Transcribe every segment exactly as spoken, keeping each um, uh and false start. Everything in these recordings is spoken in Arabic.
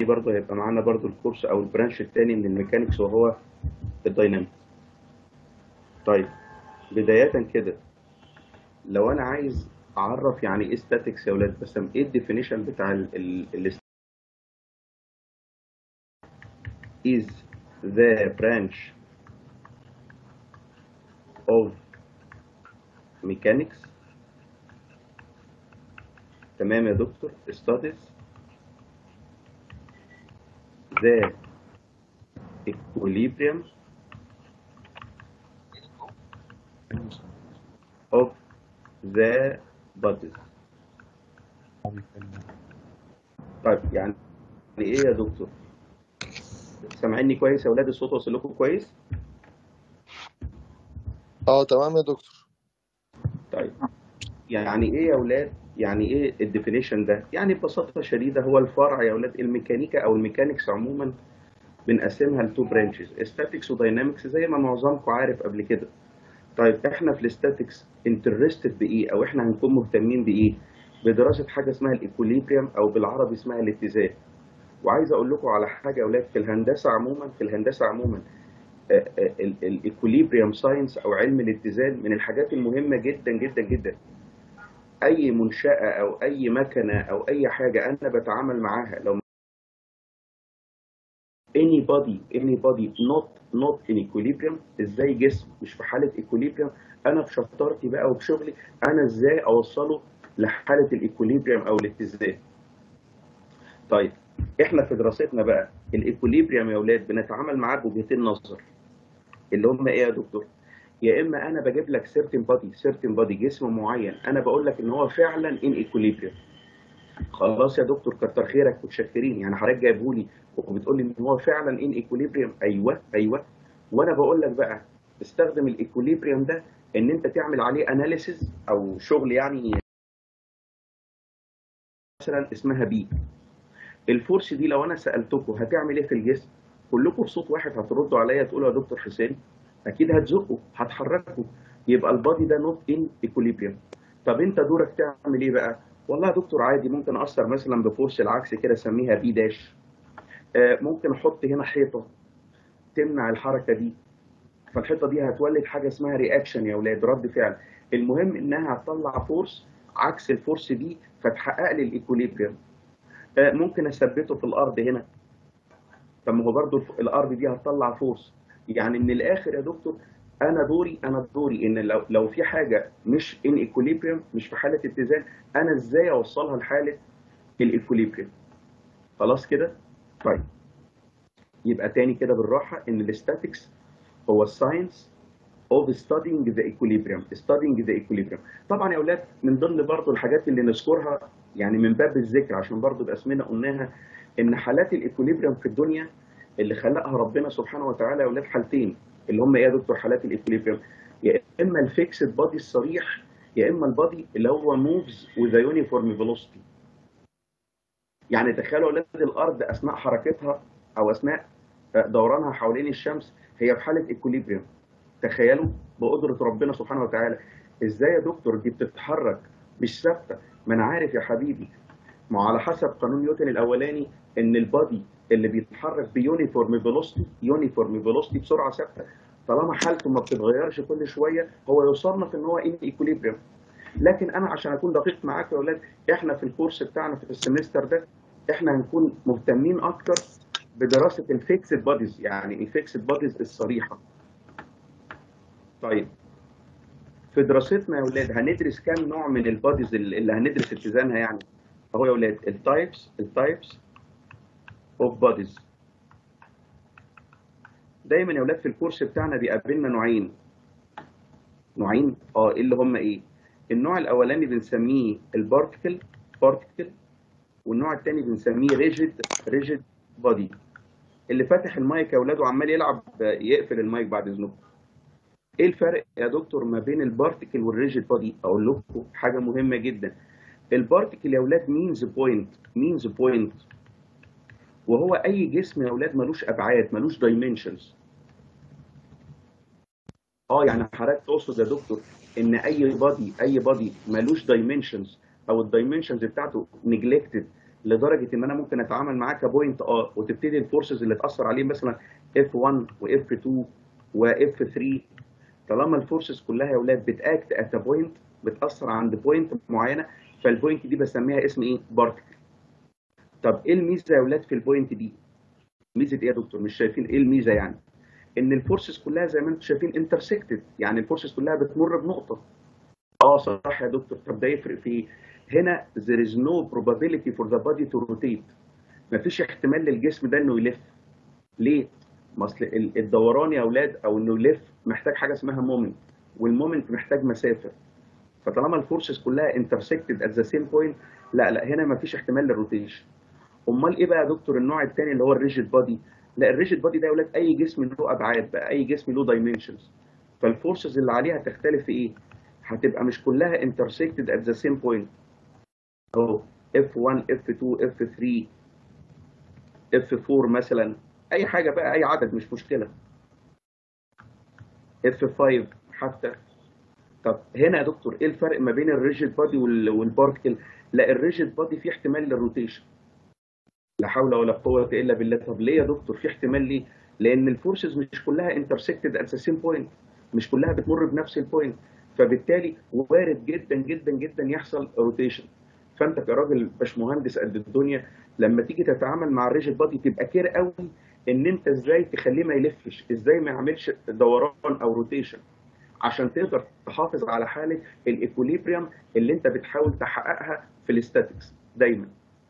برضه هيبقى معانا برضه الكورس او البرانش الثاني من الميكانيكس وهو الداينامكس. طيب بداية كده، لو انا عايز اعرف يعني ايه statics يا ولاد، بس ايه الديفينيشن بتاع ال ال ال is the branch of mechanics. تمام يا دكتور. studies the equilibrium of the bodies. طيب يعني ايه يا دكتور؟ سامعيني كويس يا ولاد؟ الصوت واصل لكم كويس؟ اه تمام يا دكتور. طيب يعني ايه يا ولاد؟ يعني ايه الديفينيشن ده؟ يعني ببساطه شديده هو الفرع يا ولاد. الميكانيكا او الميكانيكس عموما بنقسمها لتو برانشز، statics وداينامكس زي ما معظمكم عارف قبل كده. طيب احنا في الاستاتكس انترستد بايه، او احنا هنكون مهتمين بايه؟ بدراسه حاجه اسمها الايكوليبريم او بالعربي اسمها الاتزان. وعايز اقول لكم على حاجه يا اولاد، في الهندسه عموما في الهندسه عموما الايكوليبريم ساينس او علم الاتزان من الحاجات المهمه جدا جدا جدا. اي منشاه او اي مكنه او اي حاجه انا بتعامل معاها، لو anybody anybody not not in equilibrium، ازاي جسم مش في حاله equilibrium، انا في شطارتي بقى وبشغلي انا ازاي اوصله لحاله الايكوليبريم او الاتزان. طيب احنا في دراستنا بقى الايكوليبريم يا اولاد بنتعامل معاه بوجهتين نظر، اللي هم ايه يا دكتور؟ يا اما انا بجيب لك certain body certain body جسم معين، انا بقول لك ان هو فعلا in equilibrium. خلاص يا دكتور كتر خيرك متشكرين، يعني حضرتك جايبه لي وبتقول لي ان هو فعلا ان ايكوليبريم. ايوه ايوه. وانا بقول لك بقى استخدم الايكوليبريم ده ان انت تعمل عليه اناليسيز او شغل، يعني مثلا اسمها بي. الفورس دي لو انا سالتكم هتعمل ايه في الجسم، كلكم بصوت واحد هتردوا عليا تقولوا يا دكتور حسين اكيد هتزقه هتحركه، يبقى البادي ده نوت ان ايكوليبريم. طب انت دورك تعمل ايه بقى؟ والله يا دكتور عادي ممكن اثر مثلا بفورس العكس كده اسميها بي داش. آه، ممكن احط هنا حيطه تمنع الحركه دي، فالحيطه دي هتولد حاجه اسمها رياكشن يا اولاد، رد فعل. المهم انها هتطلع فورس عكس الفورس دي فتحقق لي الايكوليبريم. آه، ممكن اثبته في الارض هنا، طب ما هو برضه الارض دي هتطلع فورس. يعني من الاخر يا دكتور انا دوري انا دوري ان لو لو في حاجه مش ان ايكوليبريم مش في حاله اتزان، انا ازاي اوصلها لحاله الايكوليبريم. خلاص كده؟ طيب يبقى تاني كده بالراحه ان الاستاتكس هو الساينس of studying the equilibrium studying the equilibrium. طبعا يا اولاد من ضمن برضو الحاجات اللي نذكرها يعني من باب الذكر عشان برضو يبقى اسمنا قلناها، ان حالات الايكوليبريم في الدنيا اللي خلقها ربنا سبحانه وتعالى يا اولاد حالتين، اللي هم ايه يا دكتور حالات الايكوليبريم؟ يا اما الفيكسد بادي الصريح، يا اما البادي اللي هو موفز وذ يونيفورم فيلوسيتي. يعني تخيلوا اولاد الارض اثناء حركتها او اثناء دورانها حوالين الشمس هي في حاله ايكوليبريم. تخيلوا بقدره ربنا سبحانه وتعالى ازاي يا دكتور دي بتتحرك مش ثابته. ما انا عارف يا حبيبي، ما على حسب قانون نيوتن الاولاني ان البادي اللي بيتحرك بيونيفورم فيلوسيتي يونيفورم فيلوسيتي بسرعه ثابته، طالما حالته ما بتتغيرش كل شويه هو يصنف ان هو ان ايكوليبريم. لكن انا عشان اكون دقيق معاك يا اولاد، احنا في الكورس بتاعنا في السمستر ده احنا هنكون مهتمين اكتر بدراسه الفيكسد بوديز، يعني الفيكسد بوديز الصريحه. طيب في دراستنا يا اولاد هندرس كام نوع من البوديز اللي هندرس اتزانها يعني؟ اهو يا اولاد التايبس التايبس اوف بوديز. دايما يا اولاد في الكورس بتاعنا بيقابلنا نوعين. نوعين اه اللي هم ايه؟ النوع الاولاني بنسميه البارتكل بارتكل، والنوع الثاني بنسميه ريجيد ريجيد بودي. اللي فاتح المايك يا اولاد وعمال يلعب يقفل المايك بعد اذنكم. ايه الفرق يا دكتور ما بين البارتكل والريجيد بودي؟ اقول لكم حاجه مهمه جدا. البارتكل يا اولاد مينز بوينت مينز بوينت، وهو اي جسم يا اولاد ملوش ابعاد ملوش دايمنشنز. اه يعني حضرتك تقصد يا دكتور ان اي بادي اي بادي ملوش دايمنشنز او الدايمنشنز بتاعته نجلكتد، لدرجه ان انا ممكن اتعامل معاه كبوينت اه، وتبتدي الفورسز اللي تاثر عليه مثلا اف واحد واف اتنين واف تلاتة. طالما الفورسز كلها يا اولاد بتاكت ات بوينت، بتاثر عند بوينت معينه، فالبوينت دي بسميها اسم ايه؟ بارتكل. طب ايه الميزه يا اولاد في البوينت دي؟ ميزه ايه يا دكتور؟ مش شايفين ايه الميزه يعني؟ ان الفورسز كلها زي ما انتم شايفين انترسكتد، يعني الفورسز كلها بتمر بنقطه. اه صح يا دكتور. طب ده يفرق في ايه؟ هنا there is no probability for the body to rotate. مفيش احتمال للجسم ده انه يلف. ليه؟ ما اصل ال- الدوران يا اولاد او انه يلف محتاج حاجه اسمها مومنت، والمومنت محتاج مسافه. فطالما الفورسز كلها انترسكتد ات ذا سيم بوينت، لا لا هنا مفيش احتمال للروتيشن. امال ايه بقى يا دكتور النوع الثاني اللي هو الريجيد بادي؟ لا الريجيد بادي ده يا اولاد اي جسم له ابعاد بقى، اي جسم له دايمنشنز. فالفورسز اللي عليها تختلف في ايه؟ هتبقى مش كلها انترسكتد ات ذا سيم بوينت. اهو اف واحد اف اتنين اف تلاتة اف اربعة مثلا، اي حاجه بقى، اي عدد مش مشكله، اف خمسة حتى. طب هنا يا دكتور ايه الفرق ما بين الريجيد بادي والباركل؟ لا الريجيد بادي فيه احتمال للروتيشن. لا حول ولا قوه الا بالله. طب ليه يا دكتور في احتمال؟ ليه؟ لان الفورسز مش كلها انترسكتد ات ذا سيم بوينت، مش كلها بتمر بنفس البوينت، فبالتالي وارد جدا جدا جدا يحصل روتيشن. فانت كراجل باشمهندس قد الدنيا، لما تيجي تتعامل مع الريجيد بادي تبقى كير قوي ان انت ازاي تخليه ما يلفش، ازاي ما يعملش دوران او روتيشن، عشان تقدر تحافظ على حاله الايكوليبريم اللي انت بتحاول تحققها في الاستاتكس دايما.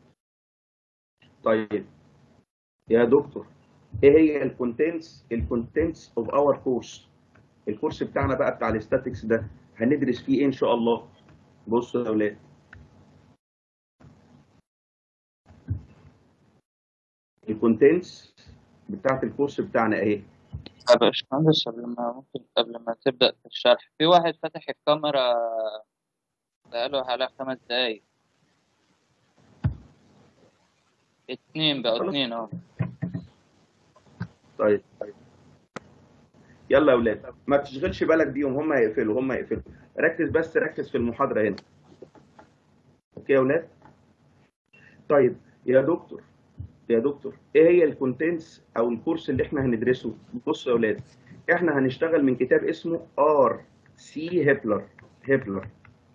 طيب يا دكتور ايه هي الكونتنتس الكونتنتس اوف اور كورس؟ الكورس بتاعنا بقى بتاع الاستاتكس ده هندرس فيه ايه ان شاء الله؟ بصوا يا اولاد، الكونتنتس بتاعت الكورس بتاعنا اهي. يا باشمهندس، قبل ما ممكن قبل ما تبدأ في الشرح، في واحد فتح الكاميرا بقاله حوالي خمس دقايق. اتنين بقوا خلاص اتنين اهو. طيب طيب يلا يا اولاد ما تشغلش بالك بيهم، هم هيقفلوا هم هيقفلوا. ركز بس، ركز في المحاضره هنا. اوكي يا اولاد؟ طيب يا دكتور، يا دكتور ايه هي الكونتنتس او الكورس اللي احنا هندرسه؟ بصوا يا اولاد، احنا هنشتغل من كتاب اسمه ار سي هيبلر. هيبلر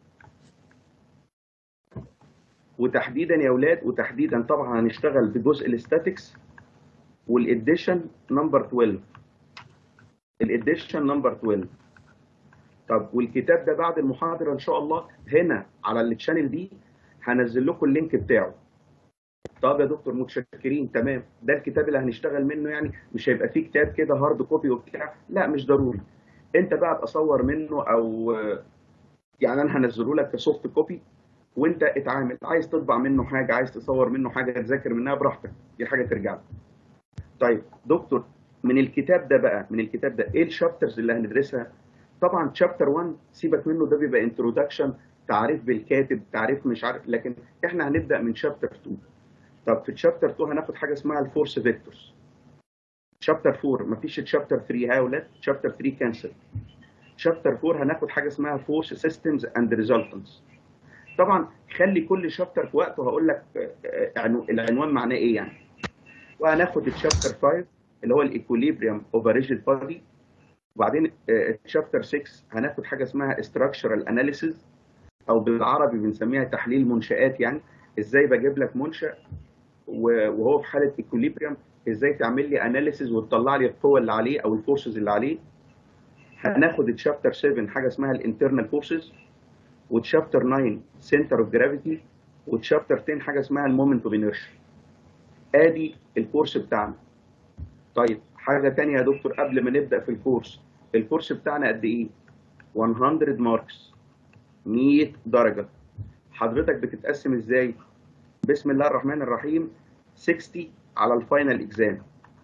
وتحديدا يا اولاد، وتحديدا طبعا هنشتغل بجزء الاستاتكس والاديشن نمبر اتناشر. الاديشن نمبر اتناشر. طب والكتاب ده بعد المحاضره ان شاء الله هنا على التشانل دي هنزل لكم اللينك بتاعه. طب يا دكتور متشكرين، تمام. ده الكتاب اللي هنشتغل منه، يعني مش هيبقى فيه كتاب كده هارد كوبي وبتاع، لا مش ضروري. انت بقى تصور منه او يعني انا هنزله لك كسوفت كوبي، وانت اتعامل، عايز تطبع منه حاجه، عايز تصور منه حاجه، تذاكر منها براحتك، دي حاجه ترجع لك. طيب دكتور من الكتاب ده بقى، من الكتاب ده ايه الشابترز اللي هندرسها؟ طبعا شابتر واحد سيبك منه، ده بيبقى انترودكشن، تعريف بالكاتب، تعريف مش عارف، لكن احنا هنبدا من شابتر اتنين. طب في الشابتر اتنين هناخد حاجه اسمها الفورس فيكتورز. شابتر اربعة مفيش شابتر تلاتة، ها يا ولاد؟ شابتر تلاتة كانسل. شابتر اربعة هناخد حاجه اسمها فورس سيستمز اند ريزلتنتس. طبعا خلي كل شابتر في وقته، هقول لك العنوان معناه ايه يعني. وهناخد الشابتر خمسة اللي هو الايكوليبريم اوف ريجيد بادي. وبعدين الشابتر ستة هناخد حاجه اسمها structural analysis، او بالعربي بنسميها تحليل منشآت، يعني ازاي بجيب لك منشأ وهو في حاله ايكوليبريم، ازاي تعمل لي اناليسيز وتطلع لي القوه اللي عليه او الفورسز اللي عليه. هناخد الشابتر سبعة حاجه اسمها الانترنال فورسز، وتشابتر تسعة سنتر اوف جرافيتي، وتشابتر عشرة حاجه اسمها المومنت اوف انيرشيا. ادي الكورس بتاعنا. طيب حاجه ثانيه يا دكتور قبل ما نبدا في الكورس، الكورس بتاعنا قد ايه؟ مية ماركس، مية درجه. حضرتك بتتقسم ازاي؟ بسم الله الرحمن الرحيم، ستين على الفاينل اكزام،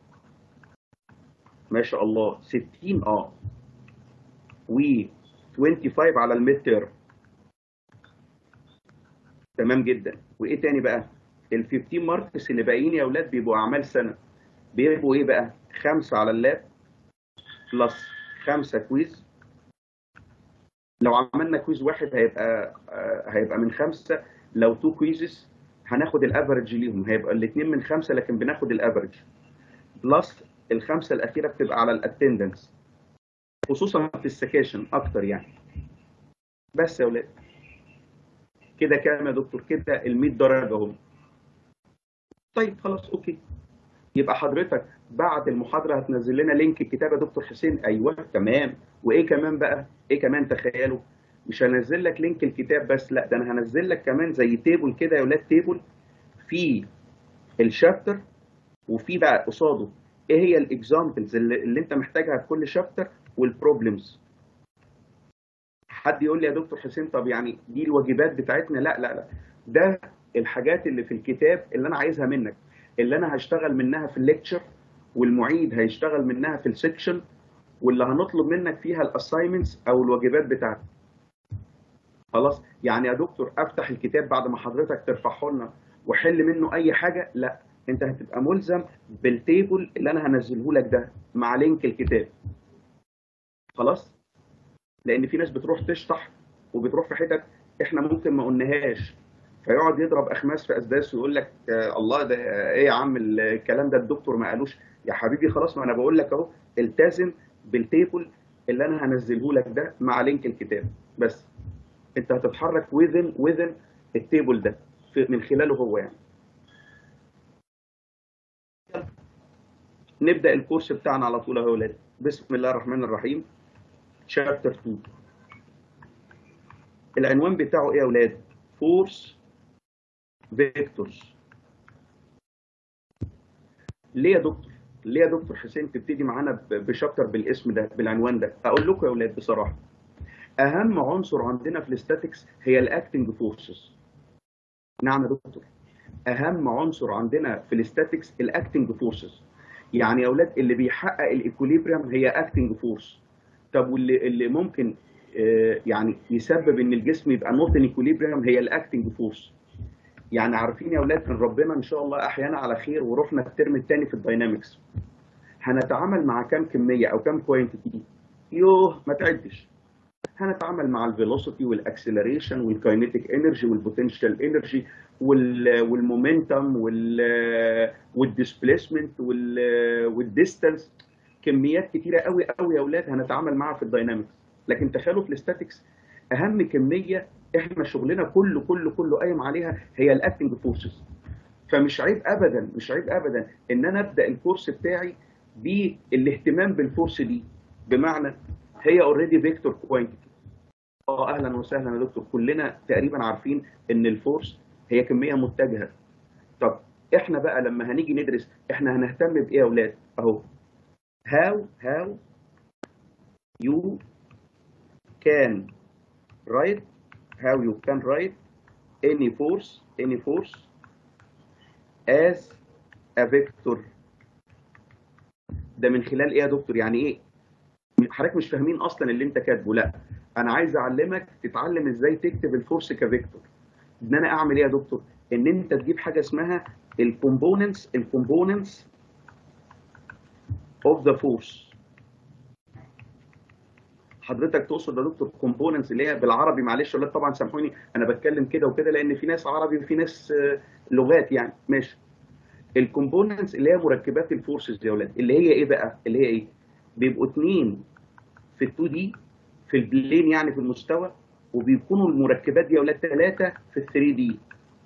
ما شاء الله ستين اه، و خمسة وعشرين على الميد تيرم. تمام جدا. وايه تاني بقى؟ ال خمستاشر ماركس اللي باقيين يا اولاد بيبقوا اعمال سنه، بيبقوا ايه بقى؟ خمسه على اللاب بلس خمسه كويز. لو عملنا كويز واحد هيبقى آه هيبقى من خمسه، لو تو كويزز هناخد الافرج ليهم، هيبقى الاثنين من خمسه لكن بناخد الافرج بلس الخمسه الاخيره بتبقى على الاتندنس، خصوصا في السكاشن اكتر يعني. بس يا ولاد كده كام يا دكتور؟ كده ال مية درجه اهم. طيب خلاص اوكي. يبقى حضرتك بعد المحاضره هتنزل لنا لينك الكتاب يا دكتور حسين؟ ايوه تمام. وايه كمان بقى؟ ايه كمان؟ تخيلوا مش هنزل لك لينك الكتاب بس، لا ده انا هنزل لك كمان زي تيبل كده يا ولاد، تيبل فيه الشابتر وفي بقى قصاده ايه هي الاكزامبلز اللي, اللي انت محتاجها في كل شابتر والبروبلمز. حد يقول لي يا دكتور حسين طب يعني دي الواجبات بتاعتنا؟ لا لا لا، ده الحاجات اللي في الكتاب اللي انا عايزها منك، اللي انا هشتغل منها في الليكتشر، والمعيد هيشتغل منها في السكشن، واللي هنطلب منك فيها الاساينمنتس او الواجبات بتاعتك. خلاص يعني يا دكتور افتح الكتاب بعد ما حضرتك ترفعه لنا وحل منه اي حاجه؟ لا، انت هتبقى ملزم بالتيبل اللي انا هنزله لك ده مع لينك الكتاب. خلاص؟ لان في ناس بتروح تشطح وبتروح في حتت احنا ممكن ما قلناهاش، فيقعد يضرب اخماس في اسداس ويقول لك آه الله ده آه ايه يا عم الكلام ده الدكتور ما قالوش. يا حبيبي خلاص، ما انا بقول لك اهو التزم بالتيبل اللي انا هنزله لك ده مع لينك الكتاب. بس انت هتتحرك within within التيبل ده في من خلاله هو يعني. نبدا الكورس بتاعنا على طول اهو يا ولاد. بسم الله الرحمن الرحيم. شابتر اتنين. العنوان بتاعه ايه يا ولاد؟ فورس فيكتورز. ليه يا دكتور؟ ليه يا دكتور حسين تبتدي معانا بشابتر بالاسم ده بالعنوان ده؟ اقول لكم يا ولاد بصراحه، اهم عنصر عندنا في الاستاتكس هي الاكتنج فورسز. نعم يا دكتور، اهم عنصر عندنا في الاستاتكس الاكتنج فورسز. يعني يا اولاد اللي بيحقق الايكوليبريم هي اكتنج فورس. طب واللي اللي ممكن آه يعني يسبب ان الجسم يبقى نوت ان ايكوليبريم هي الاكتنج فورس. يعني عارفين يا اولاد ان ربنا ان شاء الله احيانا على خير ورحنا الترم الثاني في الداينامكس، هنتعامل مع كام كميه او كام كوانتيتي؟ يوه ما تعدش. هنتعامل مع الفيلوسيتي والاكسلريشن والكاينيتيك انرجي والبوتنشال انرجي والمومنتم والديسبيسمنت والديستانس، كميات كتيره قوي قوي يا اولاد هنتعامل معاها في الداينامكس. لكن تخيلوا في الاستاتكس اهم كميه احنا شغلنا كله كله كله قايم عليها هي الاكتنج فورسز. فمش عيب ابدا، مش عيب ابدا ان انا ابدا الكورس بتاعي بالاهتمام بالفورس دي، بمعنى هي اوريدي فيكتور كوانتيتي. اه اهلا وسهلا يا دكتور، كلنا تقريبا عارفين ان الفورس هي كميه متجهه. طب احنا بقى لما هنيجي ندرس احنا هنهتم بايه يا اولاد؟ اهو how how you can write how you can write any force any force as a vector. ده من خلال ايه يا دكتور؟ يعني ايه؟ حضرتك مش فاهمين اصلا اللي انت كاتبه. لا انا عايز اعلمك تتعلم ازاي تكتب الفورس كفيكتور. ان انا اعمل ايه يا دكتور؟ ان انت تجيب حاجه اسمها الكومبوننتس الكومبوننتس اوف ذا فورس. حضرتك تقصد يا دكتور كومبوننتس اللي هي بالعربي؟ معلش يا ولاد طبعا سامحوني انا بتكلم كده وكده لان في ناس عربي وفي ناس لغات يعني. ماشي. الكومبوننتس اللي هي مركبات الفورسز يا ولاد، اللي هي ايه بقى؟ اللي هي ايه؟ بيبقوا اتنين في ال اتنين دي في البلين يعني في المستوى، وبيكونوا المركبات دي يا ولاد ثلاثه في ال تلاتة دي.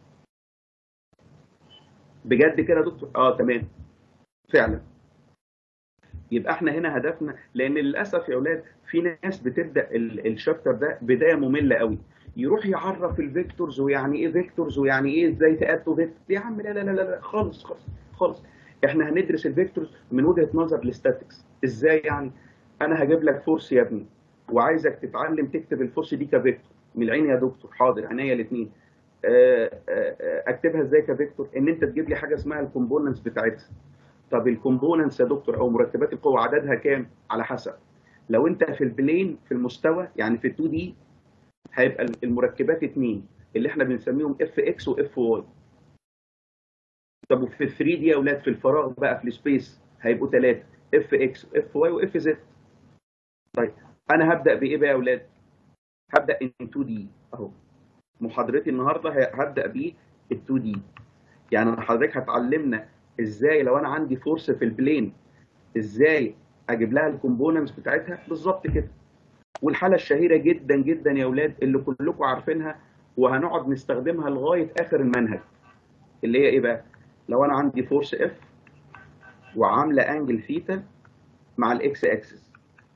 بجد كده يا دكتور؟ اه تمام فعلا. يبقى احنا هنا هدفنا، لان للاسف يا اولاد في ناس بتبدا الشابتر ده بدايه ممله قوي، يروح يعرف الفيكتورز ويعني ايه فيكتورز ويعني ايه ازاي تاتوا فيكتور. يا عم لا لا لا لا خالص خالص خالص. احنا هندرس الفيكتورز من وجهه نظر الاستاتكس. ازاي يعني؟ انا هجيب لك فورس يا ابني وعايزك تتعلم تكتب الفورس دي كفيكتور. من العين يا دكتور، حاضر عينيا الاثنين. اكتبها ازاي كفيكتور؟ ان انت تجيب لي حاجه اسمها الكومبوننتس بتاعتها. طب الكومبوننتس يا دكتور او مركبات القوه عددها كام؟ على حسب. لو انت في البلين في المستوى يعني في ال اتنين دي هيبقى المركبات اتنين اللي احنا بنسميهم اف اكس واف واي. طب وفي ال تلاتة دي يا اولاد في الفراغ بقى في السبيس هيبقوا ثلاثه، اف اكس واف واي واف زد. طيب انا هبدا بايه بقى يا اولاد؟ هبدا ان اتنين دي اهو. محاضرتي النهارده هبدا ب ال اتنين دي. يعني حضرتك هتعلمنا ازاي لو انا عندي فورس في البلين ازاي اجيب لها الكومبوننتس بتاعتها بالظبط كده. والحاله الشهيره جدا جدا يا اولاد اللي كلكم عارفينها وهنقعد نستخدمها لغايه اخر المنهج، اللي هي ايه بقى؟ لو انا عندي فورس اف وعامله انجل ثيتا مع الاكس اكسس،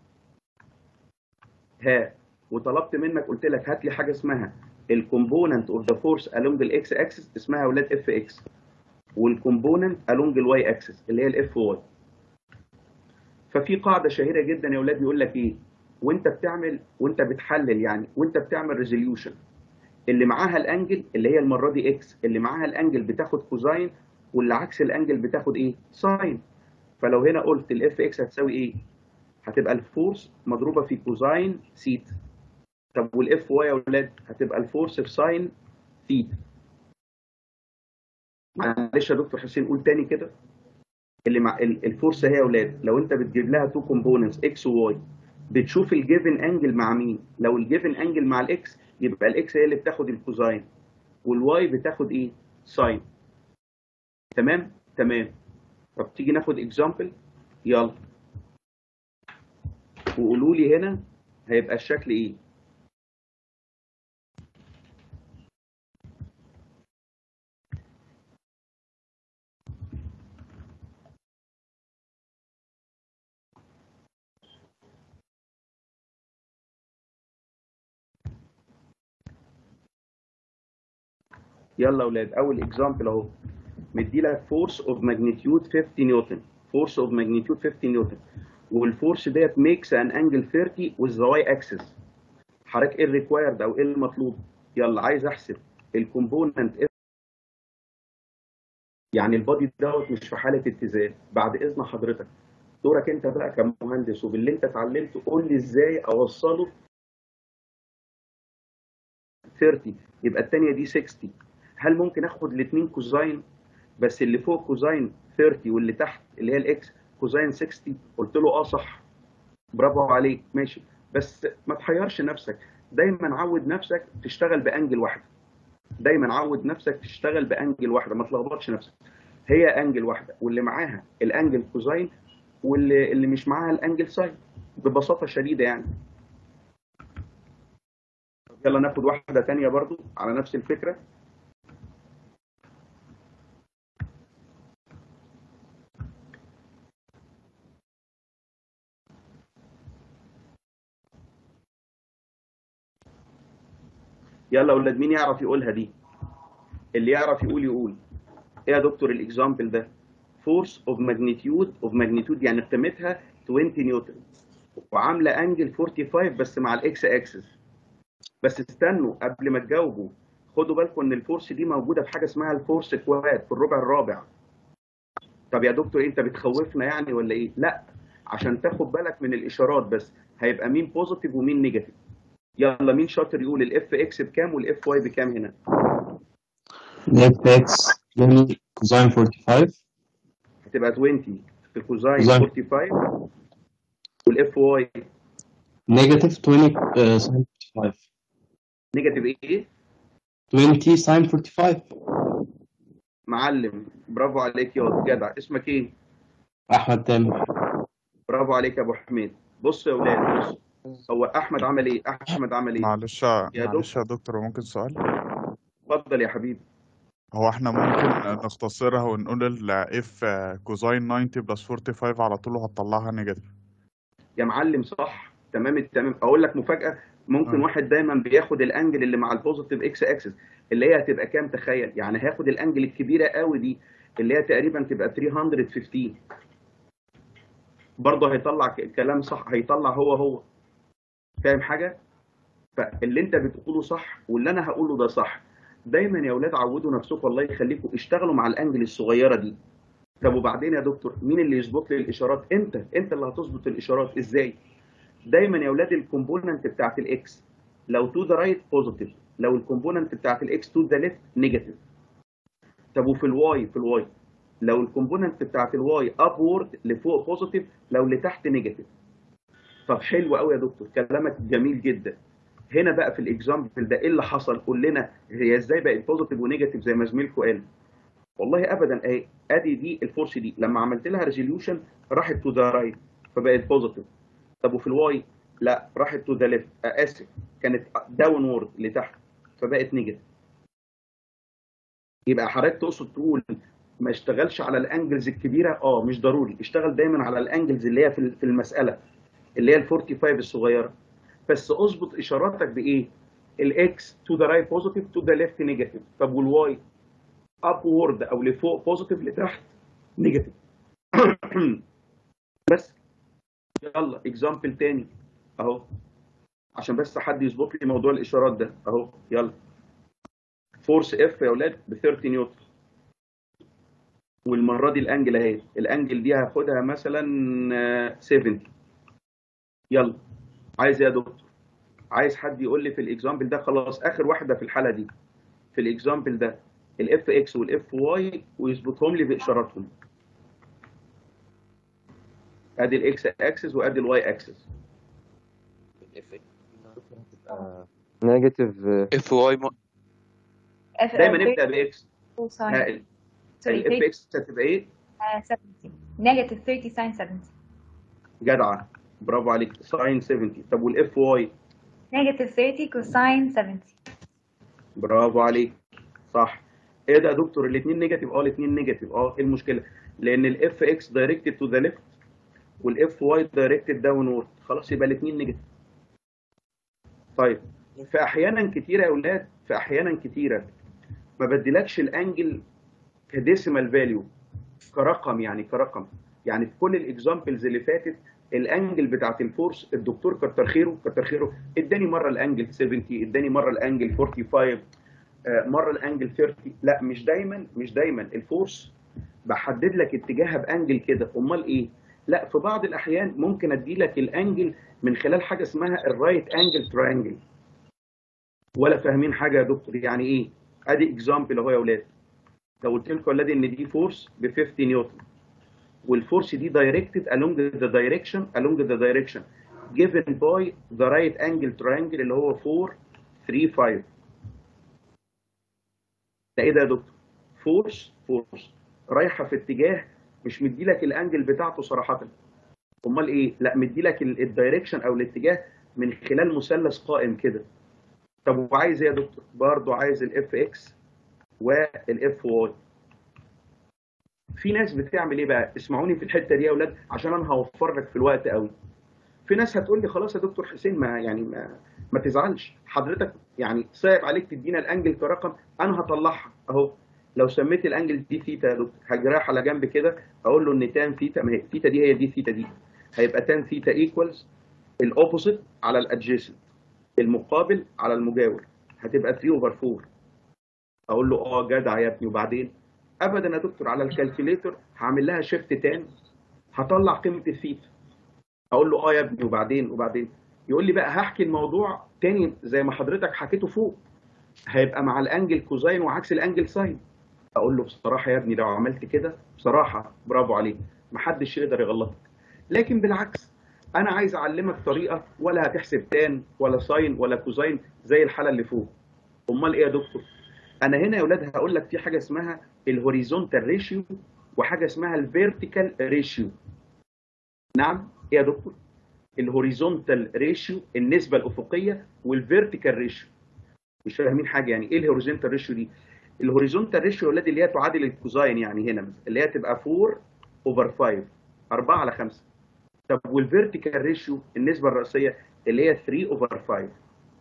ها، وطلبت منك قلت لك هات لي حاجه اسمها الكومبوننت اوف ذا فورس along الاكس اكسس اسمها يا اولاد اف اكس، والكومبوننت along الواي اكسس اللي هي الاف واي. ففي قاعده شهيره جدا يا اولاد يقول لك ايه وانت بتعمل وانت بتحلل يعني وانت بتعمل ريزوليوشن، اللي معاها الانجل اللي هي المره دي اكس اللي معاها الانجل بتاخد كوزاين، واللي عكس الانجل بتاخد ايه؟ ساين. فلو هنا قلت الاف اكس هتساوي ايه؟ هتبقى الفورس مضروبه في كوزاين سيتا. طب والاف واي يا اولاد هتبقى الفورس في ساين ثيتا. معلش يا دكتور حسين قول تاني كده. اللي مع الفورس هي يا اولاد لو انت بتجيب لها تو كومبوننتس اكس وواي بتشوف الجيفن انجل مع مين؟ لو الجيفن انجل مع الاكس يبقى الاكس هي اللي بتاخد الكوزاين والواي بتاخد ايه؟ ساين. تمام؟ تمام. طب تيجي ناخد اكزامبل، يلا وقولوا لي هنا هيبقى الشكل ايه؟ يلا يا اولاد اول اكزامبل اهو، مدي لك فورس اوف ماجنتيود خمسين نيوتن، فورس اوف ماجنتيود خمسين نيوتن، والفورس ديت ميكس ان انجل ثلاثين with the y axis. حضرتك ايه الريكوايرد او ايه المطلوب؟ يلا عايز احسب الكومبوننت يعني البادي دوت مش في حاله اتزان. بعد اذن حضرتك دورك انت بقى كمهندس وباللي انت اتعلمته قول لي ازاي اوصله ثلاثين يبقى الثانيه دي ستين. هل ممكن اخد الاثنين كوزاين بس اللي فوق كوزاين ثلاثين واللي تحت اللي هي الاكس كوزاين ستين؟ قلت له اه صح، برافو عليك، ماشي. بس ما تحيرش نفسك، دايما عود نفسك تشتغل بانجل واحده، دايما عود نفسك تشتغل بانجل واحده، ما تلخبطش نفسك. هي انجل واحده واللي معاها الانجل كوزاين واللي اللي مش معاها الانجل ساين، ببساطه شديده يعني. يلا ناخد واحده ثانيه برضو على نفس الفكره. يلا اولاد مين يعرف يقولها دي؟ اللي يعرف يقول يقول. ايه يا دكتور الاكزامبل ده؟ فورس اوف ماجنتيود اوف ماجنتيود يعني قيمتها عشرين نيوتن وعامله انجل خمسة وأربعين بس مع الاكس اكسس. بس استنوا قبل ما تجاوبوا خدوا بالكم ان الفورس دي موجوده في حاجه اسمها الفورس كواد في الربع الرابع. طب يا دكتور انت بتخوفنا يعني ولا ايه؟ لا، عشان تاخد بالك من الاشارات بس. هيبقى مين بوزيتيف ومين نيجاتيف؟ يلا مين شاطر يقول الاف اكس بكام والاف واي بكام هنا؟ الاف اكس عشرين كوزين خمسة وأربعين هتبقى عشرين في كوزاين كوزين خمسة وأربعين والاف واي نيجاتيف عشرين آه، ساين خمسة وأربعين نيجاتيف ايه؟ عشرين ساين خمسة وأربعين. معلم برافو عليك يا جدع. اسمك ايه؟ احمد تامر. برافو عليك يا ابو حميد. بص يا اولاد بص، هو احمد عمل ايه؟ احمد عمل ايه؟ معلش يا معلش يا دكتور دكتور ممكن سؤال؟ اتفضل يا حبيبي. هو احنا ممكن نختصرها ونقول ال اف كوزين تسعين بلس خمسة وأربعين على طول وهتطلعها نيجاتيف. يا معلم صح تمام التمام. اقول لك مفاجاه، ممكن اه واحد دايما بياخد الانجل اللي مع البوزيتيف اكس اكسس اللي هي هتبقى كام؟ تخيل يعني هياخد الانجل الكبيره قوي دي اللي هي تقريبا تبقى ثلاثمية وخمستاشر، برضه هيطلع ك- كلام صح، هيطلع هو هو. فاهم حاجه؟ فاللي انت بتقوله صح واللي انا هقوله ده صح. دايما يا اولاد عودوا نفسكم الله يخليكم اشتغلوا مع الانجل الصغيره دي. طب وبعدين يا دكتور مين اللي يظبط لي الاشارات؟ انت انت اللي هتظبط الاشارات. ازاي؟ دايما يا اولاد الكومبوننت بتاعت الاكس لو تو ذا رايت بوزيتيف، لو الكومبوننت بتاعت الاكس تو ذا ليفت نيجاتيف. طب وفي الواي في الواي لو الكومبوننت بتاعت الواي ابورد لفوق بوزيتيف، لو لتحت نيجاتيف. طب حلو قوي يا دكتور كلامك جميل جدا. هنا بقى في الاكزامبل ده ايه اللي حصل؟ قول لنا هي ازاي بقت بوزيتيف ونيجاتيف زي ما زميلكم قال. والله ابدا اهي، ادي دي الفورس دي لما عملت لها ريزوليوشن راحت تو ذا رايت فبقت بوزيتيف. طب وفي الواي لا، راحت تو ذا ليفت، اسف كانت داون وورد لتحت فبقت نيجاتيف. يبقى حضرتك تقصد تقول ما اشتغلش على الانجلز الكبيره؟ اه مش ضروري، اشتغل دايما على الانجلز اللي هي في في المساله اللي هي ال خمسة وأربعين الصغيره، بس اظبط اشاراتك بايه؟ الاكس تو ذا رايت بوزيتيف تو ذا ليفت نيجاتيف. طب والواي اب وورد او لفوق بوزيتيف لتحت نيجاتيف. بس يلا اكزامبل تاني اهو، عشان بس حد يظبط لي موضوع الاشارات ده اهو. يلا فورس اف يا اولاد ب ثلاثين نيوتن، والمره دي الانجل اهي، الانجل دي هاخدها مثلا سبعين. يلا عايز ايه يا دكتور؟ عايز حد يقول لي في الاكزامبل ده، خلاص اخر واحده في الحاله دي في الاكزامبل ده الاف اكس والاف واي ويظبطهم لي باشاراتهم. ادي الاكس اكسس وادي الواي اكسس. نيجاتيف اف واي م... F دايما uh, نبدا باكس. oh, sorry. Sorry, الاف thirty, اكس هتبقى ايه؟ uh, seventy. Negative thirty sine seventy. جدعه، برافو عليك، ساين سبعين. طب والاف واي؟ Negative thirty cosine seventy. برافو عليك، صح. ايه ده يا دكتور الاثنين نيجاتيف؟ اه الاثنين نيجاتيف. اه ايه المشكله؟ لان الاف اكس دايركتد تو ذا ليفت والاف واي دايركتد داون وورد، خلاص يبقى الاثنين نيجاتيف. طيب في احيانا كتيره يا اولاد، في احيانا كتيره ما بديلكش الانجل كديسيمال فاليو، كرقم يعني كرقم. يعني في كل الاكزامبلز اللي فاتت الانجل بتاعت الفورس الدكتور كتر خيره كتر خيره اداني مره الانجل سبعين، اداني مره الانجل خمسة وأربعين، مره الانجل ثلاثين. لا مش دايما، مش دايما الفورس بحدد لك اتجاهها بانجل كده. امال ايه؟ لا في بعض الاحيان ممكن ادي لك الانجل من خلال حاجه اسمها الرايت انجل تراينجل. ولا فاهمين حاجه يا دكتور؟ يعني ايه؟ ادي اكزامبل اهو يا اولاد. لو قلت لكم يا اولاد ان دي فورس ب خمسين نيوتن، والفورس دي directed along the direction along the direction given by the right angle triangle اللي هو أربعة ثلاثة خمسة. ده ايه ده يا دكتور؟ فورس فورس رايحه في اتجاه مش مدي لك الانجل بتاعته صراحه. امال ايه؟ لا مدي لك الدايركشن او الاتجاه من خلال مثلث قائم كده. طب وعايز ايه يا دكتور؟ برضه عايز الاف اكس والاف واي. في ناس بتعمل ايه بقى؟ اسمعوني في الحته دي يا اولاد عشان انا هوفر لك في الوقت قوي. في ناس هتقول لي خلاص يا دكتور حسين ما يعني ما, ما تزعلش حضرتك، يعني صعب عليك تدينا الانجل كرقم، انا هطلعها اهو. لو سميت الانجل دي ثيتا يا دكتور هجراها على جنب كده اقول له ان تان ثيتا، ما هي ثيتا دي هي دي ثيتا دي، هيبقى تان ثيتا ايكوالز الاوبوزيت على الادجيسنت، المقابل على المجاور، هتبقى ثلاثة اوفر أربعة. اقول له اه جدع يا ابني. وبعدين ابدا يا دكتور على الكالكوليتر هعمل لها شيفت تان هطلع قيمه الثيتا. اقول له اه يا ابني. وبعدين وبعدين يقول لي بقى هحكي الموضوع تاني زي ما حضرتك حكيته فوق، هيبقى مع الانجل كوزاين وعكس الانجل ساين. اقول له بصراحه يا ابني لو عملت كده بصراحه برافو عليك، محدش يقدر يغلطك. لكن بالعكس انا عايز اعلمك طريقه ولا هتحسب تان ولا ساين ولا كوزاين زي الحاله اللي فوق. امال ايه يا دكتور؟ انا هنا يا اولاد هقول لك في حاجه اسمها الهوريزونتال ريشيو وحاجه اسمها الفيرتيكال ريشيو. نعم ايه يا دكتور؟ الهوريزونتال ريشيو النسبه الافقيه والفيرتيكال ريشيو. مش فاهمين حاجه؟ يعني ايه الهوريزونتال ريشيو دي؟ الهوريزونتال ريشيو يا اولاد اللي هي تعادل الكوزاين، يعني هنا مثلا اللي هي تبقى أربعة اوفر خمسة، أربعة على خمسة. طب والفيرتيكال ريشيو النسبه الرئيسيه اللي هي ثلاثة اوفر خمسة.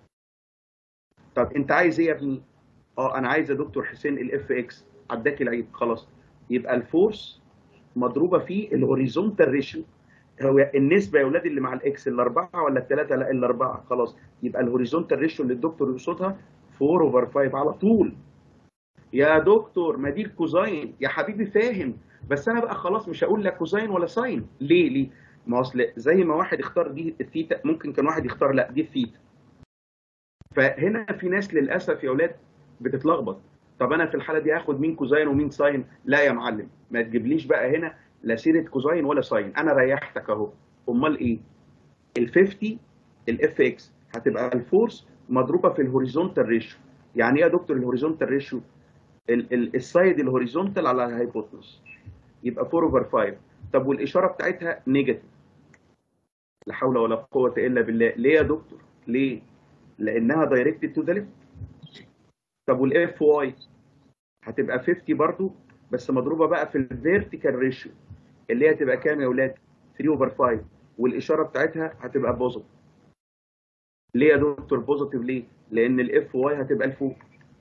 طب انت عايز ايه يا ابني؟ اه انا عايز يا دكتور حسين الاف اكس. عداك العيب خلاص. يبقى الفورس مضروبه في الهوريزونتال ريشيو، هو النسبه يا اولاد اللي مع الاكس الاربعه ولا الثلاثه؟ لا الاربعه. خلاص يبقى الهوريزونتال ريشيو اللي الدكتور يقصدها أربعة اوفر خمسة على طول. يا دكتور ما دي الكوزاين يا حبيبي، فاهم، بس انا بقى خلاص مش هقول لك كوزاين ولا ساين. ليه ليه؟ ما اصل زي ما واحد اختار دي الثيتا ممكن كان واحد يختار لا دي الثيتا. فهنا في ناس للاسف يا اولاد بتتلخبط. طب انا في الحاله دي هاخد مين كوزاين ومين ساين؟ لا يا معلم ما تجيبليش بقى هنا لا سيره كوزاين ولا ساين، انا ريحتك اهو. امال ايه؟ ال خمسين الاف اكس هتبقى الفورس مضروبه في الهوريزونتال ريشيو. يعني ايه يا دكتور الهوريزونتال ريشيو؟ السايد الهوريزونتال على الهايبوتنس، يبقى أربعة اوفر خمسة. طب والاشاره بتاعتها نيجاتيف. لا حول ولا قوه الا بالله. ليه يا دكتور؟ ليه؟ لانها دايركتد تو ذا ليفت. طب والاف واي هتبقى خمسين برضو، بس مضروبه بقى في الفيرتيكال ريشيو اللي هي تبقى كام يا اولاد؟ ثلاثة اوفر خمسة، والاشاره بتاعتها هتبقى بوزيتيف. ليه يا دكتور بوزيتيف؟ ليه؟ لان الاف واي هتبقى لفوق.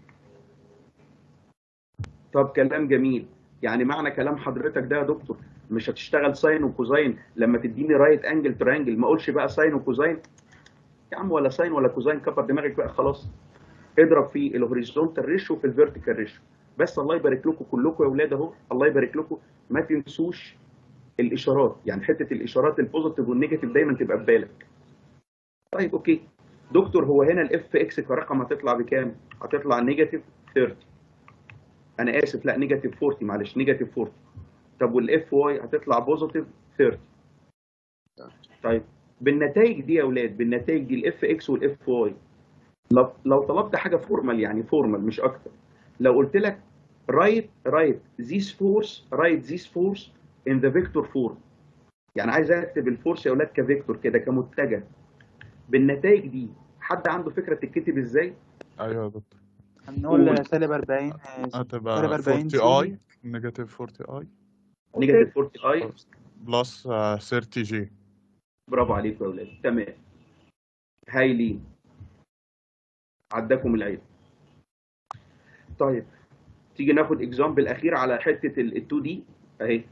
طب كلام جميل. يعني معنى كلام حضرتك ده يا دكتور مش هتشتغل ساين وكوزاين لما تديني رايت انجل تريانجل، ما اقولش بقى ساين وكوزاين يا عم، ولا ساين ولا كوزاين، كبر دماغك بقى خلاص. اضرب في الهوريزونتال ريشيو في الفيرتيكال ريشيو. بس الله يبارك لكم كلكم يا اولاد اهو، الله يبارك لكم، ما تنسوش الاشارات. يعني حته الاشارات البوزيتيف والنيجاتيف دايما تبقى في بالك. طيب اوكي دكتور، هو هنا الاف اكس كرقم هتطلع بكام؟ هتطلع نيجاتيف ثلاثين. انا اسف، لا نيجاتيف أربعين، معلش نيجاتيف أربعين. طب والاف واي هتطلع بوزيتيف ثلاثين. طيب بالنتائج دي يا اولاد، بالنتائج دي الاف اكس والاف واي، لو لو طلبت حاجه فورمال، يعني فورمال مش اكتر، لو قلت لك رايت رايت ذيس فورس رايت ذيس فورس ان ذا فيكتور فورم، يعني عايز اكتب الفورس يا اولاد كفيكتور كده كمتجه، بالنتائج دي حد عنده فكره تتكتب ازاي؟ ايوه يا دكتور. هنقول سالب أربعين سالب هتبقى أربعين أربعين جي اي نيجاتيف أربعين اي نيجاتيف أربعين اي بلس ثلاثين جي. برافو عليكم يا اولاد، تمام هايلين، عداكم العيب. طيب تيجي ناخد اكزامبل اخير على حته ال اتنين دي اهي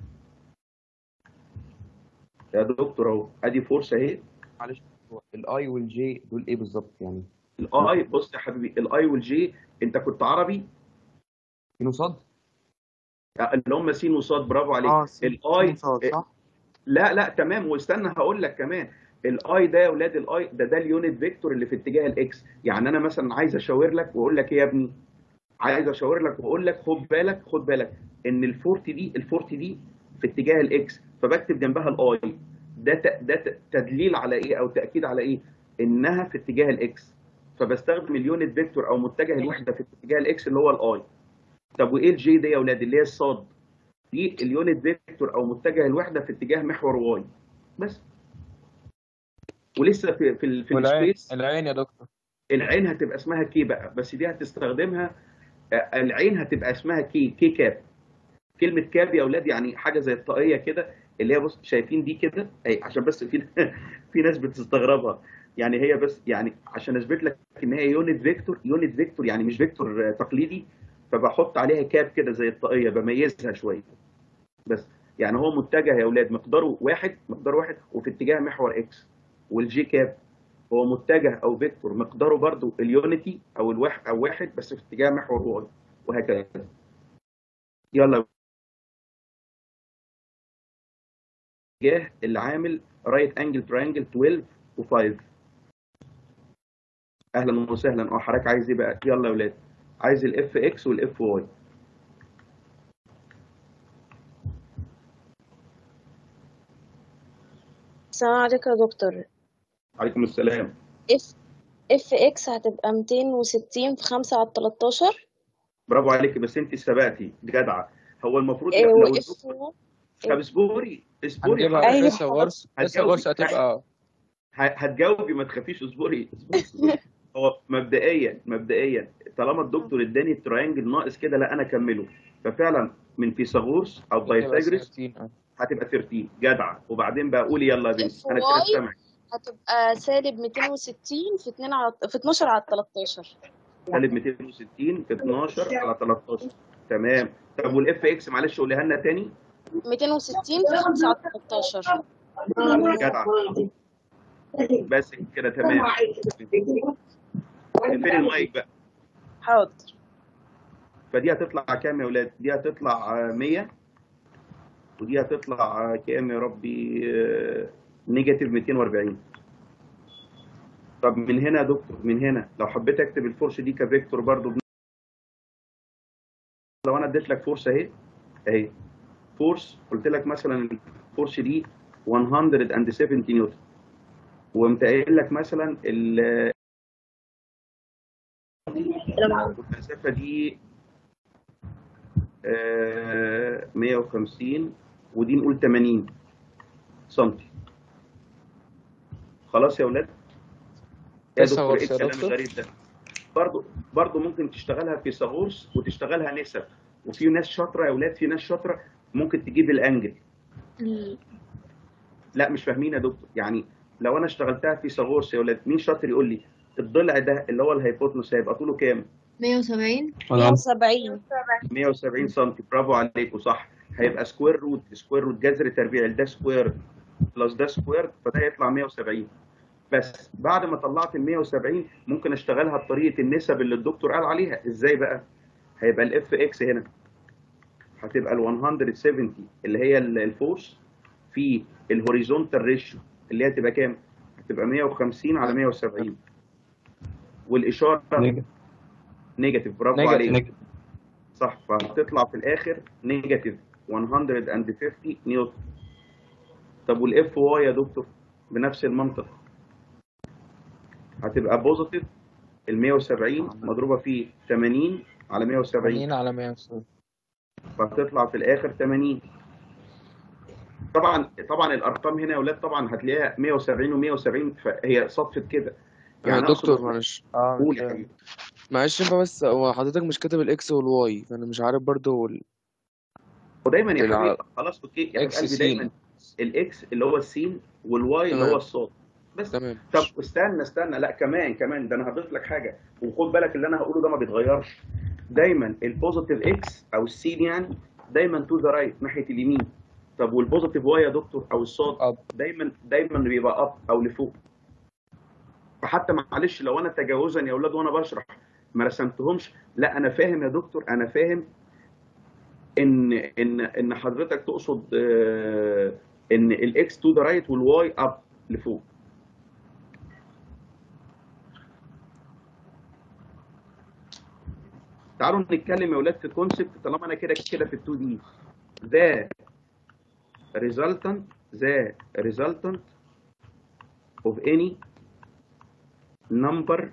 يا دكتور اهو، ادي فورس اهي. معلش، الاي والجي دول ايه بالظبط يعني؟ الاي بص يا حبيبي، الاي والجي انت كنت عربي سين وصاد اللي هم س وصاد، برافو عليك. اه سين الاي صاد صح؟ لا لا تمام، واستنى هقول لك كمان. الاي ده يا اولاد، الاي ده ده اليونت فيكتور اللي في اتجاه الاكس. يعني انا مثلا عايز اشاور لك واقول لك ايه يا ابني؟ عايز اشاور لك واقول لك خد بالك خد بالك ان ال أربعين دي ال أربعين دي في اتجاه الاكس، فبكتب جنبها الاي. ده ت- ده ت- تدليل على ايه او تاكيد على ايه؟ انها في اتجاه الاكس، فبستخدم اليونت فيكتور او متجه الوحده في اتجاه الاكس اللي هو الاي. طب وايه الجي دي يا اولاد اللي هي الصاد؟ دي اليونت فيكتور او متجه الوحده في اتجاه محور واي بس. ولسه في في, ال- في والعين السبيس العين يا دكتور. العين هتبقى اسمها كي بقى، بس دي هتستخدمها آه، العين هتبقى اسمها كي كي كاب. كلمه كاب يا اولاد يعني حاجه زي الطاقيه كده، اللي هي بص شايفين دي كده اهي، عشان بس في في ناس بتستغربها. يعني هي بس يعني عشان اثبت لك ان هي يونت فيكتور، يونت فيكتور يعني مش فيكتور آه، تقليدي، فبحط عليها كاب كده زي الطاقيه بميزها شويه بس. يعني هو متجه يا اولاد مقداره واحد، مقدار واحد وفي اتجاه محور اكس. والجي كاب هو متجه او فيكتور مقداره برضو اليونتي او الواحد او واحد بس في اتجاه محور واي، وهكذا. يلا اتجاه اللي عامل رايت انجل تراينجل اتناشر و5. اهلا وسهلا. اه حضرتك عايز ايه بقى؟ يلا يا اولاد، عايز الاف اكس والاف واي. السلام عليكم يا دكتور. عليكم السلام. اف اف اكس هتبقى ميتين وستين في خمسة على تلتاشر. برافو عليك، بس انت سبقتي جدعه. هو المفروض إيه لو واف الدكتور- طب اصبري اصبري هنجيبها حضرتك. أيوة اس غرس اس هتجاوبي. غرس هتبقى ه- هتجاوبي ما تخافيش، اصبري اصبري اصبري. هو مبدئيا مبدئيا طالما الدكتور اداني التراينجل ناقص كده، لا انا اكمله. ففعلا من فيثاغورس او هتبقى بايثاغورس ثلاثين. اه هتبقى تلتاشر جدعه. وبعدين بقى قولي يلا يا بنتي، اف انا كده واي سامعك. هتبقى سالب ميتين وستين في اتنين على في اتناشر على تلتاشر. سالب ميتين وستين في اتناشر على تلتاشر. تمام. طب والاف اكس معلش قوليها لنا تاني. ميتين وستين في خمسة على تلتاشر. جدعه بس كده تمام. فين المايك بقى؟ حاضر. فدي هتطلع كام يا اولاد؟ دي هتطلع آه، مية، ودي هتطلع آه، كام يا ربي؟ آه، نيجاتيف ميتين واربعين. طب من هنا يا دكتور، من هنا لو حبيت اكتب الفورس دي كفيكتور برضو، لو انا اديت لك فورس اهي اهي فورس، قلت لك مثلا الفورس دي مية وسبعين نيوتن، وقمت قايل لك مثلا ال والمسافة دي آه مية وخمسين، ودي نقول تمانين سنتي. خلاص يا ولاد؟ يا دكتور ايه الكلام الغريب ده؟ برضه برضه ممكن تشتغلها في فيثاغورس وتشتغلها نسب، وفي ناس شاطره يا ولاد، في ناس شاطره ممكن تجيب الانجل. لا مش فاهمين يا دكتور. يعني لو انا اشتغلتها في فيثاغورس يا ولاد، مين شاطر يقول لي الضلع ده اللي هو الهيبوتنوس هيبقى طوله كام؟ مية وسبعين. ولا مية وسبعين. مية وسبعين سم. برافو عليكم صح. هيبقى سكوير روت، سكوير روت جذر تربيع، ده سكوير بلس ده سكوير، فده يطلع مية وسبعين. بس بعد ما طلعت ال مية وسبعين ممكن اشتغلها بطريقه النسب اللي الدكتور قال عليها. ازاي بقى؟ هيبقى الاف اكس هنا هتبقى ال مية وسبعين اللي هي الفورس في الهوريزونتال ريشيو اللي هي هتبقى كام؟ هتبقى مية وخمسين على مية وسبعين، والاشاره نيجاتيف. برافو عليك صح. فهتطلع في الاخر نيجاتيف مية وخمسين نيوتن. طب والاف واي يا دكتور بنفس المنطق هتبقى بوزيتيف ال مية وسبعين مضروبه في تمانين على مية وسبعين، تمانين على مية وسبعين، فهتطلع في الاخر تمانين. طبعا طبعا الارقام هنا يا اولاد طبعا هتلاقيها مية وسبعين و مية وسبعين، فهي صدفه كده. يعني دكتور معلش قول يا حبيبي. معلش ينفع بس هو حضرتك مش كاتب الاكس والواي، فانا مش عارف برضو ال... ودايما يا الع... حبيبي خلاص اوكي يا اكس قلبي، سين. دايما الاكس اللي هو السين والواي اللي هو الصاد بس. تمام. طب استنى استنى لا كمان كمان ده انا هضيف لك حاجه، وخد بالك اللي انا هقوله ده ما بيتغيرش. دايما البوزيتيف اكس او السين يعني دايما تو ذا رايت ناحيه اليمين. طب والبوزيتيف واي يا دكتور او الصاد أب. دايما دايما بيبقى اب او لفوق. فحتى معلش لو انا تجاوزا يا اولاد وانا بشرح ما رسمتهمش، لا انا فاهم يا دكتور، انا فاهم ان ان ان حضرتك تقصد آه ان الاكس تو ذا رايت والواي اب لفوق. تعالوا نتكلم يا اولاد في كونسبت طالما انا كده كده في ال تو دي. ذا resultant ذا resultant of any number،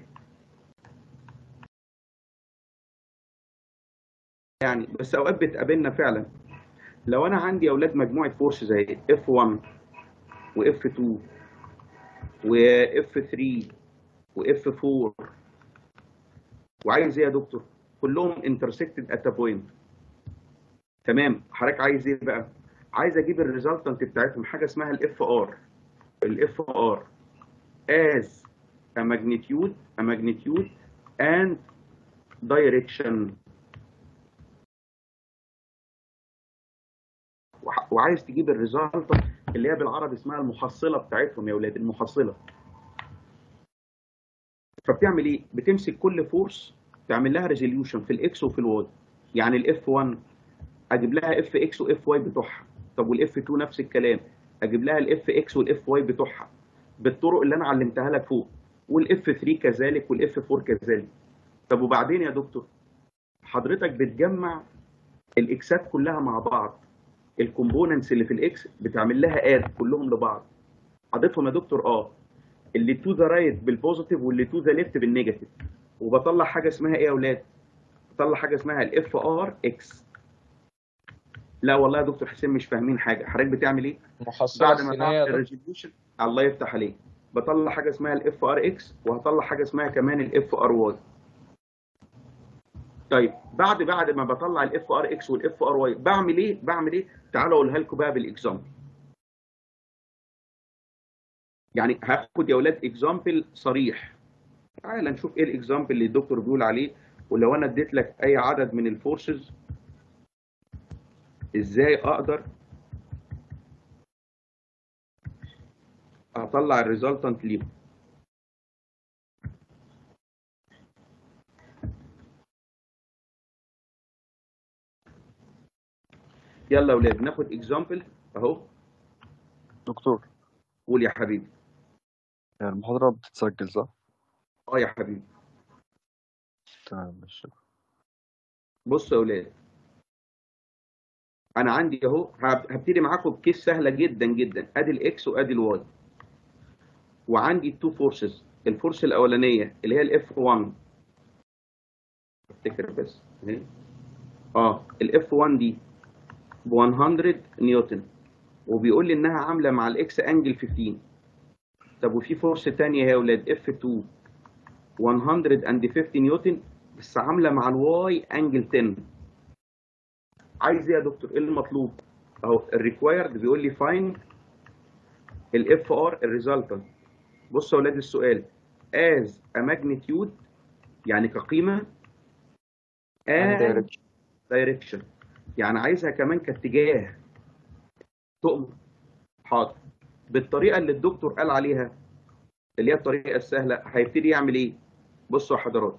يعني بس اوقات بتقابلنا فعلا. لو انا عندي يا اولاد مجموعه فورس زي اف واحد واف اتنين واف تلاتة واف اربعة، وعايز ايه يا دكتور؟ كلهم انترسكتد ات بوينت. تمام. حضرتك عايز ايه بقى؟ عايز اجيب الريزلتنت بتاعتهم، حاجه اسمها الاف ار. الاف ار as a magnitude a magnitude and direction. وعايز تجيب الريزلت اللي هي بالعربي اسمها المحصله بتاعتهم يا اولاد، المحصله. فبتعمل ايه؟ بتمسك كل فورس تعمل لها ريزوليوشن في الاكس وفي الواي. يعني الاف واحد اجيب لها اف اكس واف واي بتوعها. طب والاف اتنين نفس الكلام، اجيب لها الاف اكس والاف واي بتوعها بالطرق اللي انا علمتها لك فوق، والاف تلاتة كذلك والاف اربعة كذلك. طب وبعدين يا دكتور حضرتك بتجمع الاكسات كلها مع بعض، الكومبوننتس اللي في الاكس بتعمل لها اد كلهم لبعض. حضرتهم يا دكتور اه اللي تو ذا رايت بالبوزيتيف واللي تو ذا ليفت بالنيجاتيف، وبطلع حاجه اسمها ايه يا اولاد؟ بطلع حاجه اسمها الاف ار اكس. لا والله يا دكتور حسين مش فاهمين حاجه. حضرتك بتعمل ايه؟ محصلة بعد ما السينية تعمل يا دكتور. الريزوليوشن الله يفتح عليك، بطلع حاجه اسمها الاف ار اكس، وهطلع حاجه اسمها كمان الاف ار واي. طيب بعد بعد ما بطلع الاف ار اكس والاف ار واي بعمل ايه؟ بعمل ايه؟ تعالوا اقولها لكم بقى بالاكزامبل. يعني هاخد يا اولاد اكزامبل صريح. تعال نشوف ايه الاكزامبل اللي الدكتور بيقول عليه. ولو انا اديت لك اي عدد من الفورسز ازاي اقدر اطلع الريزلتنت ليهم. يلا يا اولاد ناخد اكزامبل اهو. دكتور قول يا حبيبي. يعني المحاضرة بتتسجل صح؟ اه يا حبيبي. تمام ماشي. بصوا يا اولاد انا عندي اهو هب- هبتدي معاكم بكيس سهله جدا جدا. ادي الاكس وادي الواي، وعندي التو فورسز. الفورس الاولانيه اللي هي الاف واحد افتكر بس اهي. اه الاف واحد دي ب مية نيوتن، وبيقول لي انها عامله مع الاكس انجل خمستاشر. طب وفي فورس ثانيه يا اولاد اف اتنين مية وخمسين نيوتن بس عامله مع الواي انجل عشرة. عايز ايه يا دكتور؟ ايه المطلوب؟ اهو الريكوايرد بيقول لي فايند الاف ار الريزلتنت. بصوا يا اولاد السؤال as a magnitude يعني كقيمه and direction يعني عايزها كمان كاتجاه. تؤمر. حاضر. بالطريقه اللي الدكتور قال عليها اللي هي الطريقه السهله هيبتدي يعمل ايه؟ بصوا يا حضرات،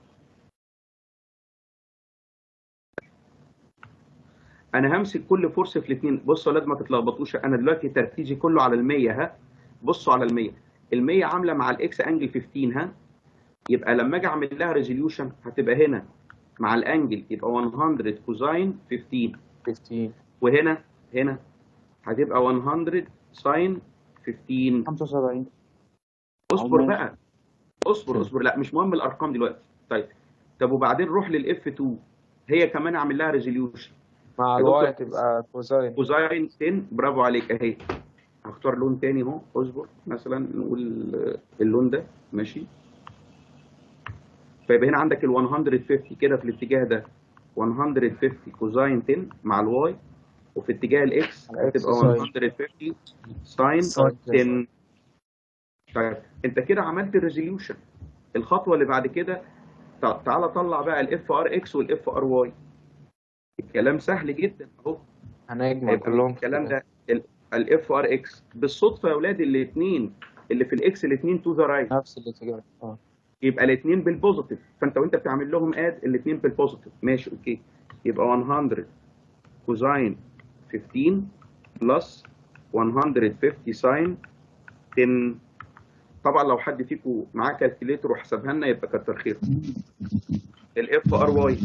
انا همسك كل فورس في الاثنين. بصوا يا اولاد ما تتلخبطوش، انا دلوقتي تركيزي كله على ال مية. ها بصوا على ال مية، ال مية عامله مع الاكس انجل خمستاشر. ها يبقى لما اجي اعمل لها ريزوليوشن هتبقى هنا مع الانجل يبقى مية كوزاين خمستاشر، وهنا هنا هتبقى مية ساين خمستاشر. خمسة وسبعين. اصبر بقى، اصبر اصبر لا مش مهم الارقام دلوقتي. طيب طب وبعدين روح للاف اتنين، هي كمان اعمل لها ريزوليوشن مع الواي تبقى كوزاين كوزاين عشرة. برافو عليك اهي. هختار لون تاني اهو، اصبر مثلا نقول اللون ده ماشي. فيبقى هنا عندك ال مية وخمسين كده في الاتجاه ده مية وخمسين كوزاين عشرة مع الواي، وفي اتجاه الاكس هتبقى مية وخمسين ساين عشرة. طيب انت كده عملت الريزوليوشن. الخطوه اللي بعد كده تعالى طلع بقى الاف ار اكس والاف ار واي. الكلام سهل جدا اهو. هنجمع كلهم الكلام ده الاف ار اكس بالصدفه يا اولاد الاثنين اللي في الاكس الاثنين تو ذا رايت نفس الاتجاه. اه يبقى الاثنين بالبوزيتيف، فانت وانت بتعمل لهم اد الاثنين بالبوزيتيف ماشي اوكي. يبقى مية كوزاين خمستاشر بلس مية وخمسين ساين عشرة. طبعا لو حد فيكم معاه كالكوليتر وحسبها لنا يبقى كتر خيره. الاف ار واي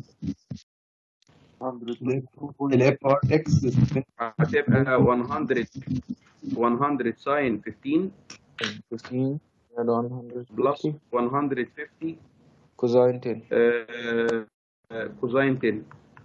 الاف ار اكس هتبقى مية مية ساين خمستاشر خمستاشر بلس مية وخمسين كوزاين عشرة. آه آه كوزاين عشرة.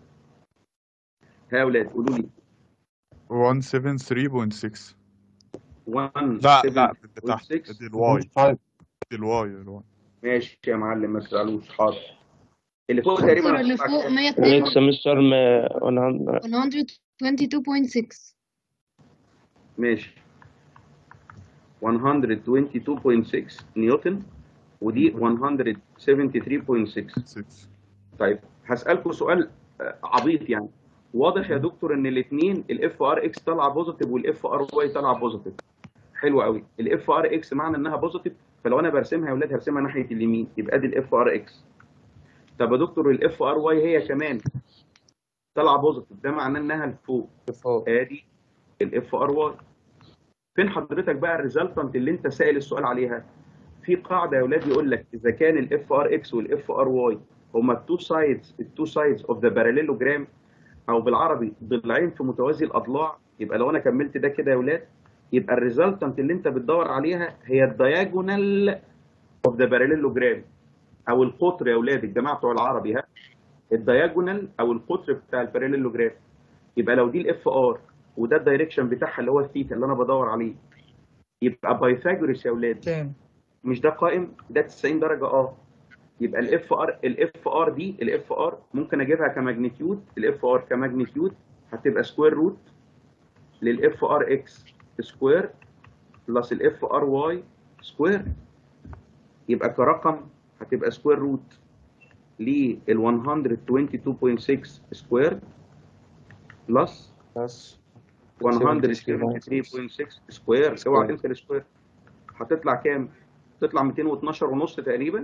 ها يا اولاد قولوا لي مية وسبعة وثلاثين فاصلة ستة. مية لا لا وسبعة اللي تحت وستة. دي الواي، دي الواي الواي. ماشي يا معلم ما تزعلوش. حاضر. اللي فوق تقريبا اللي فوق مية الاكس مستر مية واتنين فاصلة ستة. ماشي مية واتنين فاصلة ستة نيوتن، ودي مية سبعة وسبعين فاصلة ستة. طيب هسألكم سؤال عبيط يعني. واضح يا دكتور ان الاثنين الاف ار اكس طالعه بوزيتيف والاف ار واي طالعه بوزيتيف. حلو قوي. الاف ار اكس معنى انها بوزيتيف، فلو انا برسمها يا اولاد هرسمها ناحيه اليمين يبقى دي الاف ار اكس. طب يا دكتور الاف ار واي هي كمان طالعه بوزيتيف، ده معناه انها لفوق. ادي الاف ار واي. فين حضرتك بقى الريزلتنت اللي انت سائل السؤال عليها؟ في قاعده يا اولاد يقول لك اذا كان الاف ار اكس والاف ار واي هما التو سايدز التو سايدز اوف ذا باراليلوجرام، او بالعربي ضلعين في متوازي الاضلاع، يبقى لو انا كملت ده كده يا اولاد يبقى الريزلتنت اللي انت بتدور عليها هي الدياجونال اوف ذا باراليلوجرام، او القطر يا اولاد الجماعه بتوع العربي. ها الدياجونال او القطر بتاع الباراليلوجرام. يبقى لو دي الاف ار وده الدايركشن بتاعها اللي هو الثيتا اللي انا بدور عليه، يبقى بايثاغورس يا اولاد. مش ده قائم ده تسعين درجه. اه يبقى الاف ار الاف ار دي الاف ار ممكن اجيبها كماجنتيود. الاف ار كماجنتيود هتبقى سكوير روت للاف ار اكس سكوير بلس الاف ار واي سكوير، يبقى كرقم هتبقى سكوير روت لل مية واتنين فاصلة ستة سكوير بلس بس مية سبعة وسبعين فاصلة ستة سكوير. اوعى تنسى السكوير. هتطلع كام؟ تطلع ميتين واتناشر ونص تقريبا.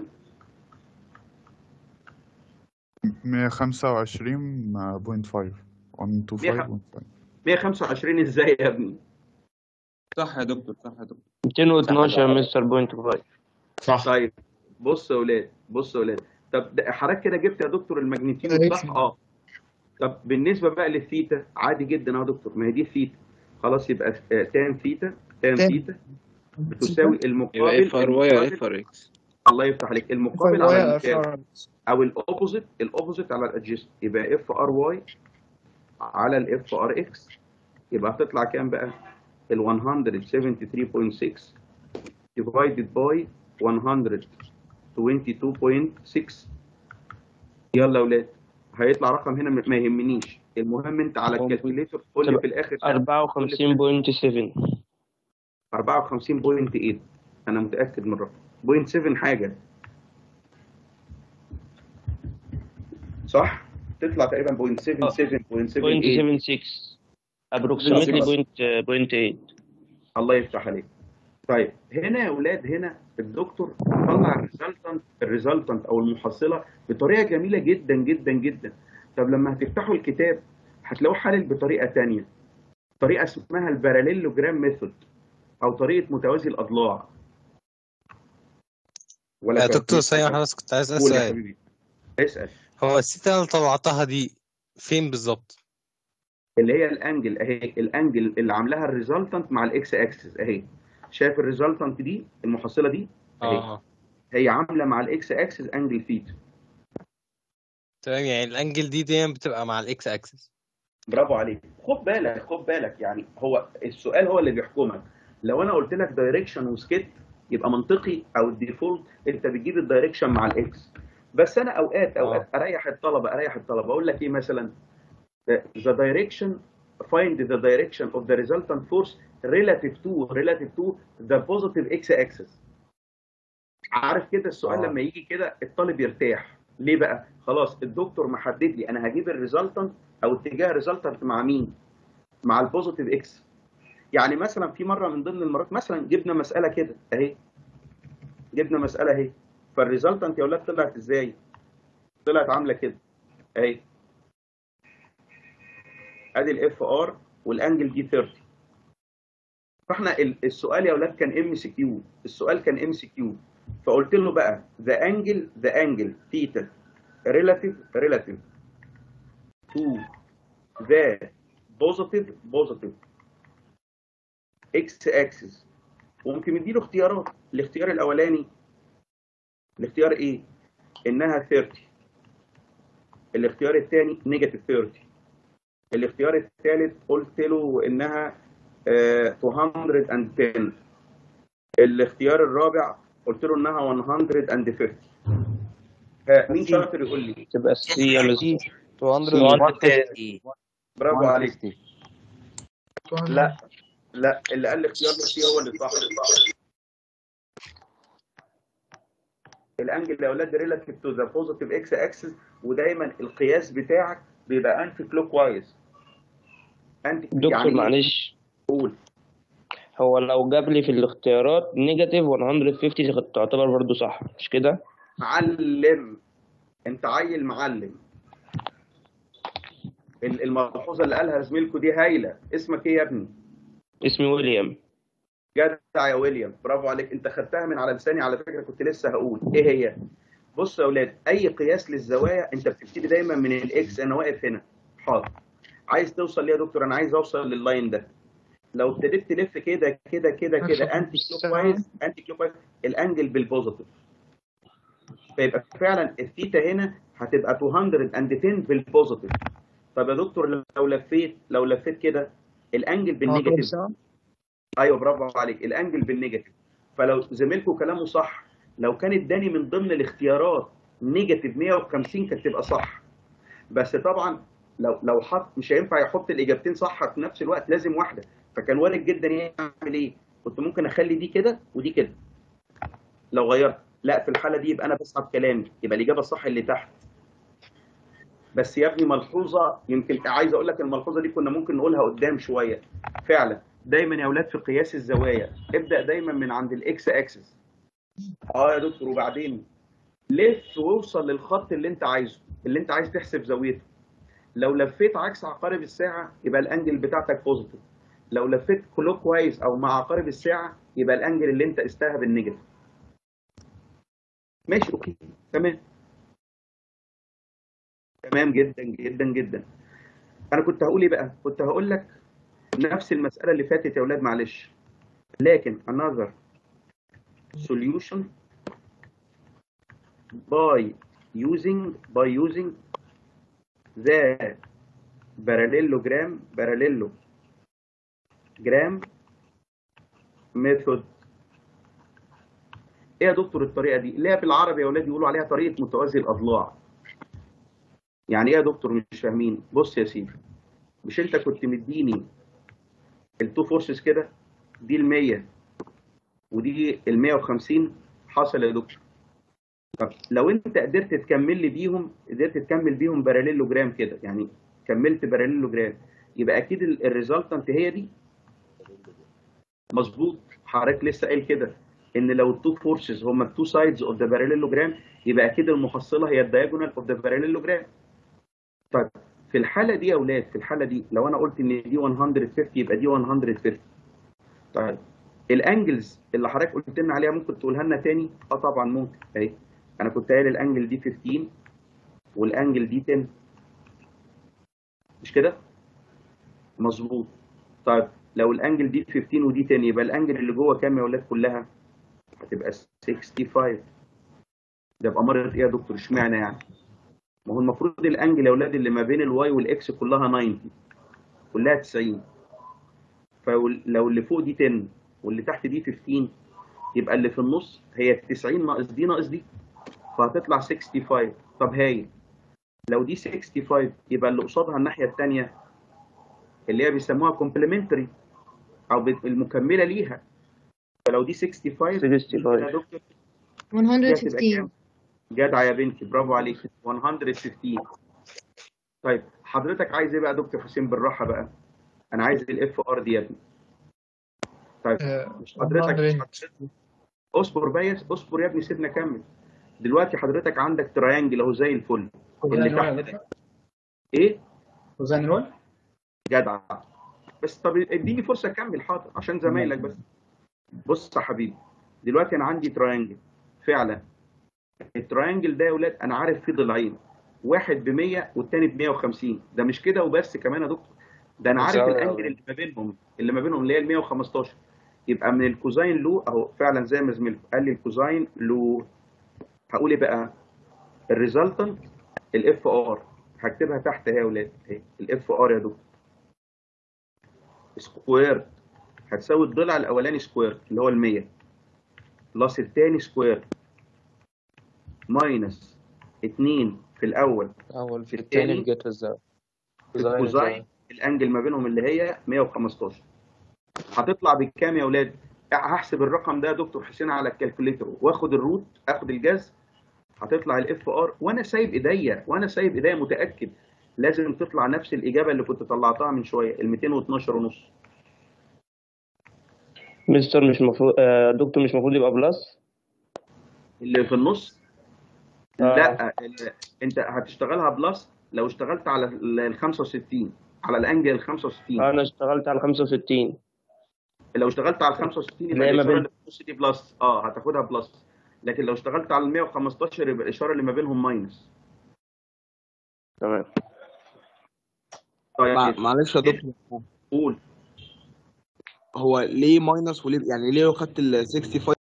مية وخمسة وعشرين فاصلة خمسة مية وخمسة وعشرين فاصلة خمسة. مية وخمسة وعشرين ازاي يا ابني؟ صح يا دكتور صح يا دكتور ميتين واتناشر مستر بوينت فايف. صح. طيب بص يا اولاد بص يا اولاد طب حضرتك كده جبت يا دكتور الماجنتيود صح؟ اه. طب بالنسبه بقى للثيتا عادي جدا يا دكتور، ما هي دي الثيتا خلاص. يبقى تان ثيتا تان ثيتا بتساوي المقابل اف ار واي اف ار اكس. الله يفتح عليك. المقابل على المقابل او الاوبوزيت، الاوبوزيت على الادجست، يبقى اف ار واي على الاف ار اكس، يبقى هتطلع كام بقى؟ ال مية وسبعة وسبعين فاصلة ستة divided by مية واثنين وعشرين فاصلة ستة. يلا يا اولاد، هيطلع رقم هنا ما يهمنيش، المهم انت على الكالكوليتر قول لي في الاخر أربعة وخمسين فاصلة سبعة. أربعة وخمسين فاصلة ثمانية، انا متاكد من الرقم صفر فاصلة سبعة حاجه، صح؟ تطلع تقريبا صفر فاصلة سبعة سبعة صفر فاصلة سبعة ستة approximately صفر فاصلة ثمانية. الله يفتح عليك. طيب هنا يا اولاد، هنا الدكتور طلع الريزلتنت الريزلتنت او المحصله بطريقه جميله جدا جدا جدا. طب لما هتفتحوا الكتاب هتلاقوه حلل بطريقه ثانيه، طريقه اسمها الباراليلوجرام ميثود او طريقه متوازي الاضلاع. ولا يا دكتور ثانية واحدة بس، كنت عايز اسال قول يا سؤال. حبيبي، اسال. هو السيتا اللي طلعتها دي فين بالظبط؟ اللي هي الانجل اهي، الانجل اللي عاملاها الريزلتنت مع الاكس اكسس اهي. شايف الريزلتنت دي، المحصله دي اهي، اه هي عامله مع الاكس اكسس انجل ثيتا. تمام، يعني الانجل دي دايما بتبقى مع الاكس اكسس. برافو عليك. خد بالك خد بالك يعني هو السؤال هو اللي بيحكمك. لو انا قلت لك دايركشن وسكيت يبقى منطقي او الديفولت انت بتجيب الدايركشن مع الاكس. بس انا اوقات اوقات اريح الطلبه اريح الطلبه اقول لك ايه مثلا، the direction find the direction of the resultant force relative to relative to the positive x axis. عارف كده السؤال آه. لما يجي كده الطالب يرتاح. ليه بقى؟ خلاص الدكتور محدد لي انا هجيب الريزلتنت او اتجاه الريزلتنت مع مين؟ مع البوزيتيف اكس. يعني مثلا في مره من ضمن المرات مثلا جبنا مساله كده اهي، جبنا مساله اهي، فالريزلتنت يا اولاد طلعت ازاي؟ طلعت عامله كده اهي، ادي الاف ار والانجل دي ثلاثين. فاحنا السؤال يا اولاد كان ام سي كيو، السؤال كان ام سي كيو، فقلت له بقى ذا انجل ذا انجل ثيتا ريلاتيف ريلاتيف تو ذا بوزيتيف بوزيتيف اكس اكسس. وممكن نديله اختيارات، الاختيار الاولاني الاختيار ايه؟ انها ثلاثين. الاختيار الثاني نيجاتيف ثلاثين. الاختيار الثالث قلت له انها مئتين وعشرة. الاختيار الرابع قلت له انها مئة وخمسين. ها مين شاطر يقول لي؟ تبقى سي يا مستر. مئتين وخمسين. برافو عليك. لا لا، اللي قال الاختيار سي هو اللي صح. الانجل يا اولاد ريلاتيف تو ذا بوزيتيف اكس اكسس، ودايما القياس بتاعك بيبقى انتي كلوك وايز. انتي دكتور يعني معلش، قول. هو لو جاب لي في الاختيارات نيجاتيف مية وخمسين تعتبر برضو صح مش كده؟ معلم، انت عيل معلم. الملحوظه اللي قالها زميلكوا دي هايله. اسمك ايه يا ابني؟ اسمي ويليام. جدع يا ويليام، برافو عليك. انت خدتها من على لساني على فكره، كنت لسه هقول ايه هي. بص يا اولاد، اي قياس للزوايا انت بتبتدي دايما من الاكس. انا واقف هنا حاضر، عايز توصل ليه يا دكتور؟ انا عايز اوصل لللاين ده. لو ابتديت تلف كده كده كده كده انتي كلوك وايز انتي كلوك وايز الانجل بالبوزيتيف، فيبقى فعلا الثيتا هنا هتبقى مئتين وعشرة بالبوزيتيف. طب يا دكتور لو لفيت لو لفيت كده الانجل بالنيجاتيف. ايوه برافو عليك، الانجل بالنيجاتيف. فلو زميلكم كلامه صح، لو كان اداني من ضمن الاختيارات نيجاتيف مئة وخمسين كانت تبقى صح. بس طبعا لو لو حط مش هينفع يحط الاجابتين صح في نفس الوقت، لازم واحده. فكان وارد جدا يعمل ايه؟ كنت ممكن اخلي دي كده ودي كده. لو غيرت لا، في الحاله دي يبقى انا بسحب كلامي، يبقى الاجابه الصح اللي تحت. بس يا ابني ملحوظه، يمكن عايز اقول لك الملحوظه دي كنا ممكن نقولها قدام شويه. فعلا دايما يا اولاد في قياس الزوايا ابدا دايما من عند الاكس اكسس. اه يا دكتور، وبعدين لف واوصل للخط اللي انت عايزه، اللي انت عايز تحسب زاويته. لو لفيت عكس عقارب الساعه يبقى الانجل بتاعتك بوزيتيف. لو لفيت كلوك وايز او مع عقارب الساعه يبقى الانجل اللي انت قستها بالنيجاتيف. ماشي اوكي تمام تمام جدا جدا جدا. انا كنت هقول ايه بقى؟ كنت هقول لك نفس المساله اللي فاتت يا اولاد معلش، لكن another solution by using by using the parallelogram parallelogram method. ايه يا دكتور الطريقه دي؟ اللي هي بالعربي يا اولاد يقولوا عليها طريقه متوازي الاضلاع. يعني ايه يا دكتور مش فاهمين؟ بص يا سيدي، مش انت كنت مديني التو فورسز كده، دي ال مية ودي ال مية وخمسين، حصل يا دكتور. طب لو انت قدرت تكمل لي بيهم، قدرت تكمل بيهم باراليلوجرام كده، يعني كملت باراليلوجرام، يبقى اكيد الريزلتنت هي دي. مظبوط، حضرتك لسه قايل كده ان لو التو فورسز هما التو سايدز اوف ذا باراليلوجرام يبقى اكيد المحصله هي الدايجونال اوف ذا باراليلوجرام. طيب في الحاله دي يا اولاد، في الحاله دي لو انا قلت ان دي مية وخمسين يبقى دي مية وخمسين. طيب الانجلز اللي حضرتك قلت لنا عليها ممكن تقولها لنا تاني؟ اه طبعا ممكن. اهي انا كنت قايل الانجل دي خمستاشر والانجل دي عشرة، مش كده؟ مظبوط. طيب لو الانجل دي خمستاشر ودي عشرة يبقى الانجل اللي جوه كام يا اولاد كلها؟ هتبقى خمسة وستين. ده يبقى مرة ايه يا دكتور؟ اشمعنى يعني؟ ما هو المفروض الانجل يا اولاد اللي ما بين الواي والاكس كلها تسعين، كلها تسعين. فلو اللي فوق دي عشرة واللي تحت دي خمستاشر يبقى اللي في النص هي تسعين ناقص دي ناقص دي، فهتطلع خمسة وستين. طب هاي لو دي خمسة وستين يبقى اللي قصادها الناحيه الثانيه اللي هي بيسموها كومبلمنتري او المكمله ليها، فلو دي ستة وستين يا دكتور مية وخمستاشر. جدع يا بنتي، برافو عليك، مية وخمستاشر. طيب حضرتك عايز ايه بقى يا دكتور حسين؟ بالراحه بقى، انا عايز الاف ار دي يا ابني. طيب مش حضرتك مش حضرتك اصبر بس، اصبر يا ابني، سيبنا كمل. دلوقتي حضرتك عندك تراينجل اهو زي الفل اللي تحت ده. ايه؟ كوزين رول؟ جدع. بس طب اديني فرصه اكمل حاضر عشان زمايلك بس. بص يا حبيبي، دلوقتي انا عندي تراينجل فعلا. التراينجل ده يا اولاد انا عارف فيه ضلعين، واحد ب مية والتاني ب مية وخمسين. ده مش كده وبس كمان يا دكتور، ده انا عارف الانجل اللي ما بينهم اللي ما بينهم اللي هي ال مية وخمستاشر. يبقى من الكوزين لو اهو فعلا زي ما زميلكم قال لي الكوزين لو، هقول ايه بقى؟ الريزلتنت الاف ار، هكتبها تحت اهي يا اولاد، اهي الاف ار يا دكتور سكوير هتساوي الضلع الاولاني سكوير اللي هو ال مية بلس الثاني سكوير ماينس اتنين في الاول اول في الثاني بجد ازاي؟ الكوزين الانجل ما بينهم اللي هي مية وخمستاشر هتطلع بكام يا اولاد؟ هحسب الرقم ده يا دكتور حسين على الكالكوليتر واخد الروت، اخد الجذر، هتطلع الاف ار وانا سايب ايديا، وانا سايب ايديا متاكد لازم تطلع نفس الاجابه اللي كنت طلعتها من شويه، ال ميتين واتناشر ونص. مستر مش المفروض آه دكتور مش المفروض يبقى بلس اللي في النص؟ آه. لا انت هتشتغلها بلس لو اشتغلت على ال خمسة وستين، على الانجل ال خمسة وستين. انا اشتغلت على خمسة وستين. لو اشتغلت على ال خمسة وستين يبقى الاشاره اللي في النص دي بلس، اه هتاخدها بلس. لكن لو اشتغلت على ال مية وخمستاشر يبقى الاشاره اللي ما بينهم ماينس. تمام. طيب مع... معلش يا دكتور، قول. هو ليه ماينس وليه يعني ليه خدت ال خمسة وستين؟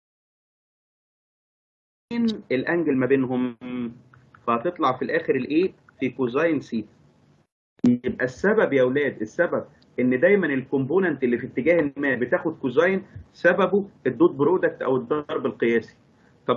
الانجل ما بينهم، فهتطلع في الاخر الايه في كوزين سيتا. يبقى السبب يا اولاد، السبب ان دايما الكومبوننت اللي في اتجاه ما بتاخد كوزين سببه الدوت برودكت او الضرب القياسي. طب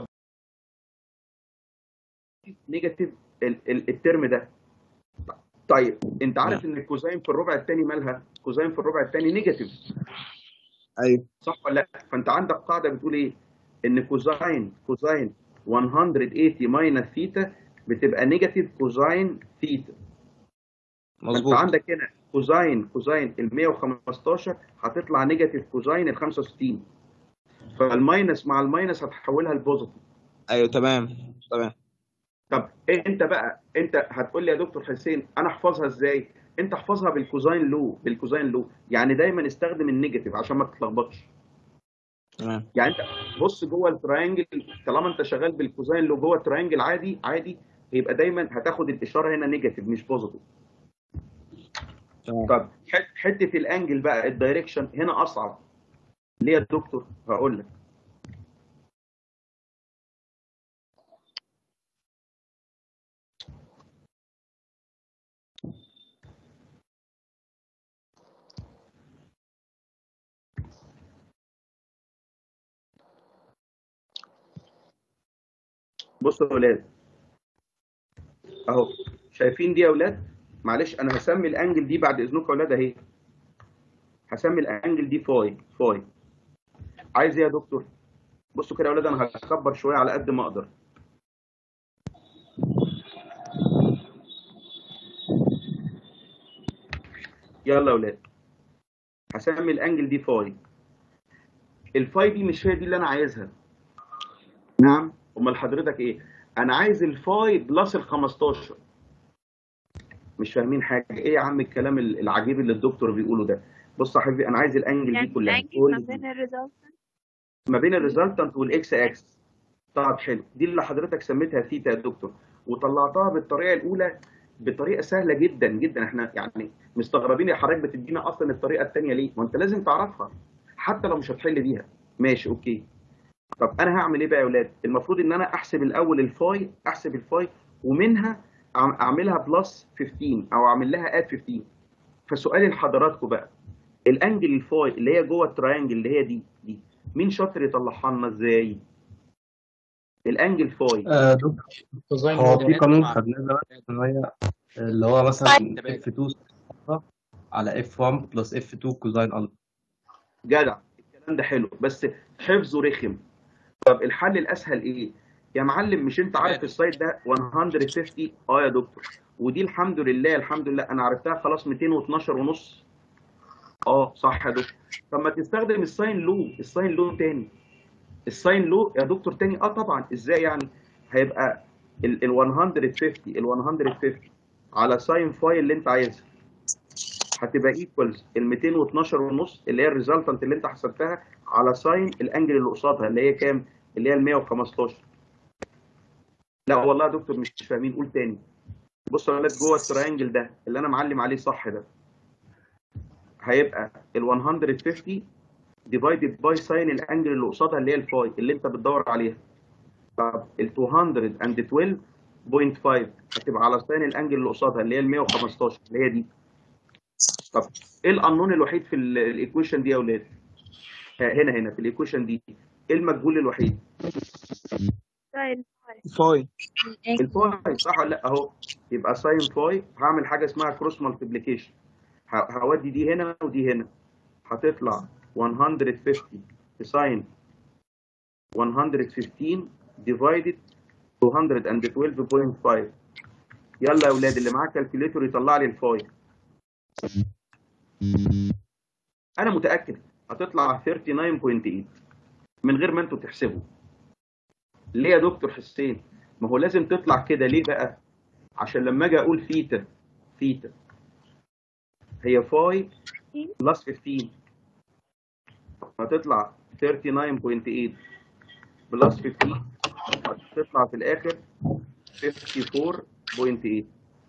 نيجاتيف الترم ده. طيب انت عارف ان الكوزين في الربع الثاني مالها؟ كوزين في الربع الثاني نيجاتيف. ايوه صح ولا لا؟ فانت عندك قاعده بتقول ايه؟ ان كوزين كوزين مية وتمانين ماينس ثيتا بتبقى نيجاتيف كوزين ثيتا. مظبوط. فانت عندك هنا كوزين كوزين ال مية وخمستاشر هتطلع نيجاتيف كوزين ال خمسة وستين، فالماينس مع الماينس هتحولها لبوزيتيف. ايوه تمام تمام. طب انت بقى انت هتقول لي يا دكتور حسين انا احفظها ازاي؟ انت احفظها بالكوزين لو، بالكوزين لو يعني دايما استخدم النيجاتيف عشان ما تتلخبطش. تمام. يعني انت بص جوه التراينجل، طالما انت شغال بالكوزين لو جوه التراينجل عادي عادي يبقى دايما هتاخد الاشاره هنا نيجاتيف مش بوزيتيف. طب حته الانجل بقى الدايركشن هنا اصعب. ليه يا دكتور؟ هقول لك. بصوا يا اولاد اهو، شايفين دي يا اولاد؟ معلش انا هسمي الانجل دي بعد اذنكم يا اولاد اهي، هسمي الانجل دي فاي. فاي عايز ايه يا دكتور؟ بصوا كده يا اولاد، انا هكبر شويه على قد ما اقدر. يلا يا اولاد، هسمي الانجل دي فاي. الفاي دي مش هي دي اللي انا عايزها. نعم، امال حضرتك ايه؟ انا عايز الفاي بلس ال خمستاشر. مش فاهمين حاجه، ايه يا عم الكلام العجيب اللي الدكتور بيقوله ده؟ بص يا حبيبي، انا عايز الانجل يعني دي كلها، الانجل ما بين الريزلتنت ما بين الريزلتنت والاكس اكس. طب حلو، دي اللي حضرتك سميتها ثيتا يا دكتور، وطلعتها بالطريقه الاولى بطريقه سهله جدا جدا. احنا يعني مستغربين يا حضرتك بتدينا اصلا الطريقه الثانيه ليه؟ ما انت لازم تعرفها حتى لو مش هتحل بيها. ماشي اوكي. طب انا هعمل ايه بقى يا اولاد؟ المفروض ان انا احسب الاول الفاي، احسب الفاي ومنها اعملها بلس خمستاشر او اعمل لها اد خمستاشر. فسؤالي لحضراتكم بقى، الانجل الفاي اللي هي جوه التراينجل اللي هي دي دي مين شاطر يطلعها لنا ازاي؟ الانجل فاي. آه دكتور، هو في قانون خدناه زمان ان هي اللي هو مثلا اف اتنين على اف واحد بلس اف اتنين كوزين الفا. جدع، الكلام ده حلو بس حفظه رخم. طب الحل الاسهل ايه؟ يا معلم مش انت عارف السايد ده مية وخمسين؟ اه يا دكتور، ودي الحمد لله الحمد لله انا عرفتها خلاص ميتين واتناشر ونص. اه صح يا دكتور. طب ما تستخدم الساين لو، الساين لو تاني، الساين لو يا دكتور تاني. اه طبعا، ازاي يعني؟ هيبقى ال ال مية وخمسين ال مية وخمسين على ساين فاي اللي انت عايزها هتبقى ايكوالز ال ميتين واتناشر ونص اللي هي الريزلتنت اللي انت حسبتها على ساين الانجل اللي قصادها اللي هي كام؟ اللي هي ال مية وخمستاشر. لا والله يا دكتور مش فاهمين، قول تاني. بص يا ولاد، جوه التراينجل ده اللي انا معلم عليه صح ده هيبقى ال مية وخمسين ديفايدد باي ساين الانجل اللي قصادها اللي هي الفاي اللي انت بتدور عليها. طب ال ميتين واتناشر فاصلة خمسة هتبقى على ساين الانجل اللي قصادها اللي هي ال مية وخمستاشر اللي هي دي. طب ايه القانون الوحيد في الايكويشن دي يا اولاد؟ هنا هنا في الايكويشن دي ايه المجهول الوحيد؟ ساين فاي. الفاي صح ولا لا؟ اهو يبقى ساين فاي. هعمل حاجه اسمها كروس مالتيبليكيشن، هودي دي هنا ودي هنا، هتطلع مية وخمسين في ساين مية وخمستاشر ديفايدد ميتين واتناشر فاصلة خمسة. يلا يا اولاد اللي معاه كالكوليتور يطلع لي الفاي. انا متاكد هتطلع تسعة وثلاثين فاصلة تمانية من غير ما انتوا تحسبوا. ليه يا دكتور حسين؟ ما هو لازم تطلع كده. ليه بقى؟ عشان لما اجي اقول ثيتا، ثيتا هي فاي بلس خمستاشر، هتطلع تسعة وثلاثين فاصلة تمانية بلس خمستاشر، هتطلع في الاخر خمسة وخمسين فاصلة تمانية.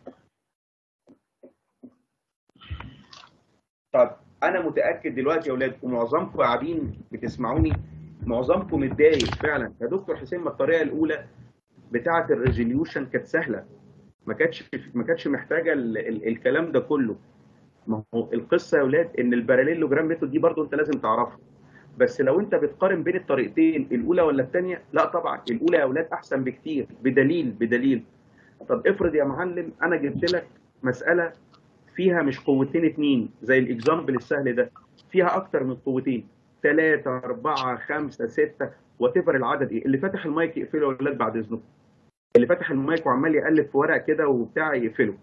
طب انا متاكد دلوقتي يا اولاد ومعظمكم قاعدين بتسمعوني، معظمكم متضايق فعلا. يا دكتور حسين ما الطريقه الاولى بتاعه الريزوليوشن كانت سهله، ما كانتش ما كانتش محتاجه ال ال الكلام ده كله. ما هو القصه يا اولاد ان الباراليلوجرام ميثود دي برضو انت لازم تعرفها. بس لو انت بتقارن بين الطريقتين الاولى ولا الثانيه، لا طبعا الاولى يا اولاد احسن بكتير. بدليل بدليل طب افرض يا معلم انا جبت لك مساله فيها مش قوتين اتنين زي الاكزامبل السهل ده، فيها اكتر من قوتين، ثلاثة أربعة خمسة ستة وات العدد ايه. اللي فاتح المايك يقفله يا اولاد بعد اذنكم، اللي فاتح المايك وعمال يقلب في ورق كده وبتاع يقفله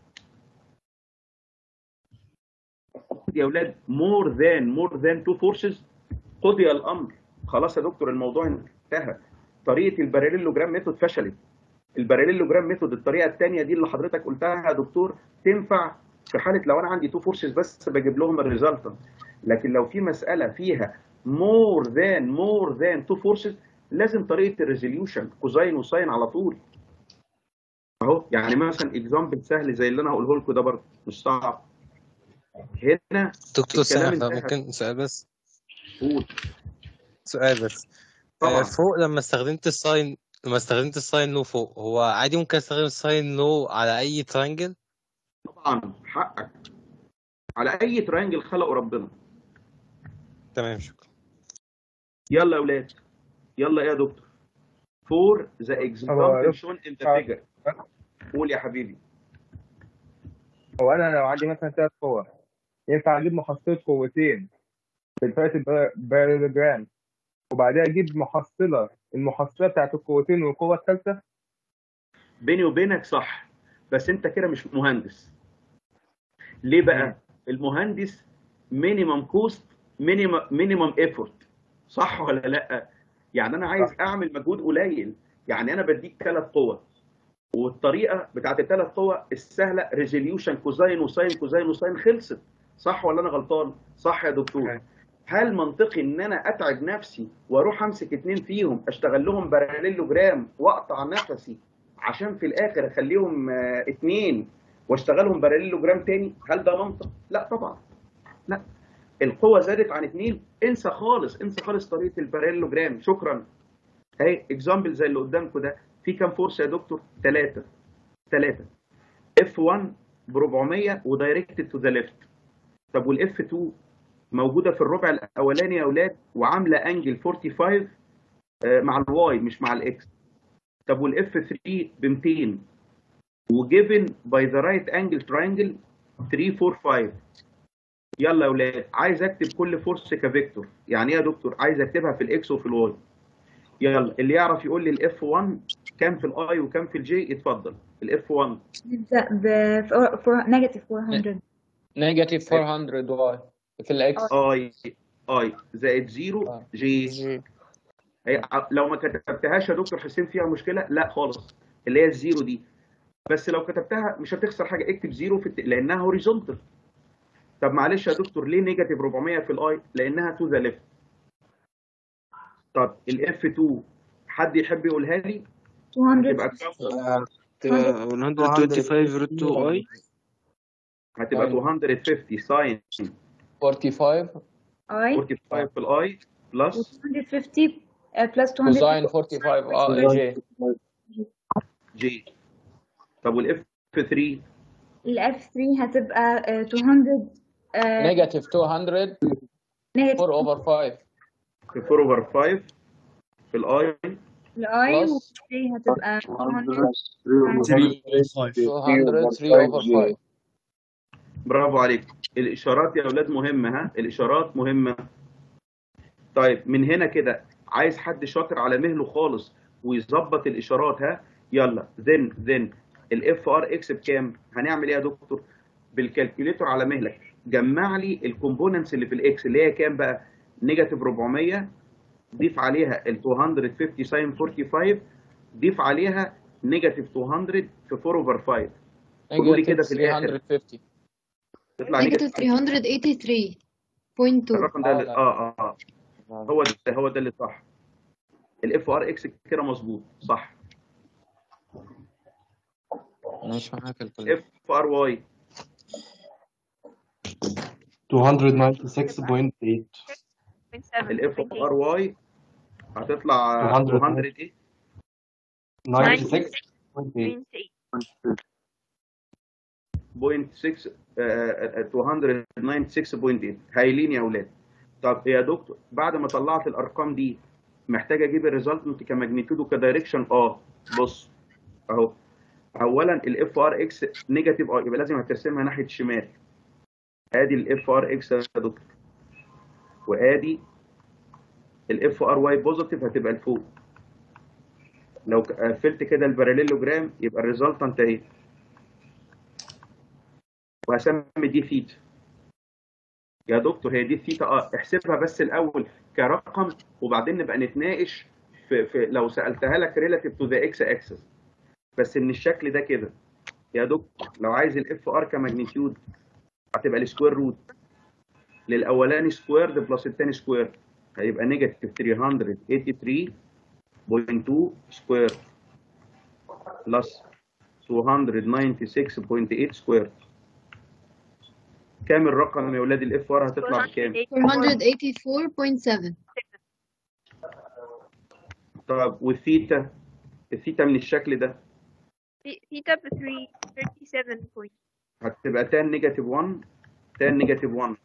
يا اولاد. مور ذان مور ذان تو فورسز قضي الامر. خلاص يا دكتور الموضوع انتهى. طريقه الباراليلوجرام ميثود فشلت. الباراليلوجرام ميثود الطريقه الثانيه دي اللي حضرتك قلتها يا دكتور تنفع في حاله لو انا عندي تو فورسز بس بجيب لهم الريزلتنت، لكن لو في مساله فيها مور ذان مور ذان تو فورسز لازم طريقه الريزوليوشن كوزاين وساين على طول. اهو يعني مثلا اكزامبل سهل زي اللي انا هقوله لكم ده برضه مش صعب. هنا دكتور الكلام سنة انتهى. ممكن سؤال بس؟ قول. سؤال بس. طبعا. آه، فوق لما استخدمت الساين لما استخدمت الساين لو فوق، هو عادي ممكن استخدم الساين لو على اي ترانجل؟ طبعا حقك، على اي ترينجل خلقه ربنا. تمام شكرا. يلا يا اولاد، يلا يا دكتور for the هو example shown in the figure. قول يا حبيبي. هو انا لو عندي مثلا ثلاث قوى ينفع اجيب محصله قوتين في الفئه البارالوجرام وبعدها اجيب محصله المحصله بتاعت القوتين والقوه الثالثه؟ بيني وبينك صح، بس انت كده مش مهندس. ليه بقى؟ المهندس مينيمم كوست مينيمم ايفورت، صح ولا لا؟ يعني انا عايز اعمل مجهود قليل، يعني انا بديك ثلاث قوى والطريقه بتاعت الثلاث قوى السهله ريزوليوشن كوزاين وساين كوزاين وساين خلصت، صح ولا انا غلطان؟ صح يا دكتور. هل منطقي ان انا اتعب نفسي واروح امسك اتنين فيهم اشتغل لهم باراليلوجرام واقطع نفسي عشان في الاخر اخليهم اه اتنين واشتغلهم باراليلوجرام تاني؟ هل ده منطق؟ لا طبعا. لا، القوه زادت عن اتنين، انسى خالص انسى خالص طريقه الباراليلوجرام. شكرا. اهي اكزامبل زي اللي قدامكم ده، في كام فورس يا دكتور؟ ثلاثه. ثلاثه اف واحد ب أربعمية ودايركتد تو ذا ليفت. طب والاف اتنين موجوده في الربع الاولاني يا اولاد وعامله انجل خمسة وأربعين مع الواي مش مع الاكس. طب والاف تلاتة ب ميتين وجيفن باي ذا رايت انجل تراينجل تلاتة أربعة خمسة. يلا يا اولاد، عايز اكتب كل فورس كفيكتور. يعني ايه يا دكتور؟ عايز اكتبها في الاكس وفي الواي. يلا اللي يعرف يقول لي الاف واحد كام في الاي وكام في الجي يتفضل. الاف واحد نبدأ ب نيجاتيف أربعمية. نيجاتيف أربعمية واي في الاكس. اي اي زائد زيرو جي. هي لو ما كتبتهاش يا دكتور حسين فيها مشكله؟ لا خالص، اللي هي الزيرو دي. بس لو كتبتها مش هتخسر حاجه، اكتب زيرو في الت... لانها هوريزونتال. طب معلش يا دكتور ليه نيجاتيف أربعمية في الاي؟ لانها تو ذا ليفت. طب الاف اتنين حد يحب يقولها لي؟ هتبقى مية وخمسة وعشرين روت اتنين اي هتبقى ميتين وخمسين ساين خمسة وأربعين اي خمسة وأربعين في الاي بلس ميتين وخمسين بلس كوزاين ميتين أربعة وأربعين اه جي جي. طب والاف تلاتة؟ الاف ثلاثة هتبقى ميتين نيجاتيف ميتين نيجاتيف أربعة اوفر خمسة في أربعة اوفر خمسة في الاي الاي بلس والجي هتبقى ميتين وتلاتة اوفر خمسة. برافو عليك. الاشارات يا اولاد مهمه، ها الاشارات مهمه. طيب من هنا كده عايز حد شاطر على مهله خالص ويظبط الاشارات. ها يلا ذن ذن الاف ار اكس بكام؟ هنعمل ايه يا دكتور؟ بالكالكوليتور على مهلك جمع لي الكومبوننتس اللي في الاكس اللي هي كام بقى؟ نيجاتيف أربعمية، ضيف عليها ال ميتين وخمسين ساين خمسة وأربعين، ضيف عليها نيجاتيف ميتين في أربعة اوفر خمسة. قولوا لي كده في الاخر تطلع نيجاتيف ثلاثمية وتمانية وثمانين فاصلة اتنين. الرقم ده اللي... اه اه اه هو ده هو ده اللي صح. الاف ار اكس كده مظبوط صح. مش معايا كالكوليتر. اف ار واي ميتين وتسعة وتسعين فاصلة تمانية. الاف ار واي هتطلع ميتين ايه؟ تسعة وتسعين فاصلة تمانية. بوينت ستة ميتين وتسعة وتسعين فاصلة تمانية. هايلين يا اولاد. طب يا دكتور بعد ما طلعت الارقام دي محتاج اجيب الريزلتنت كماجنتيود وكدايركشن. اه بص اهو. اولا الاف ار اكس نيجاتيف اه يبقى لازم هترسمها ناحيه الشمال. ادي الاف ار اكس يا دكتور، وادي الاف ار واي بوزيتيف هتبقى لفوق. لو قفلت كده الباراليلوجرام يبقى الريزلتنت اهي، وهسمي دي ثيتا. يا دكتور هي دي ثيتا اه احسبها بس الاول كرقم وبعدين نبقى نتناقش في, في لو سالتها لك ريلاتيف تو ذا اكس اكسس. بس ان الشكل ده كده يا دكتور لو عايز الاف ار كماجنتيود هتبقى السكوير روت للاولاني سكويرد بلس الثاني سكوير، هيبقى نيجاتيف ثلاثمية وتمانية وثمانين فاصلة اتنين سكوير بلس ميتين وستة وتسعين فاصلة تمانية سكوير. كام الرقم يا ولاد؟ الاف ار هتطلع بكام؟ أربعمية وثمانية وثمانين فاصلة سبعة. طب والثيتا؟ الثيتا من الشكل ده ثيتا ب سبعة وثلاثين بوينت. هتبقى تان نيجاتيف واحد تان نيجاتيف واحد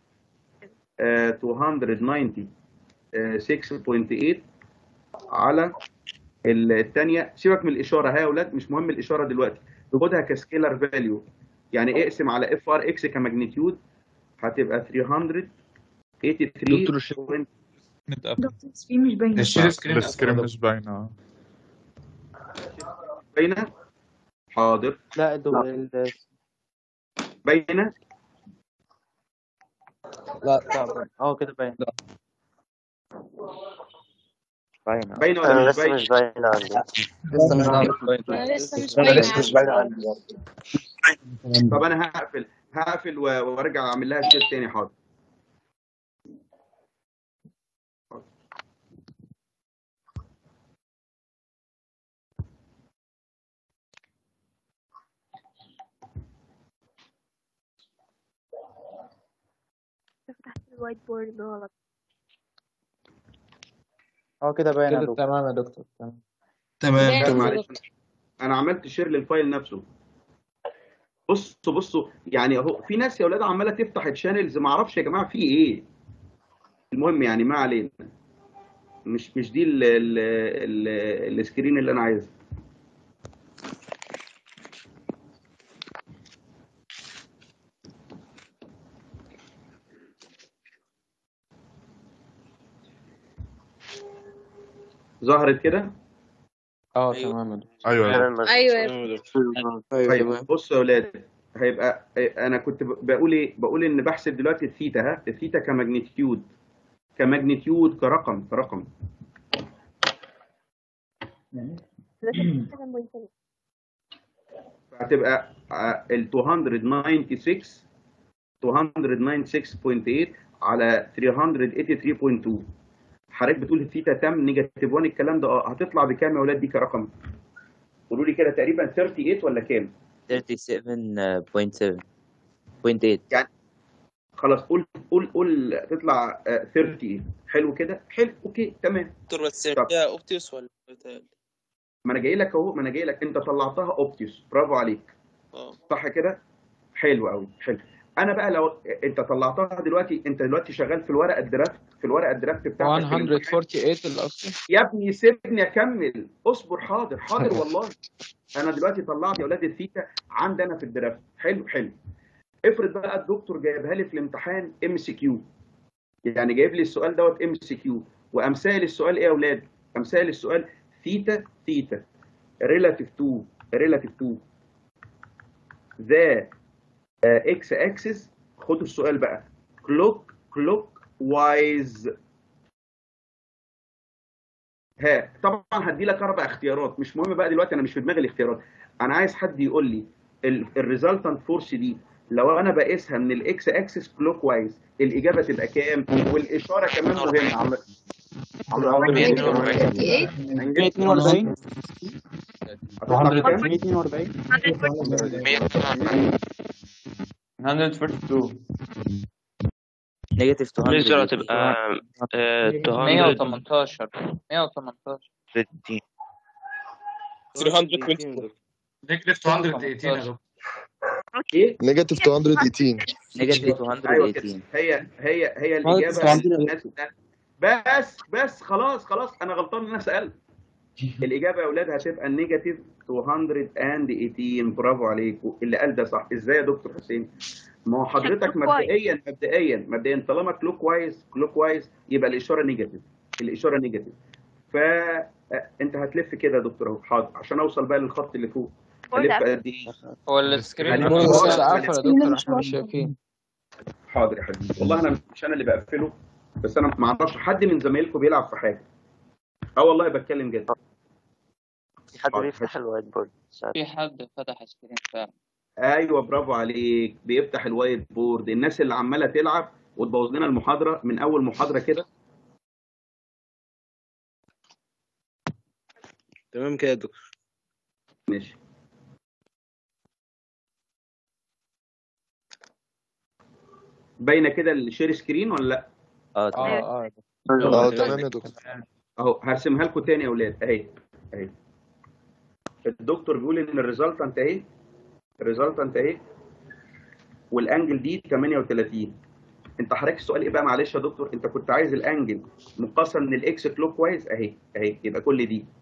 ميتين وتسعة وتسعين فاصلة تمانية على الثانيه سيبك من الاشاره ها يا اولاد، مش مهم الاشاره دلوقتي، خدها كسكيلر فاليو. يعني اقسم على اف ار اكس كماجنتيود هتبقى ثلاثمية وتمانية وثمانين. دكتور سكرين مش باينه. الشير سكرين السكرين مش باينه. باينه؟ حاضر. لا ال باينه؟ لا اه كده باين. باينه باينه ولا مش باينه؟ مش باينه عندي. لسه مش باينة لسه مش باينه لسه مش باينه عندي. طب انا هقفل هقفل وارجع اعمل لها شير تاني. حاضر. فتحت الوايت بورد غلط. اه كده باين يا كده دكتور. تمام يا دكتور. تمام لا باين يا معلش، دكتور. انا عملت شير للفايل نفسه. بصوا بصوا يعني اهو في ناس يا اولاد عماله تفتح الشانلز، ما اعرفش يا جماعه في ايه. المهم يعني ما علينا، مش مش دي ال ال ال السكرين اللي انا عايزها. ظهرت كده؟ اه تمام يا دكتور. ايوه ايوه يا دكتور. طيب بصوا يا اولاد، هيبقى انا كنت بقول ايه؟ بقول ان بحسب دلوقتي الثيتا. ها الثيتا كماجنتيود، كماجنتيود كرقم كرقم هتبقى ال مئتين وستة وتسعين مئتين وستة وتسعين فاصلة ثمانية على ثلاثمية وثمانية وثمانين فاصلة اتنين. حضرتك بتقول الثيتا تم نيجاتيف واحد، الكلام ده اه هتطلع بكام يا اولاد دي كرقم؟ قولوا لي كده تقريبا ثلاثة وثلاثين ولا كام؟ ثلاثة وثلاثين فاصلة سبعة فاصلة ثمانية. يعني خلاص قول قول قول تطلع ثلاثين. حلو كده؟ حلو اوكي تمام. دكتور بس فيها اوبتيوس ولا بتهيألي؟ ما انا جاي لك اهو، ما انا جاي لك، انت طلعتها اوبتيوس، برافو عليك. اه صح كده؟ حلو قوي حلو. انا بقى لو انت طلعتها دلوقتي، انت دلوقتي شغال في الورقه الدرافت، في الورقه الدرافت بتاعتك مية وأربعة وأربعين الاصلي. يا ابني سيبني اكمل، اصبر. حاضر حاضر والله. انا دلوقتي طلعت يا اولاد الثيتا عندنا في الدرافت. حلو حلو. افرض بقى الدكتور جايبها لي في الامتحان ام سي كيو، يعني جايب لي السؤال دوت ام سي كيو، وامثال السؤال ايه يا اولاد؟ امثال السؤال ثيتا ثيتا relative to relative to the x axis. خدوا السؤال بقى clock clock wise. ها طبعا هدي لك اربع اختيارات، مش مهم بقى دلوقتي، انا مش في دماغي الاختيارات. انا عايز حد يقول لي الريزلتنت فورس دي لو انا بقيسها من الاكس اكسس كلوك وايز الاجابه تبقى كام؟ والاشاره كمان مهمه. مية اتنين وأربعين مية اتنين وأربعين مية اتنين وأربعين مية واتنين نيجاتيف الإشارة تبقى مية وتمنتاشر مية وتمنتاشر ثلاثمية وعشرين. نيجاتيف مئتين وتمنتاشر يا دكتور. ايه؟ نيجاتيف مئتين وثمانين. نيجاتيف مئتين وثمانين. هي هي هي الاجابه. بس بس خلاص خلاص انا غلطان ان انا سالت. الاجابه يا اولاد هتبقى النيجاتيف مئتين وتمنتاشر. برافو عليكم، اللي قال ده صح. ازاي يا دكتور حسين؟ ما هو حضرتك مبدئيا مبدئيا مبدئيا طالما كلوك وايز كلوك وايز يبقى الاشاره نيجاتيف، الاشاره نيجاتيف. فانت هتلف كده يا دكتور اهو. حاضر عشان اوصل بقى للخط اللي فوق. هلف قد ايه؟ هو السكرين قافل يا دكتور، احنا مش شايفين. حاضر يا حبيبي، والله انا مش انا اللي بقفله، بس انا ما اعرفش حد من زمايلكم بيلعب في حاجه. اه والله بتكلم جد. في حد بيفتح الوايت بورد؟ في حد فتح سكرين فعلا. ايوه برافو عليك، بيفتح الوايت بورد. الناس اللي عماله تلعب وتبوظ لنا المحاضره من اول محاضره كده. تمام كده يا دكتور. ماشي. باينه كده الشير سكرين ولا لا؟ اه اه اه اه تمام يا دكتور. اهو هرسمها لكم تاني يا اولاد. اهي اهي الدكتور بيقول ان الريزلتنت اهي، الريزلتنت اهي، والانجل دي ثمانية وثلاثين. انت حضرتك السؤال ايه بقى معلش يا دكتور؟ انت كنت عايز الانجل مقاسه من الاكس كلوك وايز. اهي اهي يبقى كل دي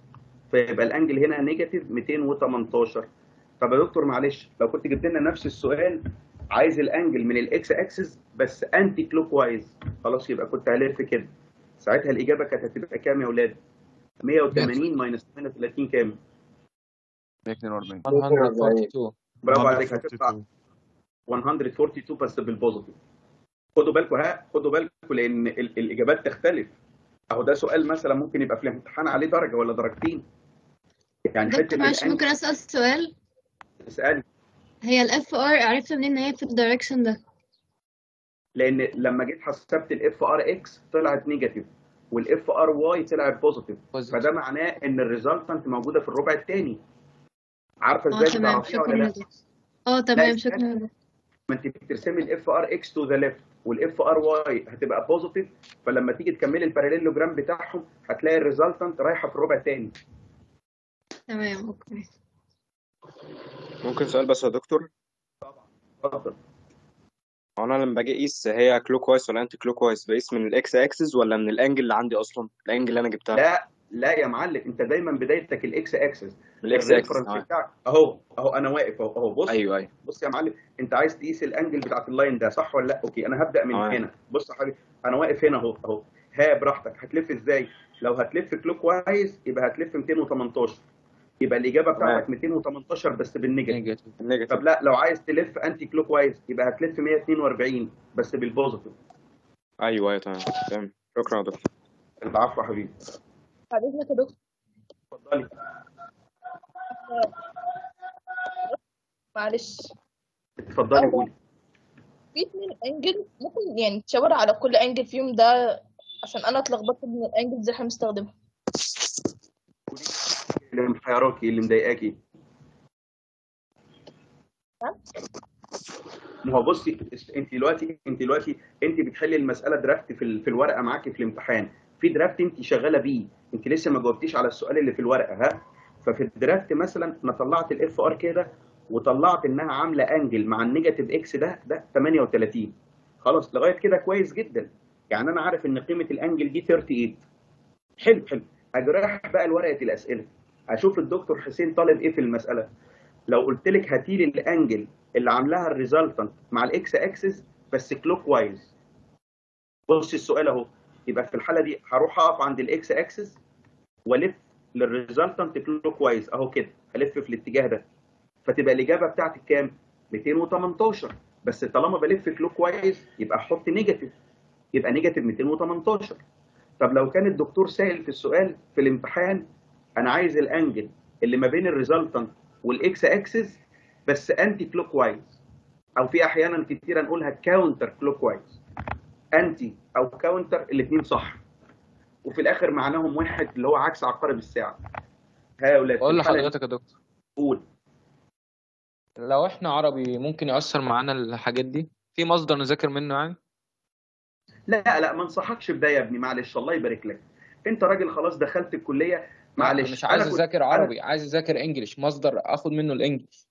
فيبقى الانجل هنا نيجاتيف مئتين وتمنتاشر. طب يا دكتور معلش لو كنت جبت لنا نفس السؤال عايز الانجل من الاكس اكسس بس انتي كلوك وايز، خلاص يبقى كنت هلف كده. ساعتها الاجابه كانت هتبقى كام يا اولاد؟ مية وتمانين ماينس ثمانية وثلاثين كام؟ مية واتنين وأربعين. مية واتنين وأربعين. برافو عليك، هتطلع مية واتنين وأربعين بس بالبوزيتيف. خدوا بالكم ها خدوا بالكم لان ال- الاجابات تختلف. اهو ده سؤال مثلا ممكن يبقى في الامتحان عليه درجه ولا درجتين. يعني حته دكتور معلش ممكن الانجل. أسأل سؤال؟ اسالي. هي ال اف ار عرفت منين إن هي في الدايركشن ده؟ لان لما جيت حسبت الاف ار اكس طلعت نيجاتيف والاف ار واي طلعت بوزيتيف، فده معناه ان الريزلتنت موجوده في الربع الثاني. عارفه اه ازاي تمام، بتعرفيها ولا شكرا يا لا؟ دكتور. اه لا تمام، استنى، شكرا يا دكتور. ما انت بترسمي الاف ار اكس تو ذا ليفت والاف ار واي هتبقى بوزيتيف، فلما تيجي تكملي الباراليلوجرام بتاعهم هتلاقي الريزلتنت رايحه في الربع الثاني. تمام اوكي. ممكن سؤال بس يا دكتور؟ اتفضل. هو انا لما باجي اقيس هي كلوك وايز ولا انتي كلوك وايز، بقيس من الاكس اكسس ولا من الانجل اللي عندي اصلا، الانجل اللي انا جبتها؟ لا لا يا معلم، انت دايما بدايتك الاكس اكسس. الاكس اكسس الريفرنس بتاعك اهو اهو انا واقف اهو اهو بص. ايوه ايوه. بص يا معلم، انت عايز تقيس الانجل بتاعت اللاين ده صح ولا لا؟ اوكي انا هبدا من تمام. هنا. بص يا حبيبي انا واقف هنا اهو اهو. ها براحتك، هتلف ازاي؟ لو هتلف كلوك وايز يبقى هتلف مئتين وتمنتاشر، يبقى الاجابه بتاعتك مئتين وتمنتاشر بس بالنيجاتيف. طب لا لو عايز تلف انتي كلوك وايز يبقى هتلف مية واتنين وأربعين بس بالبوزيتيف. ايوه ايوه تمام تمام. شكرا يا دكتور. العفو يا حبيبي. بعد اذنك يا دكتور. اتفضلي. معلش. اتفضلي قولي. في اتنين انجل ممكن يعني تشاور على كل انجل فيهم ده عشان انا اتلخبطت من الانجلز اللي احنا بنستخدمها. اللي محيراكي اللي مضايقاكي. ما هو بصي انت دلوقتي انت دلوقتي انت بتحلي المساله درافت في ال- في الورقه معاكي في الامتحان، في درافت انت شغاله بيه، انت لسه ما جاوبتيش على السؤال اللي في الورقه ها. ففي الدرافت مثلا انا طلعت الاف ار كده وطلعت انها عامله انجل مع النيجاتيف اكس ده ده تمانية وتلاتين. خلاص لغايه كده كويس جدا، يعني انا عارف ان قيمه الانجل دي تمانية وتلاتين. حلو حلو. اجي رايح بقى لورقه الاسئله اشوف الدكتور حسين طالب ايه في المساله. لو قلت لك هاتي لي الانجل اللي عاملاها الريزلتنت مع الاكس اكسس بس كلوك وايز. بص السؤال اهو، يبقى في الحاله دي هروح اقف عند الاكس اكسس والف للريزلتنت كلوك وايز اهو كده، هلف في الاتجاه ده، فتبقى الاجابه بتاعتي كام؟ مئتين وتمنتاشر. بس طالما بلف كلوك وايز يبقى احط نيجاتيف، يبقى نيجاتيف مئتين وتمنتاشر. طب لو كان الدكتور سائل في السؤال في الامتحان انا عايز الانجل اللي ما بين الريزلتنت والاكس اكسس بس انتي كلوك وايز، او في احيانا كتيره نقولها كاونتر كلوك وايز. انتي او كاونتر الاثنين صح، وفي الاخر معناهم واحد اللي هو عكس عقارب الساعه. ها يا اولاد اقول لحضرتك يا دكتور، قول. لو احنا عربي ممكن يأثر معانا الحاجات دي؟ في مصدر نذاكر منه يعني؟ لا لا ما انصحكش بده يا ابني، معلش الله يبارك لك، انت راجل خلاص دخلت الكليه معلش. مش عايز أنا كنت- اذاكر أنا- عربي، عايز اذاكر انجليش، مصدر اخد منه الانجليش.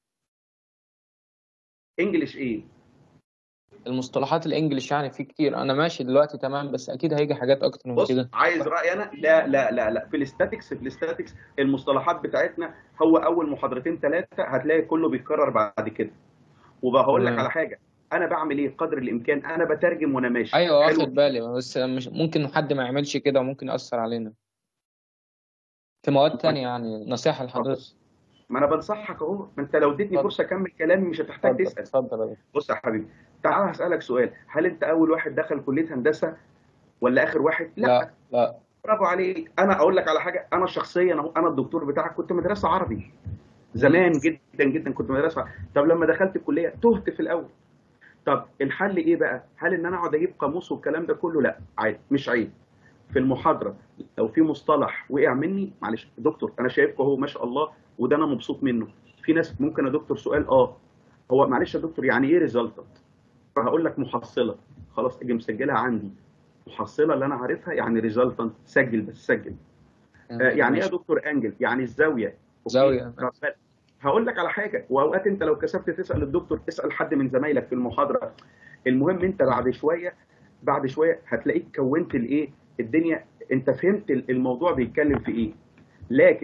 انجليش ايه؟ المصطلحات الانجليش يعني في كتير، انا ماشي دلوقتي تمام بس اكيد هيجي حاجات اكتر من بص كده. عايز رايي انا؟ لا لا لا لا في الاستاتكس في الاستاتكس المصطلحات بتاعتنا هو اول محاضرتين ثلاثه هتلاقي كله بيتكرر بعد كده. وبقول لك تمام. على حاجه، انا بعمل ايه قدر الامكان؟ انا بترجم وانا ماشي. ايوه حلو. واخد بالي، بس مش ممكن حد ما يعملش كده وممكن يأثر علينا في مواد تانية يعني. نصيحة لحضرتك. ما انا بنصحك اهو، ما انت لو اديتني فرصه اكمل كلامي مش هتحتاج اتفضل تسال. اتفضل يا دكتور. بص يا حبيبي تعال هسالك سؤال، هل انت اول واحد دخل كليه هندسه ولا اخر واحد؟ لا لا لا. برافو عليك. انا اقول لك على حاجه، انا شخصيا اهو انا الدكتور بتاعك كنت مدرسه عربي زمان جدا جدا، كنت مدرسه. طب لما دخلت الكليه تهت في الاول. طب الحل ايه بقى؟ هل ان انا اقعد اجيب قاموس والكلام ده كله؟ لا عادي مش عيب. في المحاضره لو في مصطلح وقع مني معلش دكتور انا شايفكم اهو ما شاء الله وده انا مبسوط منه. في ناس ممكن يا دكتور سؤال اه هو معلش يا دكتور يعني ايه ريزلتنت؟ فهقول لك محصله، خلاص اجي مسجلها عندي، محصله اللي انا عارفها يعني ريزلتنت، سجل بس سجل. آه يعني ايه يا دكتور انجل؟ يعني الزاويه. زاويه. هقول لك على حاجه، واوقات انت لو كسبت تسال الدكتور اسال حد من زمايلك في المحاضره. المهم انت بعد شويه بعد شويه هتلاقيك كونت الايه الدنيا، انت فهمت الموضوع بيتكلم في ايه. لكن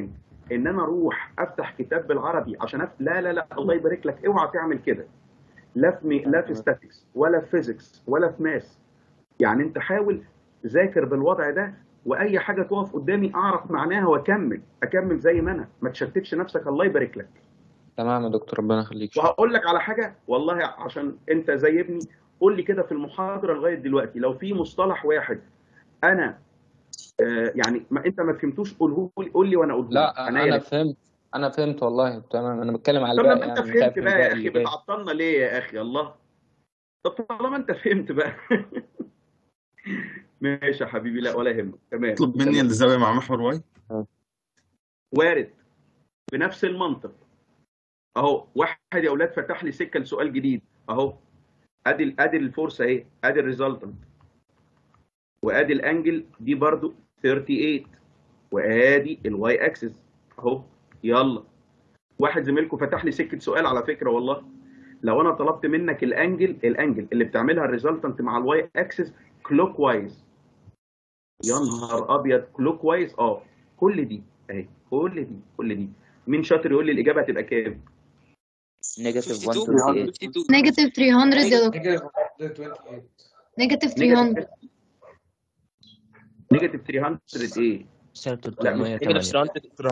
ان انا اروح افتح كتاب بالعربي عشان أف... لا لا لا الله يبارك لك، اوعى تعمل كده. لا في مي... لا في ستاتكس ولا في فيزيكس ولا في ماس. يعني انت حاول ذاكر بالوضع ده، واي حاجه تقف قدامي اعرف معناها واكمل اكمل زي ما انا، ما تشتتش نفسك. الله يبارك لك. تمام يا دكتور، ربنا يخليك. وهقول لك على حاجه والله عشان انت زي ابني، قول لي كده في المحاضره لغايه دلوقتي لو في مصطلح واحد انا آه يعني ما انت ما فهمتوش قوله لي، قول لي وانا اقوله لك. لا انا انا فهمت انا فهمت والله تمام. انا بتكلم على طب الباقي لما انت يعني، فهمت خايف من بقى الباقي يا اللي اخي جاي. بتعطلنا ليه يا اخي؟ الله. طب طالما انت فهمت بقى ماشي يا حبيبي، لا ولا يهمك. تمام اطلب مني تمام. الزاوية مع محور واي. وارد بنفس المنطق. اهو واحد يا اولاد فتح لي سكه لسؤال جديد اهو. ادي ادي الفورس اهي، ادي الريزلتنت، وادي الانجل دي برضو ثلاثة وثلاثين، وادي الواي اكسس اهو. يلا واحد زميلكم فتح لي سكه سؤال على فكره والله. لو انا طلبت منك الانجل الانجل اللي بتعملها الريزلتنت مع الواي اكسس كلوك وايز، يا نهار ابيض كلوك وايز. اه كل دي اهي، كل دي كل دي. مين شاطر يقول لي الاجابه هتبقى كام؟ نيجاتيف مية وتمانية. نيجاتيف تلتمية يا دكتور. نيجاتيف تلتمية. نيجاتيف ثلاثمية ايه؟ لا مش تلتمية وتمانية.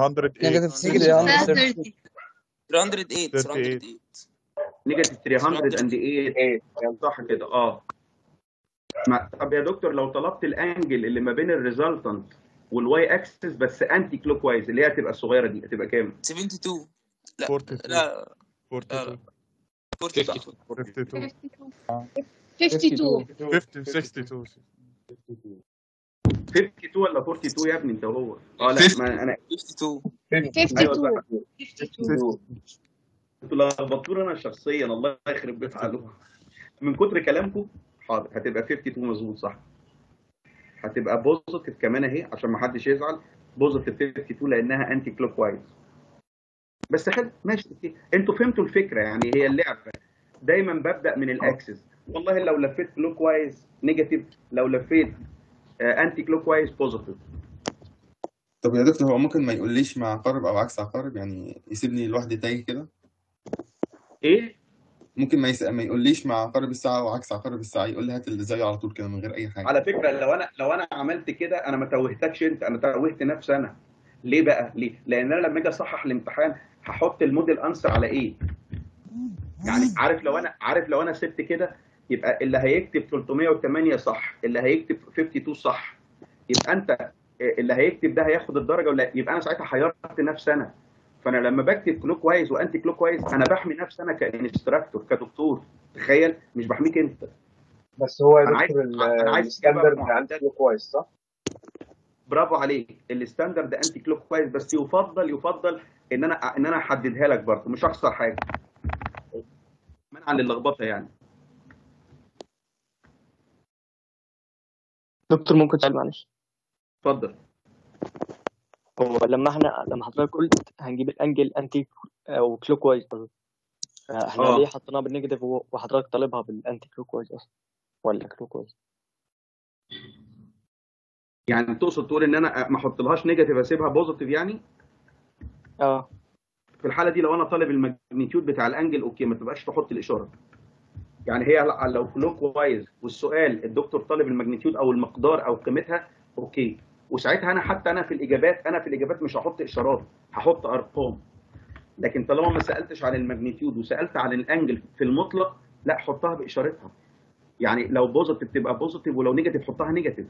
نيجاتيف ثلاثمية وتمانية صح كده اه. ما طب يا دكتور لو طلبت الانجل اللي ما بين الريزلتنت والواي اكسس بس انتي كلوك وايز اللي هي هتبقى الصغيره دي هتبقى كام؟ اتنين وسبعين. لا اتنين وأربعين. لا اتنين لا وأربعين. اتنين وخمسين. خمسة وخمسين. خمسين ستة وستين. اتنين وخمسين ولا اتنين وأربعين يا ابني انت وهو؟ اه لا ما انا خمسة وخمسين. ايوه صح. انتوا لخبطتوني انا شخصيا، الله يخرب بيت عقلكم من كتر كلامكم. حاضر هتبقى اتنين وخمسين مظبوط صح. هتبقى بوزيتيف كمان اهي عشان ما حدش يزعل، بوزيتيف اتنين وخمسين لانها انتي كلوك وايز. بس حلو ماشي اوكي، انتوا فهمتوا الفكره. يعني هي اللعبه دايما ببدا من الاكسس. والله لو لفيت كلوك وايز نيجاتيف، لو لفيت انتي كلوك وايز بوزيتيف. طب يا دكتور هو ممكن ما يقوليش مع عقارب او عكس عقارب، يعني يسيبني لوحدي تايه كده؟ ايه؟ ممكن ما, يس... ما يقوليش مع عقارب الساعه وعكس عقارب الساعه، يقول لي هات اللي زيه على طول كده من غير اي حاجه. على فكره لو انا لو انا عملت كده انا ما توهتكش انت، انا توهت نفسي انا. ليه بقى؟ ليه؟ لان انا لما اجي اصحح الامتحان هحط الموديل انسر على ايه؟ يعني عارف لو انا عارف لو انا سبت كده يبقى اللي هيكتب تلتمية وتمانية صح، اللي هيكتب اتنين وخمسين صح، يبقى انت اللي هيكتب ده هياخد الدرجه ولا يبقى انا ساعتها حيرت نفسي انا. فانا لما بكتب كلوك وايز وانتي كلوك وايز انا بحمي نفسي انا كانستراكتور كدكتور. تخيل مش بحميك انت. بس هو يا انا عايز دكتور انا عايز الستاندرد عندي كويس صح؟ برافو عليك. الستاندرد انتي كلوك كويس، بس يفضل يفضل ان انا ان انا احددها لك برضه، مش هخسر حاجه. منعا للخبطه يعني. دكتور ممكن سؤال معلش؟ اتفضل. هو لما احنا لما حضرتك قلت هنجيب الانجل انتي او كلوك وايز، احنا آه. ليه حطيناها بالنيجاتيف وحضرتك طالبها بالانتي كلوك وايز اصلا ولا كلوك وايز؟ يعني تقصد تقول ان انا ما احطلهاش نيجاتيف اسيبها بوزيتيف يعني؟ اه في الحاله دي لو انا طالب الماجنتيود بتاع الانجل اوكي ما تبقاش تحط الاشاره. يعني هي لو كلوك وايز والسؤال الدكتور طالب الماجنتيود او المقدار او قيمتها اوكي، وساعتها انا حتى انا في الاجابات انا في الاجابات مش هحط اشارات، هحط ارقام. لكن طالما ما سالتش عن الماجنتيود وسالت عن الانجل في المطلق لا حطها باشارتها. يعني لو بوزيتيف تبقى بوزيتيف ولو نيجاتيف حطها نيجاتيف.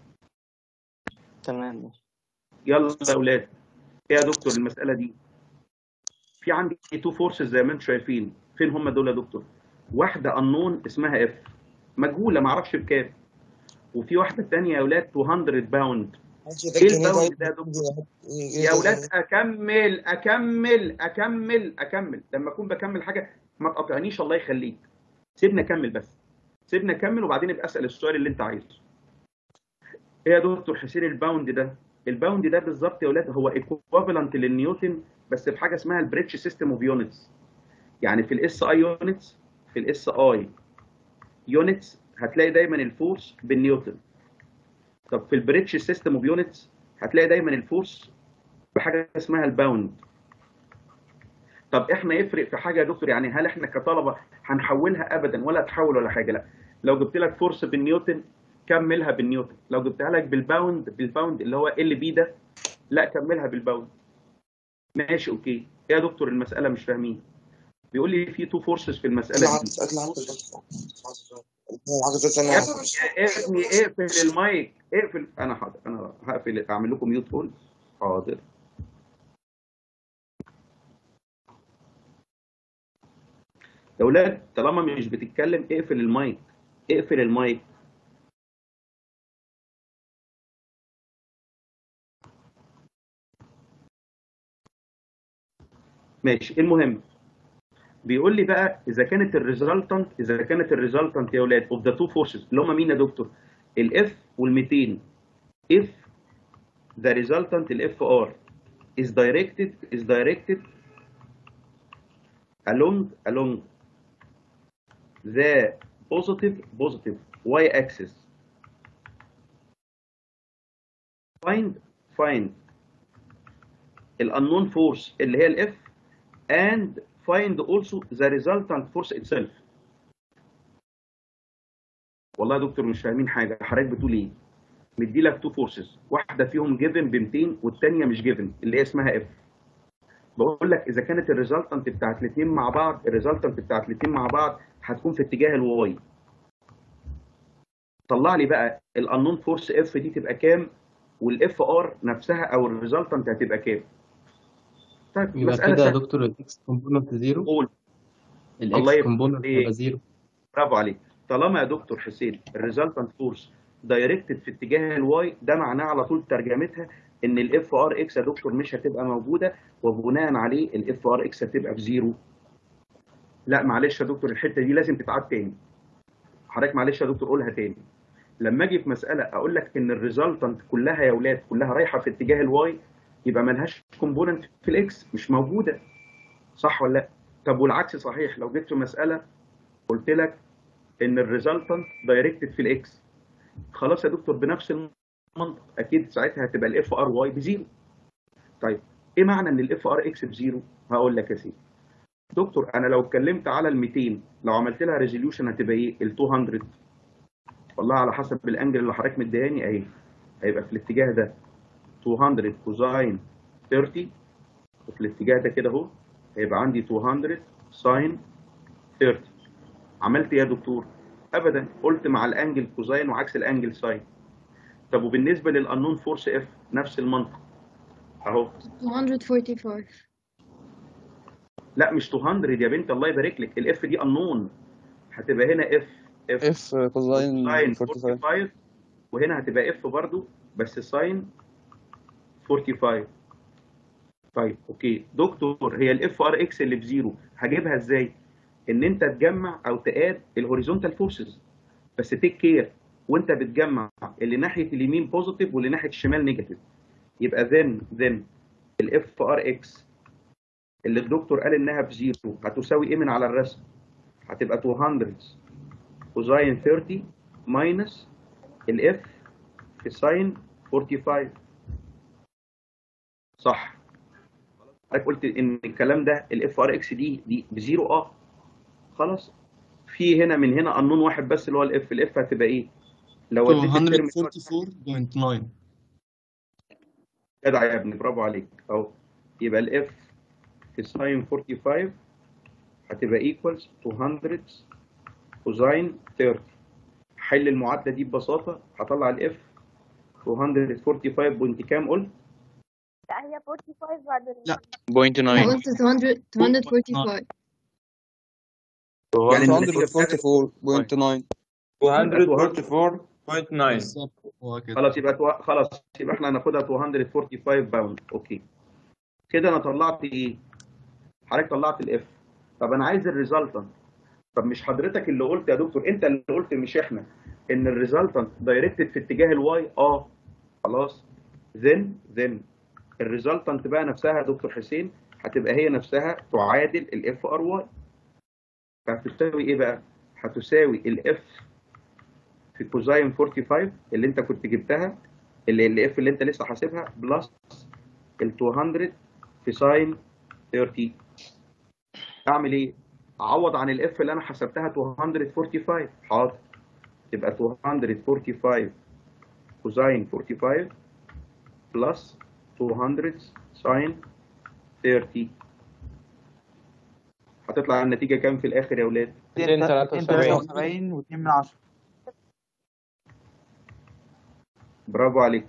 تمام. يلا يا اولاد. ايه يا دكتور المساله دي؟ في عندي تو فورسز زي ما انتم شايفين، فين هم دول يا دكتور؟ واحده انون اسمها اف مجهوله ما اعرفش بكام، وفي واحده ثانيه يا اولاد مئتين باوند. ايه الباوند ده يا دكتور؟ يا اولاد اكمل اكمل اكمل اكمل لما اكون بكمل حاجه ما تقاطعنيش الله يخليك. سيبني اكمل بس، سيبني اكمل وبعدين ابقى اسال السؤال اللي انت عايزه. ايه يا دكتور حسين الباوند ده؟ الباوند ده بالظبط يا اولاد هو ايكوفالنت للنيوتن بس في حاجه اسمها البريتش سيستم اوف يونتس. يعني في الاس اي يونتس في الاس اي يونتس هتلاقي دايما الفورس بالنيوتن. طب في البريتش سيستم اوف يونتس هتلاقي دايما الفورس بحاجه اسمها الباوند. طب احنا يفرق في حاجه يا دكتور؟ يعني هل احنا كطلبه هنحولها؟ ابدا، ولا تحول ولا حاجه. لا، لو جبت لك فورس بالنيوتن كملها بالنيوتن، لو جبتها لك بالباوند بالباوند اللي هو ال بي ده، لا كملها بالباوند. ماشي اوكي. إيه يا دكتور المساله مش فاهمين؟ بيقول لي في تو فورسز في المساله دي. يا ابني اقفل المايك، اقفل. انا حاضر، انا هقفل، اعمل لكم ميوت هول. حاضر. يا اولاد طالما مش بتتكلم اقفل المايك، اقفل المايك. ماشي. المهم بيقول لي بقى اذا كانت الريزلتنت اذا كانت الريزلتنت يا اولاد اوف ذا تو فورسز اللي هم مين يا دكتور؟ الاف وال200. if the resultant الاف ار is directed is directed along along the positive positive y axis, find find ال unknown force اللي هي الاف and find also the resultant force itself. والله يا دكتور مش فاهمين حاجه، حضرتك بتقول ايه؟ مدي لك تو فورسز، واحده فيهم جيفن ب مئتين والثانيه مش جيفن اللي هي اسمها اف. بقول لك اذا كانت الريزلتنت بتاعت الاثنين مع بعض الريزلتنت بتاعت الاثنين مع بعض هتكون في اتجاه الواي. طلع لي بقى الانون فورس اف دي تبقى كام، والاف ار نفسها او الريزلتنت هتبقى كام. طيب يبقى مساله كده يا سهله. دكتور الاكس كومبوننت زيرو، قول. الله الاكس يفتح كومبوننت عليك. هيبقى زيرو. برافو عليك. طالما يا دكتور حسين الريزلتنت فورس دايركتد في اتجاه الواي، ده معناه على طول ترجمتها ان الاف ار اكس يا دكتور مش هتبقى موجوده، وبناء عليه الاف ار اكس هتبقى بزيرو. لا معلش يا دكتور الحته دي لازم تتعاد تاني. حضرتك معلش يا دكتور قولها تاني. لما اجي في مساله اقول لك ان الريزلتنت كلها يا اولاد كلها رايحه في اتجاه الواي، يبقى مالهاش كومبوننت في الاكس، مش موجوده. صح ولا لا؟ طب والعكس صحيح، لو جيت في مساله قلت لك ان الريزلتنت دايركتد في الاكس، خلاص يا دكتور بنفس المنطق اكيد ساعتها هتبقى الاف ار واي بزيرو. طيب ايه معنى ان الاف ار اكس بزيرو؟ هقول لك يا سيدي. دكتور انا لو اتكلمت على ال مئتين لو عملت لها ريزوليوشن هتبقى ايه؟ ال مئتين. والله على حسب الانجل اللي حضرتك مديهاني اهي، هيبقى في الاتجاه ده مئتين كوزاين ثلاثين، وفي الاتجاه ده كده اهو هيبقى عندي مئتين ساين ثلاثين. عملت ايه يا دكتور؟ ابدا، قلت مع الانجل كوزاين وعكس الانجل ساين. طب وبالنسبه للانون فورس اف نفس المنطق اهو. مئتين وخمسة وأربعين. لا مش مئتين يا بنت الله يبارك لك، الاف دي انون، هتبقى هنا اف اف اف كوزاين ساين خمسة وأربعين. خمسة وأربعين، وهنا هتبقى اف برضو بس ساين خمسة وأربعين. طيب اوكي دكتور، هي الاف ار اكس اللي بزيرو هجيبها ازاي؟ ان انت تجمع او تقاد الهوريزونتال فورسز، بس تيك كير وانت بتجمع اللي ناحيه اليمين بوزيتيف واللي ناحيه الشمال نيجاتيف. يبقى ذن ذن الاف ار اكس اللي الدكتور قال انها بزيرو هتساوي ايه من على الرسم؟ هتبقى مئتين كوزاين ثلاثين ماينس الاف في ساين خمسة وأربعين. صح. حضرتك قلت ان الكلام ده الاف ار اكس دي دي بزيرو. اه خلاص. في هنا من هنا قانون واحد بس اللي هو الاف، الاف هتبقى ايه؟ لو وديت الترم مئتين وأربعة وأربعين فاصلة تسعة. جدع يا ابني برافو عليك اهو. يبقى الاف في ساين خمسة وأربعين هتبقى ايكوالز مئتين كوزاين ثلاثين. حل المعادله دي ببساطه، هطلع الاف مئتين وخمسة وأربعين بوينت كام قلت؟ لا هي خمسة وأربعين بعد ال لا بوينت أنا تسعة. قلت مئتين مئتين وخمسة وأربعين. يعني مئتين وأربعة وأربعين فاصلة تسعة. مئتين وأربعة وأربعين فاصلة تسعة. خلاص يبقى تو... خلاص يبقى احنا هناخدها مئتين وخمسة وأربعين باوند. اوكي كده انا طلعت ايه؟ حضرتك طلعت الاف. طب انا عايز الريزلتنت. طب مش حضرتك اللي قلت يا دكتور، انت اللي قلت مش احنا، ان الريزلتنت دايركتد في اتجاه الواي. اه خلاص. ذن ذن الريزلتنت بقى نفسها يا دكتور حسين هتبقى هي نفسها تعادل الاف ار واي. فهتساوي ايه بقى؟ هتساوي الاف في كوزاين خمسة وأربعين اللي انت كنت جبتها، اللي الاف اللي انت لسه حاسبها، بلس ال مئتين في ساين ثلاثين. اعمل ايه؟ اعوض عن الاف اللي انا حسبتها مئتين وخمسة وأربعين. حاضر، تبقى مئتين وخمسة وأربعين كوزاين خمسة وأربعين بلس مئتين ساين ثلاثين. هتطلع النتيجة كام في الآخر يا ولاد؟ مئتين وثلاثة وسبعين واثنين من عشرة. برافو عليك.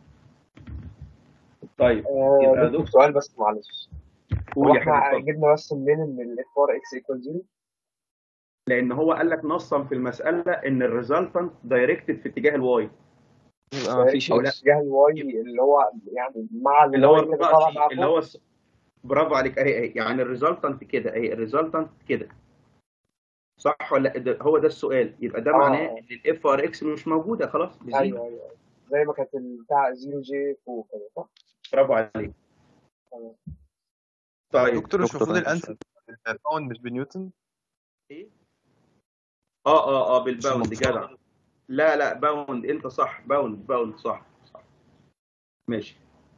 طيب آه دكتور سؤال بس معلش، هو قول يا احنا حبيبي. جبنا بس منين ان الاف ار اكس ايكوال زيرو؟ لأن هو قال لك نصا في المسألة إن الريزلتنت دايركتد في اتجاه الواي. يبقى مفيش او اتجاه الواي اللي هو يعني مع اللي هو الواي اللي طالع الرباعي مع اللي هو س... برافو عليك. اهي اهي يعني الريزلتنت كده، اهي الريزلتنت كده، صح ولا ده هو ده السؤال؟ يبقى ده آه. معناه ان الاف ار اكس مش موجوده خلاص بزيرو. ايوه ايوه زي ما كانت بتاع زيرو جي فوق كده صح؟ برافو عليك. تمام. طيب دكتور مش المفروض الانسب باوند مش بنيوتن؟ ايه؟ اه اه اه بالباوند جدع. لا لا باوند، انت صح، باوند باوند صح صح. ماشي.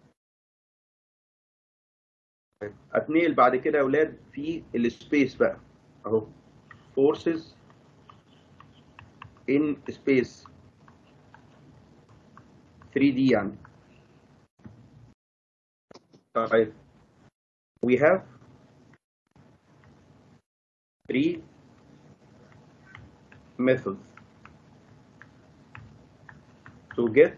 اتنقل بعد كده يا اولاد في السبيس بقى اهو. forces in space ثري دي يعني. طيب we have three methods to get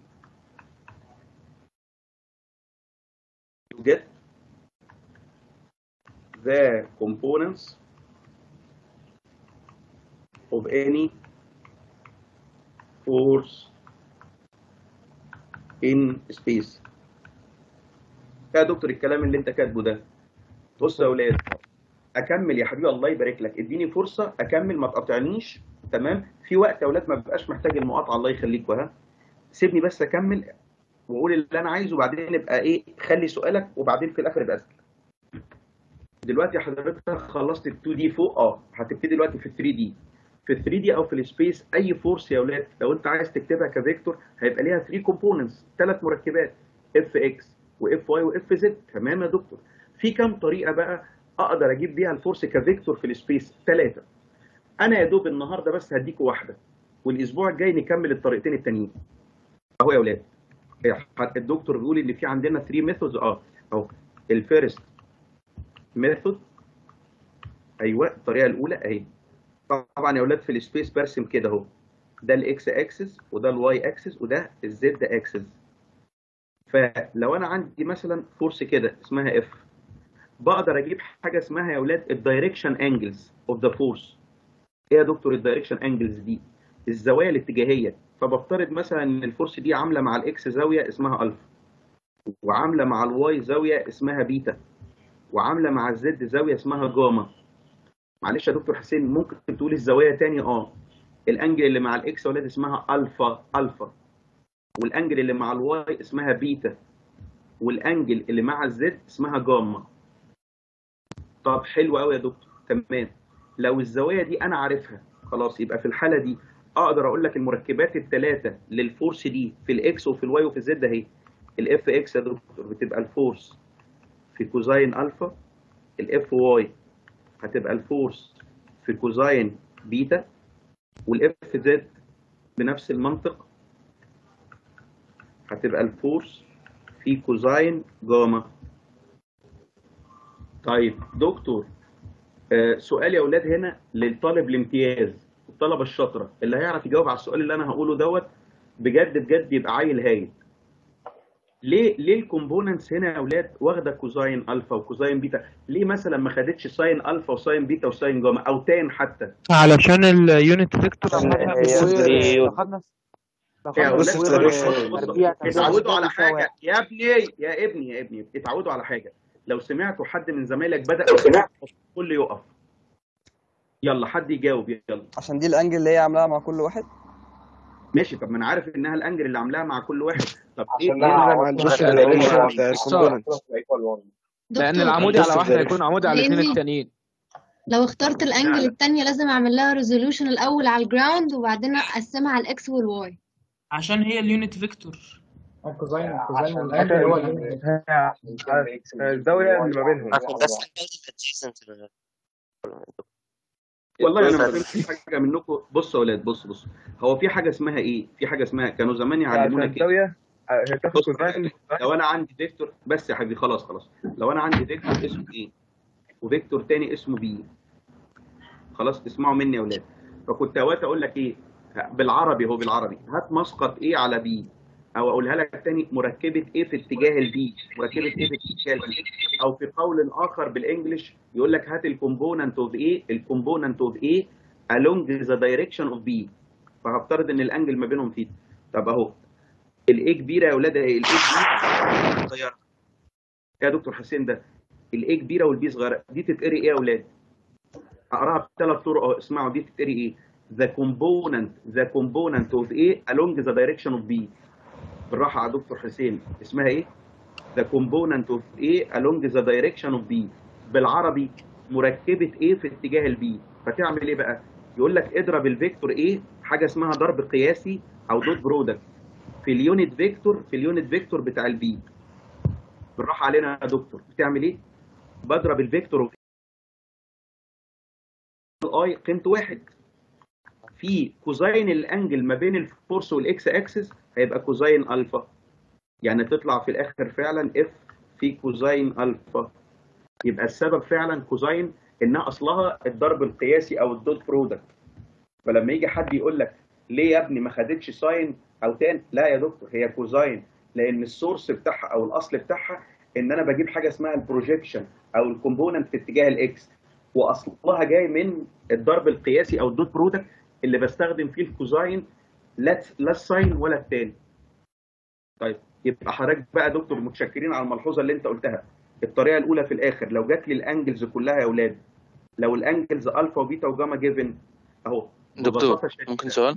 to get the components of any force in space. يا دكتور الكلام اللي انت كاتبه ده، بص يا اولاد اكمل يا حبيبي الله يبارك لك، اديني فرصه اكمل ما تقاطعنيش. تمام؟ في وقت يا اولاد ما ببقاش محتاج المقاطعه، الله يخليكوا. ها سيبني بس اكمل واقول اللي انا عايزه، وبعدين نبقى ايه، خلي سؤالك وبعدين في الاخر ابقى اسال. دلوقتي حضرتك خلصت ال تو دي فوق، اه هتبتدي دلوقتي في ال ثري دي. في ال ثري دي او في السبيس اي فورس يا اولاد لو انت عايز تكتبها كفيكتور هيبقى ليها ثري كومبوننتس، ثلاث مركبات، اف اكس واف واي واف زد. تمام يا دكتور؟ في كام طريقه بقى اقدر اجيب بيها الفورس كفيكتور في السبيس؟ ثلاثه. انا يا دوب النهارده بس هديكوا واحده، والاسبوع الجاي نكمل الطريقتين التانيين. اهو يا اولاد الدكتور بيقول ان في عندنا ثري ميثودز. اه اهو الفيرست ميثود، ايوه الطريقه الاولى اهي. طبعا يا اولاد في السبيس برسم كده اهو، ده الاكس اكسس وده الواي اكسس وده الزد اكسس. فلو انا عندي مثلا فورس كده اسمها اف، بقدر اجيب حاجه اسمها يا اولاد الدايركشن انجلز اوف ذا فورس. ايه يا دكتور الدايركشن انجلز دي؟ الزوايا الاتجاهيه. فبفترض مثلا ان الفورس دي عامله مع الاكس زاويه اسمها الفا، وعامله مع الواي زاويه اسمها بيتا، وعامله مع الزد زاويه اسمها جاما. معلش يا دكتور حسين ممكن تقول الزوايا تاني؟ اه الانجل اللي مع الاكس يا اولاد اسمها الفا الفا، والانجل اللي مع الواي اسمها بيتا، والانجل اللي مع الزد اسمها جاما. طب حلو قوي يا دكتور. تمام، لو الزوايا دي انا عارفها خلاص، يبقى في الحاله دي اقدر اقول لك المركبات الثلاثه للفورس دي في الاكس وفي الواي وفي الزد اهي. الاف اكس يا دكتور بتبقى الفورس في كوزاين الفا، الاف واي هتبقى الفورس في كوزاين بيتا، والاف زد بنفس المنطق هتبقى الفورس في كوزاين جاما. طيب دكتور آه سؤال يا اولاد هنا للطالب الامتياز، الطلبه الشاطره اللي هيعرف يجاوب على السؤال اللي انا هقوله دوت بجد بجد يبقى عيل هايل. ليه ليه الكومبوننتس هنا يا اولاد واخده كوزاين الفا وكوزاين بيتا؟ ليه مثلا ما خدتش ساين الفا وساين بيتا وساين جاما او تان حتى؟ علشان اليونت فيكتور خدنا يا اولاد اتعودوا على حاجه يا ابني يا ابني يا ابني اتعودوا على حاجه. لو سمعتوا حد من زمايلك بدا كل يقف. يلا حد يجاوب يلا. عشان دي الانجل اللي هي عاملاها مع كل واحد. ماشي، طب ما انا عارف انها الانجل اللي عاملاها مع كل واحد. طب ايه ايه ما عندوش لان العمودي على واحده هيكون عمودي على الاثنين التانيين. لو اخترت الانجل الثانيه لازم اعمل لها ريزولوشن الاول على الجراوند وبعدين اقسمها على الاكس والواي عشان هي اليونت فيكتور. الكوزاين الكوزاين عشان والانجل هو عشان الانجل. الزاوية اللي ما بينهم. والله انا ما فهمتش حاجه منكم. بصوا يا اولاد، بص بص هو في حاجه اسمها ايه؟ في حاجه اسمها كانوا زمان يعلمونا كده. الزاوية هي تاخد بص كوزاين. لو انا عندي فيكتور، بس يا حبيبي خلاص خلاص، لو انا عندي فيكتور اسمه ايه وفيكتور تاني اسمه بي، خلاص اسمعوا مني يا اولاد. فكنت اوقات اقول لك ايه بالعربي، هو بالعربي هات مسقط ايه على بي، او اقولها لك تاني مركبه ايه في اتجاه البي، مركبه ايه في اتجاه البي، او في قول اخر بالانجلش يقول لك هات الكومبوننت اوف ايه، الكومبوننت اوف ايه along the direction of B. فهفترض ان الانجل ما بينهم ثيتا. طب اهو الايه كبيره يا اولاد، اهي الايه كبيره صغيره يا دكتور حسين، ده الايه كبيره والبي صغيره، دي تتقري ايه يا اولاد؟ اقراها بثلاث طرق اهو، اسمعوا دي تتقري ايه؟ the component the component of A along the direction of B. بالراحه يا دكتور حسين، اسمها ايه؟ the component of A along the direction of B. بالعربي مركبه A في اتجاه البي. فتعمل ايه بقى؟ يقول لك اضرب الفيكتور A حاجه اسمها ضرب قياسي او دوت برودكت في اليونت فيكتور في اليونت فيكتور بتاع البي. بالراحه علينا يا دكتور، بتعمل ايه؟ بضرب الفيكتور اي قيمته واحد في كوزاين الانجل ما بين الفورس والاكس اكسس، هيبقى كوزاين الفا، يعني تطلع في الاخر فعلا اف في كوزاين الفا. يبقى السبب فعلا كوزاين، انها اصلها الضرب القياسي او الدوت برودكت. فلما يجي حد يقول لك ليه يا ابني ما خدتش ساين او تان، لا يا دكتور هي كوزاين، لان السورس بتاعها او الاصل بتاعها ان انا بجيب حاجه اسمها البروجيكشن او الكومبوننت في اتجاه الاكس، واصلها جاي من الضرب القياسي او الدوت برودكت اللي بستخدم فيه الكوزاين، لا لا الساين ولا التان. طيب يبقى حضرتك بقى يا دكتور متشكرين على الملحوظه اللي انت قلتها. الطريقه الاولى في الاخر لو جات لي الانجلز كلها يا اولاد، لو الانجلز الفا وبيتا وجاما جيفن اهو دكتور ممكن سؤال؟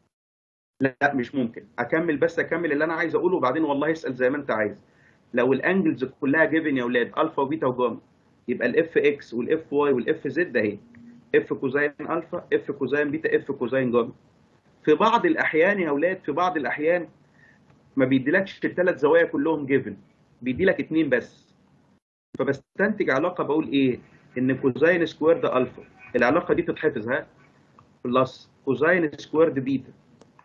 لا مش ممكن، اكمل بس اكمل اللي انا عايز اقوله وبعدين والله اسال زي ما انت عايز. لو الانجلز كلها جيفن يا اولاد الفا وبيتا وجاما، يبقى الاف اكس والاف واي والاف زد اهي اف كوزاين الفا اف كوزاين بيتا اف كوزاين جاما. في بعض الاحيان يا اولاد، في بعض الاحيان ما بيديلكش الثلاث زوايا كلهم جيفن، بيديلك اثنين بس. فبستنتج علاقه بقول ايه؟ ان كوزاين سكويرد الفا، العلاقه دي تتحفظ ها، بلس كوزاين سكويرد بيتا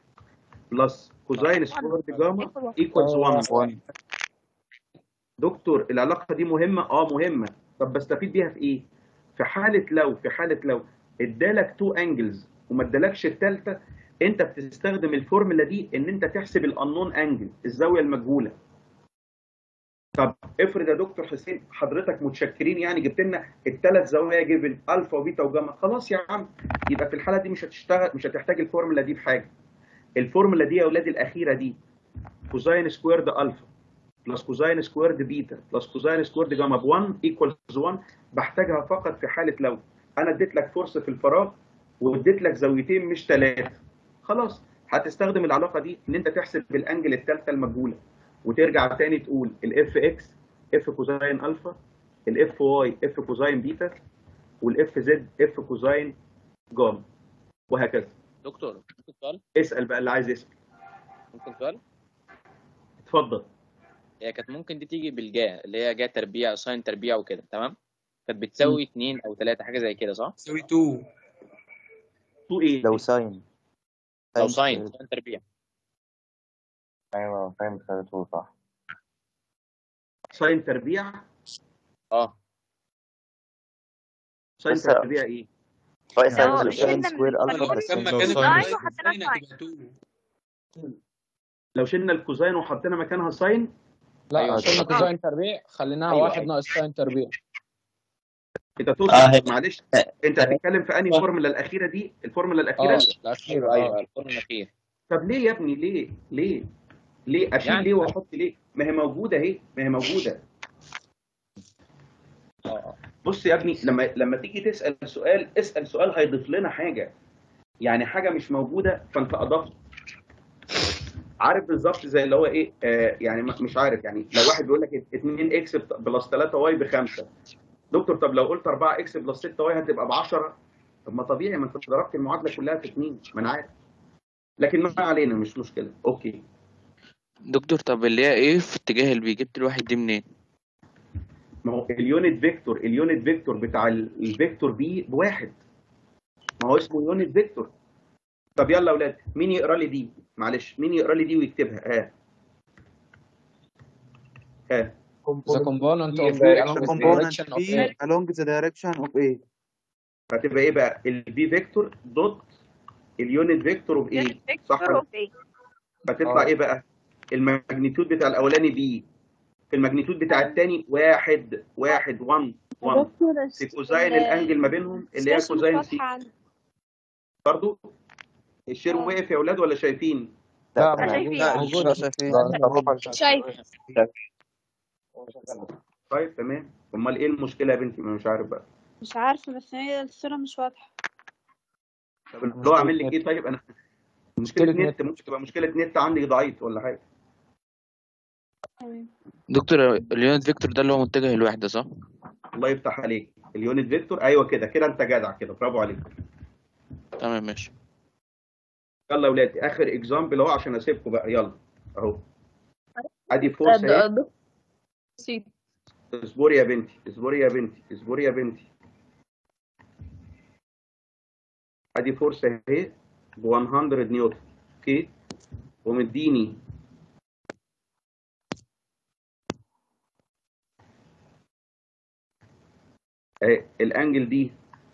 بلس كوزاين سكويرد جاما ايكوالز واحد. دكتور العلاقه دي مهمه؟ اه مهمه. طب بستفيد بيها في ايه؟ في حاله لو في حاله لو ادالك تو انجلز وما ادالكش الثالثه، انت بتستخدم الفورمولا دي ان انت تحسب الانون انجل، الزاويه المجهوله. طب افرض يا دكتور حسين حضرتك متشكرين يعني جبت لنا الثلاث زوايا جيفن الفا وبيتا وجاما، خلاص يا عم يبقى في الحاله دي مش هتشتغل، مش هتحتاج الفورمولا دي في حاجه. الفورمولا دي يا اولاد الاخيره دي كوزاين سكويرد الفا بلس كوزاين سكويرد بيتا بلس كوزاين سكويرد جاما ب واحد ايكوالز واحد، بحتاجها فقط في حاله لو انا اديت لك فرصه في الفراغ واديت لك زاويتين مش ثلاثه، خلاص هتستخدم العلاقه دي ان انت تحسب بالانجل الثالثه المجهوله، وترجع تاني تقول الاف اكس اف كوزاين الفا، الاف واي اف كوزاين بيتا، والاف زد اف كوزاين جاما، وهكذا. دكتور ممكن سؤال؟ اسال بقى اللي عايز يسال. ممكن سؤال؟ اتفضل. هي كانت ممكن دي تيجي بالجا اللي هي جا تربيع ساين تربيع وكده، تمام؟ كانت بتساوي اتنين او ثلاثة حاجه زي كده صح؟ تساوي اتنين. اتنين ايه؟ لو ساين لو ساين ساين تربيع. ايوه فاهم اتنين صح. ساين تربيع؟ اه ساين تربيع ايه؟ ساين ساين سكوير الفا بس لو شلنا الكوزاين وحطينا مكانها ساين. لا أيوة. شلنا كوزاين تربيع خليناها أيوة. واحد ناقص ساين تربيع. انت تقصد آه معلش انت هتتكلم في انهي فورمولا الاخيره دي؟ الفورمولا الاخيره؟ اه الاخيره ايوه الفورمولا الاخيره. طب ليه يا ابني ليه؟ ليه؟ ليه اشيل يعني ليه واحط ليه؟ ما هي موجوده اهي، ما هي موجوده. اه بص يا ابني لما لما تيجي تسال سؤال، اسال سؤال هيضيف لنا حاجه. يعني حاجه مش موجوده فانت اضفت. عارف بالظبط زي اللي هو ايه؟ آه يعني مش عارف، يعني لو واحد بيقول لك اتنين اكس بلس تلاتة واي ب خمسة. دكتور طب لو قلت اربعة اكس بلس ستة واي هتبقى ب عشرة. طب ما طبيعي، ما انت ضربت المعادله كلها في اتنين، ما انا عارف. لكن ما علينا مش مشكله. اوكي. دكتور طب اللي هي ايه في اتجاه البي، جبت الواحد دي منين؟ ما هو اليونت فيكتور اليونت فيكتور بتاع ال- الفيكتور بي بواحد، ما هو اسمه يونت فيكتور. طب يلا يا اولاد، مين يقرا لي دي؟ معلش مين يقرا لي دي ويكتبها؟ ها ها The component B of في B direction along of the A. direction of B A. along the direction of A. هتبقى ايه بقى؟ البي فيكتور دوت اليونت فيكتور اوف ايه، صح؟ فتطلع اه ايه بقى؟ الماجنتيود بتاع الاولاني بي في الماجنتيود بتاع الثاني واحد واحد واحد واحد دكتور في كوزاين الانجل ما بينهم اللي هي الشاشة مش كوزاين سي. واضحة عندي. برضو الشير اه وقف يا اولاد ولا شايفين؟ لا لا موجود شايفين. موجود لا شايفين. شايف. طيب تمام. امال ايه المشكله يا بنتي؟ ما مش عارف بقى. مش عارفة بس هي الصورة مش واضحة. طب اللي هو اعمل لك ايه؟ طيب انا مشكله نت، ممكن تبقى مشكله نت عندي ضعيف ولا حاجه. تمام. دكتور اليونت فيكتور ده اللي هو متجه الوحدة صح؟ الله يفتح عليك، اليونت فيكتور ايوه كده كده، انت جدع كده، برافو عليك. تمام ماشي. يلا يا ولاد اخر اكزامبل اهو عشان اسيبكم بقى، يلا اهو ادي فورس اهي. اصبري يا بنتي اصبري يا بنتي اصبري يا بنتي ادي فورس اهي ب مية نيوتن، اوكي، ومديني اهي الانجل دي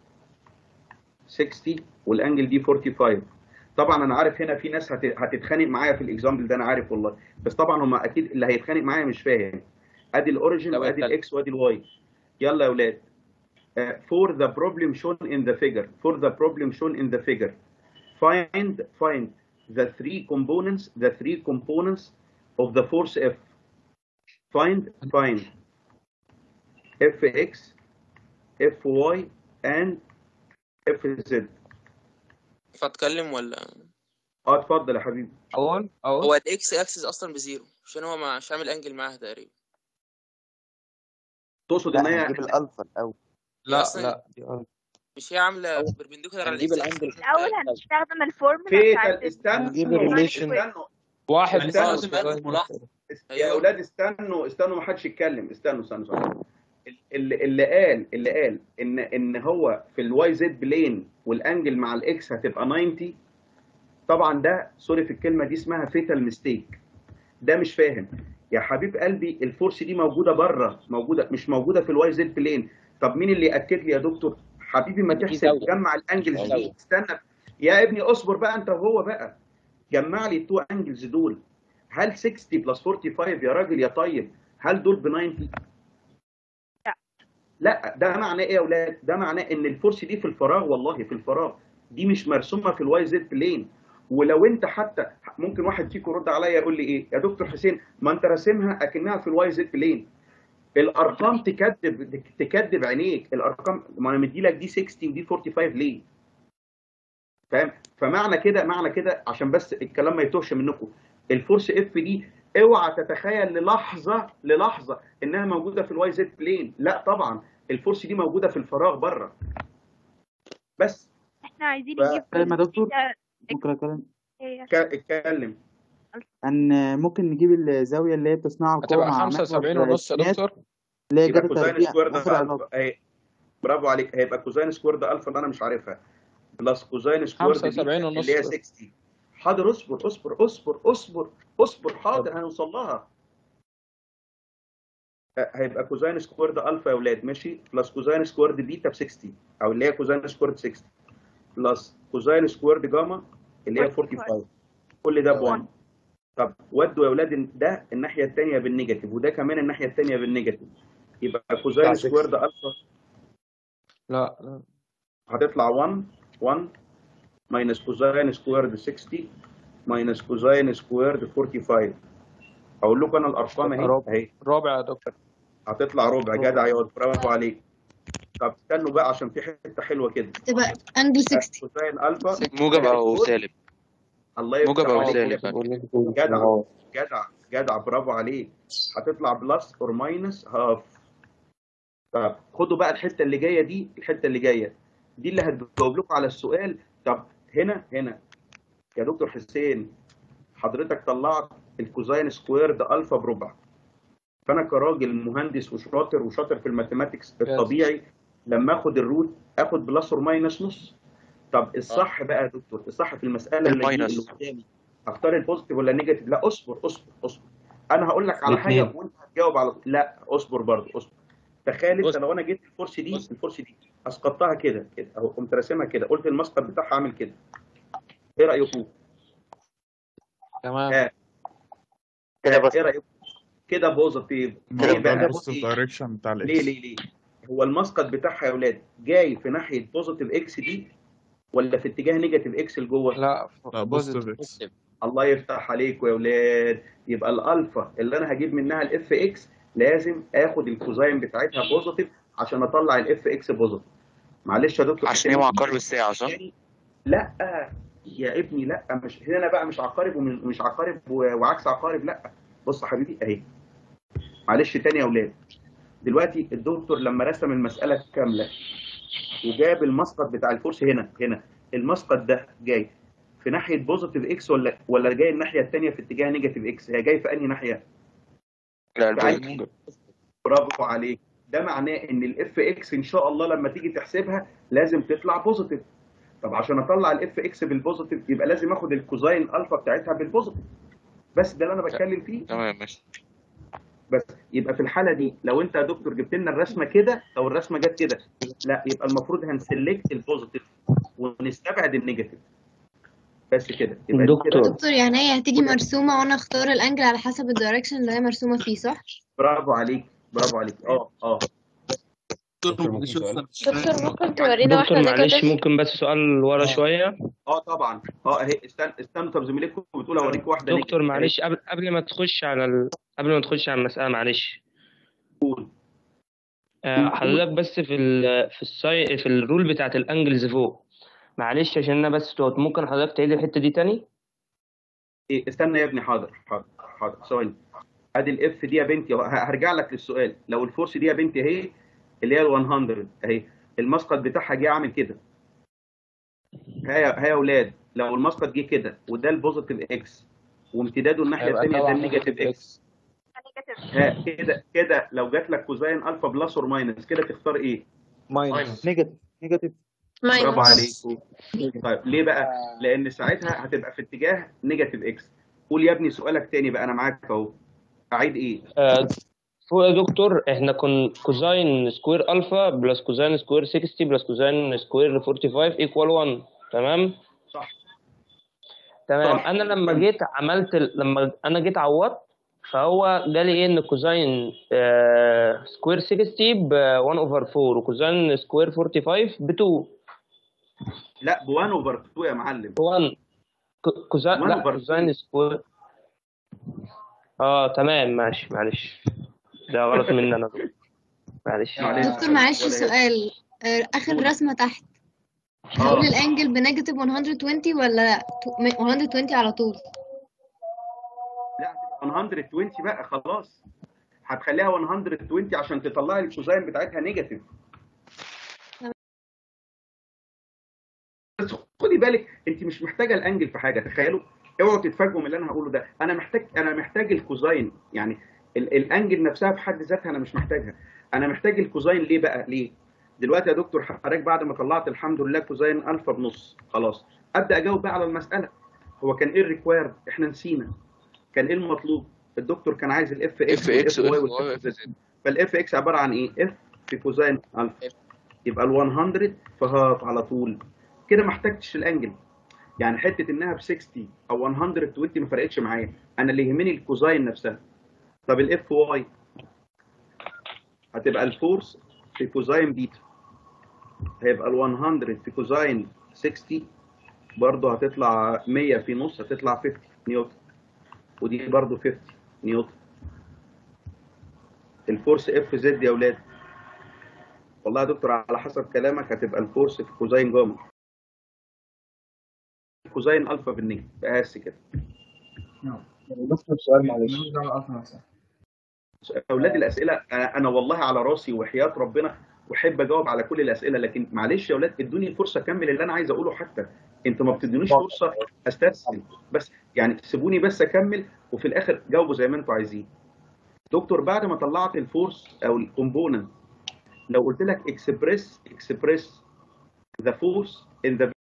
ستين والانجل دي خمسة وأربعين. طبعا انا عارف هنا في ناس هت- هتتخانق معايا في الاكزامبل ده، انا عارف والله، بس طبعا هم اكيد اللي هيتخانق معايا مش فاهم. ادي الاوريجن وادي الاكس وادي الواي. يلا يا اولاد uh, for the problem shown in the figure for the problem shown in the figure find find the three components the three components of the force F. find find Fx Fy and Fz. فاتكلم ولا؟ اه اتفضل يا حبيبي. اول اول هو الاكس اكسس اصلا بزيرو عشان هو مش عامل انجل معاها تقريبا. تقصد ان لا هي هنجيب الالفا الاول. لا أصلاً لا مش هي عامله بيربنديكولار على هنجيب الاكس الانجل الأول هنستخدم الفورمولا في بتاعت استنوا هنجيب استنوا الريليشن استنوا واحد استنوا ناقص هنستخدم كوزاين ألف ملاحظة. يا ايوه اولاد استنوا استنوا ما حدش يتكلم، استنوا استنوا استنوا اللي, اللي قال اللي قال ان ان هو في الواي زد بلين والانجل مع الاكس هتبقى تسعين، طبعا ده سوري في الكلمه دي اسمها فيتال ميستيك. ده مش فاهم يا حبيب قلبي، الفورس دي موجوده بره، موجوده مش موجوده في الواي زد بلين. طب مين اللي ياكد لي يا دكتور؟ حبيبي ما تحسب، جمع الانجلز دي. استنى يا ابني اصبر بقى انت وهو بقى، جمع لي التو انجلز دول. هل ستين بلس خمسة وأربعين يا راجل يا طيب هل دول ب تسعين؟ لا لا، ده معناه ايه يا اولاد؟ ده معناه ان الفورس دي في الفراغ، والله في الفراغ، دي مش مرسومه في الواي زد بلين. ولو انت حتى ممكن واحد فيكم يرد عليا يقول لي ايه يا دكتور حسين، ما انت راسمها اكنها في الواي زد بلين. الارقام تكذب تكذب عينيك، الارقام ما انا مدي لك دي ستين ودي خمسة وأربعين ليه؟ فاهم؟ فمعنى كده معنى كده عشان بس الكلام ما يتوهش منكم، الفورس اف دي اوعى تتخيل للحظه للحظه انها موجوده في الواي زد بلين، لا طبعا الفورس دي موجوده في الفراغ بره. بس احنا عايزين ف... نجيب كلام يا دكتور بيتا ممكن اتكلم هي ك- اتكلم. ان ممكن نجيب الزاويه اللي هي بتصنع القوه هتبقى مع خمسة وسبعين محور ونص يا السينات دكتور. اللي هي يبقى جتا كوزاين تربيع سكوير ده اخر علاقه. الفا اهي، برافو عليك، هيبقى كوزاين سكوير ده الفا اللي انا مش عارفها بلس كوزاين سكوير خمسة دي وسبعين ونص اللي هي ستين. حاضر اصبر اصبر اصبر اصبر اصبر حاضر هنوصل لها. هيبقى كوزاين سكوير ده الفا يا اولاد ماشي، بلس كوزاين سكوير دي بيتا ب ستين او اللي هي كوزاين سكوير ستين بلس كوزاين سكوير دي جاما اللي هي خمسة وأربعين، كل ده ب واحد. طب ودوا يا اولاد ده الناحيه الثانيه بالنيجاتيف وده كمان الناحيه الثانيه بالنيجاتيف، يبقى كوزاين سكوير ده الفا لا لا هتطلع واحد واحد ماينس كوزاين سكوير دي ستين ماينس كوزاين سكوير دي خمسة وأربعين. اقول لكم انا الارقام اهي ربع اهي ربع يا دكتور. هتطلع ربع. جدع يا ولد برافو عليك. طب استنوا بقى عشان في حته حلوه كده، تبقى انجل ستين كوزاين الفا موجب او سالب. الله يفتح موجب او عليك سالب. جدع جدع جدع برافو عليك. هتطلع بلس اور ماينس هاف. طب خدوا بقى الحته اللي جايه دي، الحته اللي جايه دي اللي هتجاوب لكم على السؤال. طب هنا هنا يا دكتور حسين حضرتك طلعت الكوزاين سكويرد الفا بربع. فانا كراجل مهندس وشاطر وشاطر في الماثيماتكس الطبيعي لما اخد الروت اخد بلس اور ماينس نص. طب الصح بقى يا دكتور، الصح في المساله اللي اللي قدامي اختار البوزيتيف ولا النيجاتيف؟ لا اصبر اصبر اصبر، انا هقول لك على حاجه وانت هتجاوب على طول. لا اصبر برضه اصبر. تخيل انت لو انا جيت الفرشه دي الفرشه دي اسقطتها كده كده اهو، قمت راسمها كده، قلت المسقط بتاعها عامل كده، ايه رايكم؟ تمام. آه. كده بس ايه رايكم؟ كده بوزيتيف. ما ليه هو ده بقى؟ نفس الدايركشن بتاع ليه الاكس. ليه ليه؟ هو المسقط بتاعها يا اولاد جاي في ناحيه بوزيتيف اكس دي ولا في اتجاه نيجاتيف اكس لجوه؟ لا لا بوزيتيف اكس. الله يفتح عليكم يا اولاد. يبقى الالفا اللي انا هجيب منها الاف اكس لازم اخد الكوزاين بتاعتها بوزيتيف عشان اطلع الاف اكس بوزيتيف. معلش يا دكتور عشان هي مع عقارب الساعة صح؟ لا يا ابني لا، مش هنا بقى، مش عقارب ومش عقارب وعكس عقارب، لا. بص يا حبيبي اهي، معلش تاني يا اولاد. دلوقتي الدكتور لما رسم المساله كامله وجاب المسقط بتاع الفرش هنا هنا، المسقط ده جاي في ناحيه بوزيتيف اكس ولا ولا جاي الناحيه الثانيه في اتجاه نيجاتيف اكس؟ هي جاي في انهي ناحيه؟ لا البوزيتيف. برافو عليك. ده معناه ان الاف اكس ان شاء الله لما تيجي تحسبها لازم تطلع بوزيتيف. طب عشان اطلع الاف اكس بالبوزيتيف يبقى لازم اخد الكوزاين الفا بتاعتها بالبوزيتيف. بس ده اللي انا بتكلم فيه. تمام ماشي. بس يبقى في الحاله دي لو انت يا دكتور جبت لنا الرسمه كده او الرسمه جت كده، لا يبقى المفروض هنسلكت البوزيتيف ونستبعد النيجاتيف. بس كده يبقى دي كده. دكتور يعني هي هتيجي مرسومة وانا اختار الانجل على حسب الدايركشن اللي هي مرسومة فيه صح؟ برافو عليك برافو عليك. اه اه دكتور ممكن تورينا دكتور واحنا معلش نيجاتيف؟ ممكن بس سؤال ورا شوية. اه طبعا. اه اهي استنى استنى، طب زميلتكم بتقول اوريك واحده نيجاتيف. دكتور معلش قبل قبل ما تخش على ال... قبل ما تخش على المسألة معلش. قول. آه، حضرتك بس في ال في الساي في الرول بتاعت الانجلز فوق، معلش عشان انا بس توت، ممكن حضرتك تعيد الحتة دي تاني؟ إيه استنى يا ابني، حاضر حاضر حاضر ثواني. ادي الاف دي يا بنتي، هرجع لك للسؤال. لو الفورس دي يا بنتي اهي اللي هي ال مية اهي، المسقط بتاعها جه عامل كده. ها يا اولاد، لو المسقط جه كده وده البوزيتيف اكس وامتداده الناحيه الثانيه ده النيجاتيف اكس، ها كده كده لو جات لك كوزاين الفا بلس اور ماينس كده تختار ايه؟ ماينس. نيجاتيف نيجاتيف. برافو عليك. طيب ليه بقى؟ لان ساعتها هتبقى في اتجاه نيجاتيف اكس. قول يا ابني سؤالك تاني بقى، انا معاك اهو. اعيد ايه؟ آه، فوق يا دكتور احنا كنا كوزاين سكوير الفا بلس كوزاين سكوير ستين بلس كوزاين سكوير خمسة وأربعين ايكوال واحد. تمام؟ صح. تمام. صح. انا لما جيت عملت لما انا جيت عوضت، فهو جالي ايه ان كوزاين آه سكوير ستين ب واحد اوفر اربعة وكوزاين سكوير خمسة وأربعين ب اتنين. لا ب واحد اوفر اتنين يا معلم. واحد كوزاين لا كوزاين سكوير. اه تمام ماشي معلش، ده غلط مني انا. معلش. دكتور معلش سؤال، آه، اخر رسمة تحت هقول الانجل بنيجاتيف مية وعشرين ولا مية وعشرين على طول؟ لا هتبقى مية وعشرين بقى خلاص، هتخليها مية وعشرين عشان تطلعي الكوزاين بتاعتها نيجاتيف. بس خدي بالك انت مش محتاجه الانجل في حاجه. تخيلوا، اوعوا تتفاجئوا من اللي انا هقوله ده. انا محتاج انا محتاج الكوزاين، يعني ال الانجل نفسها في حد ذاتها انا مش محتاجها. انا محتاج الكوزاين ليه بقى؟ ليه؟ دلوقتي يا دكتور حضرتك بعد ما طلعت الحمد لله كوزاين الفا بنص، خلاص ابدا اجاوب بقى على المساله. هو كان ايه الريكوايرد؟ احنا نسينا. كان ايه المطلوب؟ الدكتور كان عايز الاف اكس اكس والاف واي والاف زد. فالاف اكس عباره عن ايه؟ اف في كوزاين الفا، يبقى ال مية فهات على طول كده، ما احتاجتش الانجل. يعني حته انها ب ستين او مية وعشرين ما فرقتش معايا، انا اللي يهمني الكوزاين نفسها. طب الاف واي هتبقى الفورس في كوزاين بيتا، هيبقى ال مية في كوزاين ستين برضه هتطلع مية في نص، هتطلع خمسين نيوتن، ودي برضه خمسين نيوتن. الفورس اف زد يا اولاد، والله يا دكتور على حسب كلامك هتبقى الفورس في كوزاين جاما، كوزاين الفا بالنيجاتيف. بس كده. بس السؤال معلش. اولاد الاسئله انا والله على راسي وحياه ربنا واحب اجاوب على كل الاسئله، لكن معلش يا اولاد ادوني الفرصه اكمل اللي انا عايز اقوله. حتى انتوا ما بتدونيش فرصه استرسل، بس يعني سيبوني بس اكمل وفي الاخر جاوبوا زي ما انتوا عايزين. دكتور بعد ما طلعت الفورس او الكومبوننت، لو قلت لك اكسبريس اكسبريس ذا فورس ان ذا،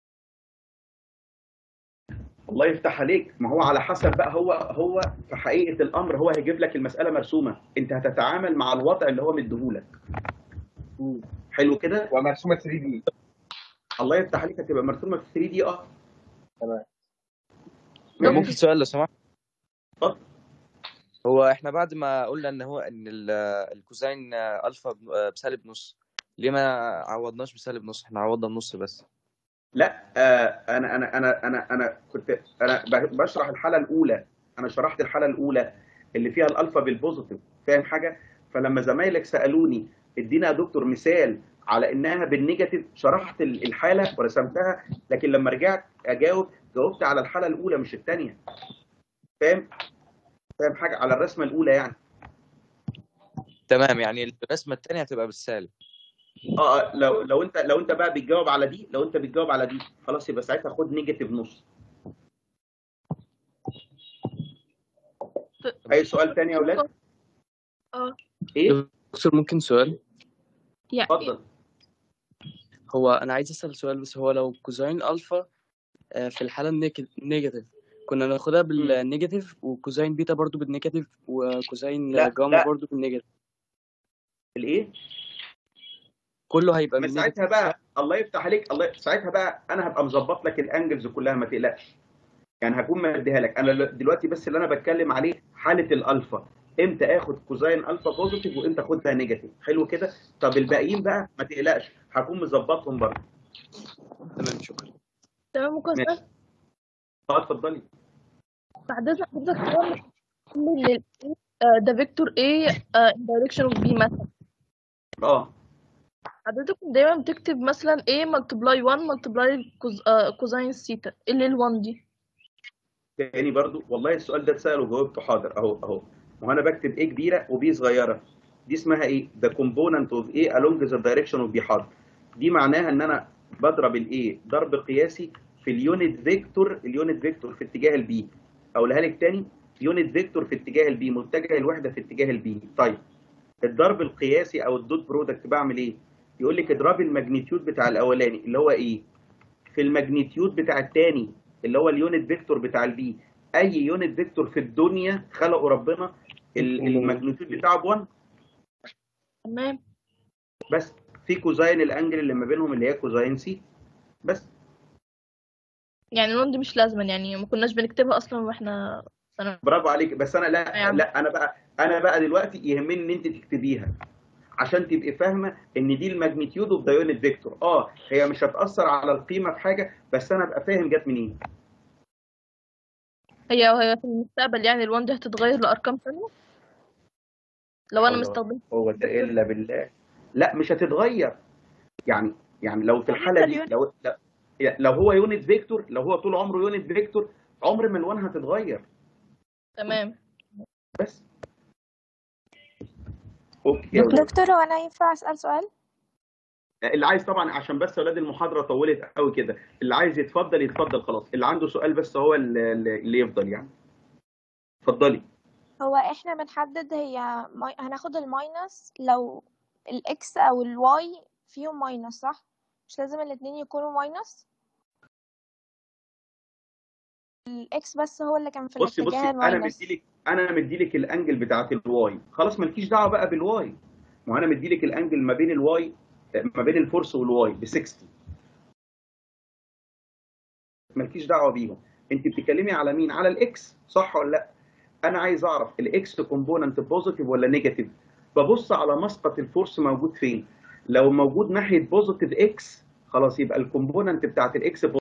الله يفتح عليك، ما هو على حسب بقى، هو هو في حقيقه الامر هو هيجيب لك المساله مرسومه، انت هتتعامل مع الوضع اللي هو مديهولك. حلو كده؟ ومرسومه ثري دي. الله يفتح عليك، هتبقى مرسومه في ثري دي. اه تمام. ممكن سؤال لو سمحت؟ اتفضل. هو احنا بعد ما قلنا ان هو ان ال- الكوزين الفا بسالب نص، ليه ما عوضناش بسالب نص؟ احنا عوضنا بنص بس. لا آه انا انا انا انا انا كنت انا ب- بشرح الحاله الاولى، انا شرحت الحاله الاولى اللي فيها الالفا بالبوزيتيف، فاهم حاجه؟ فلما زمايلك سالوني ادينا يا دكتور مثال على انها بالنيجاتيف، شرحت ال- الحاله ورسمتها، لكن لما رجعت اجاوب جاوبت على الحاله الاولى مش الثانيه. فاهم؟ فاهم حاجه؟ على الرسمه الاولى يعني. تمام، يعني الرسمه الثانيه هتبقى بالسالب. اه آه، لو لو انت لو انت بقى بتجاوب على دي، لو انت بتجاوب على دي خلاص يبقى ساعتها خد نيجاتيف نص. اي سؤال تاني يا اولاد؟ اه ايه؟ دكتور ممكن سؤال؟ يعني اتفضل. هو انا عايز اسال سؤال بس. هو لو كوزين الفا آه، في الحاله النيجاتيف كنا ناخدها بالنيجاتيف، وكوزين بيتا برضو بالنيجاتيف، وكوزين لا جاما لا برضو بالنيجاتيف. الايه؟ كله هيبقى ما بالنيجاتيف. ساعتها بقى الله يفتح عليك، الله ساعتها بقى انا هبقى مظبط لك الانجلز كلها، ما تقلقش. يعني هكون مديها لك. انا دلوقتي بس اللي انا بتكلم عليه حاله الالفا، امتى اخد كوزين الفا بوزيتيف وامتى اخدها نيجاتيف. حلو كده؟ طب الباقيين بقى ما تقلقش هكون مظبطهم برضه. تمام شكرا. تمام. ممكن ماشي. اسال اه اتفضلي. بعد اذن حضرتك تقول لي ان ده فيكتور A in direction of B مثلا، اه حضرتك دايما بتكتب مثلا A multiply one multiply كوزين ثيتا، ايه اللي ال واحد دي؟ تاني برضو والله السؤال ده اتسال وجاوبته حاضر اهو اهو. ما هو انا بكتب A كبيره وB صغيره، دي اسمها ايه؟ the component of A along the direction of B. حاضر. دي معناها ان انا بضرب الايه ضرب قياسي في اليونت فيكتور، اليونت فيكتور في اتجاه البي. اقولها لك تاني، يونت فيكتور في اتجاه البي، متجه الوحده في اتجاه البي. طيب الضرب القياسي او الدوت برودكت بعمل ايه؟ يقول لك اضرب الماجنتيود بتاع الاولاني اللي هو ايه في الماجنتيود بتاع الثاني اللي هو اليونت فيكتور بتاع البي. اي يونت فيكتور في الدنيا خلقه ربنا الماجنتيود بتاعه ب واحد. تمام. بس في كوزين الانجل اللي ما بينهم اللي هي كوزين سي بس. يعني الواحد دي مش لازما، يعني ما كناش بنكتبها اصلا واحنا سنة. برافو عليك. بس انا لا يعني. لا انا بقى انا بقى دلوقتي يهمني ان انت تكتبيها عشان تبقي فاهمه ان دي الماجنتيود اوف ذا يونت فيكتور. اه هي مش هتاثر على القيمه في حاجه، بس انا ابقى فاهم جت منين. هي هي في المستقبل يعني الواحد دي هتتغير لارقام ثانيه لو انا مستخدم هو ده الا بالله. لا مش هتتغير. يعني يعني لو في الحاله دي لو لو هو يونت فيكتور، لو هو طول عمره يونت فيكتور، عمر ما الوان هتتغير. تمام. بس اوكي يا دكتور هو انا ينفع اسال سؤال؟ اللي عايز طبعا، عشان بس اولاد المحاضره طولت قوي كده، اللي عايز يتفضل يتفضل خلاص، اللي عنده سؤال بس هو اللي, اللي يفضل يعني. اتفضلي. هو احنا بنحدد هي ماي... هناخد الماينس لو الاكس او الواي فيهم ماينس، صح؟ مش لازم الاتنين يكونوا ماينس؟ الاكس بس هو اللي كان في بصي الاتجاه بصي انا الماينس. مديلك انا مديلك الانجل بتاعت الواي، خلاص مالكيش دعوه بقى بالواي. ما انا مديلك الانجل ما بين الواي ما بين الفورس والواي ب ستين، مالكيش دعوه بيهم. انت بتتكلمي على مين؟ على الاكس، صح ولا لا؟ انا عايز اعرف الاكس كومبوننت بوزيتيف ولا نيجاتيف. ببص على مسقط الفورس موجود فين. لو موجود ناحيه بوزيتيف اكس خلاص يبقى الكومبوننت بتاعت الاكس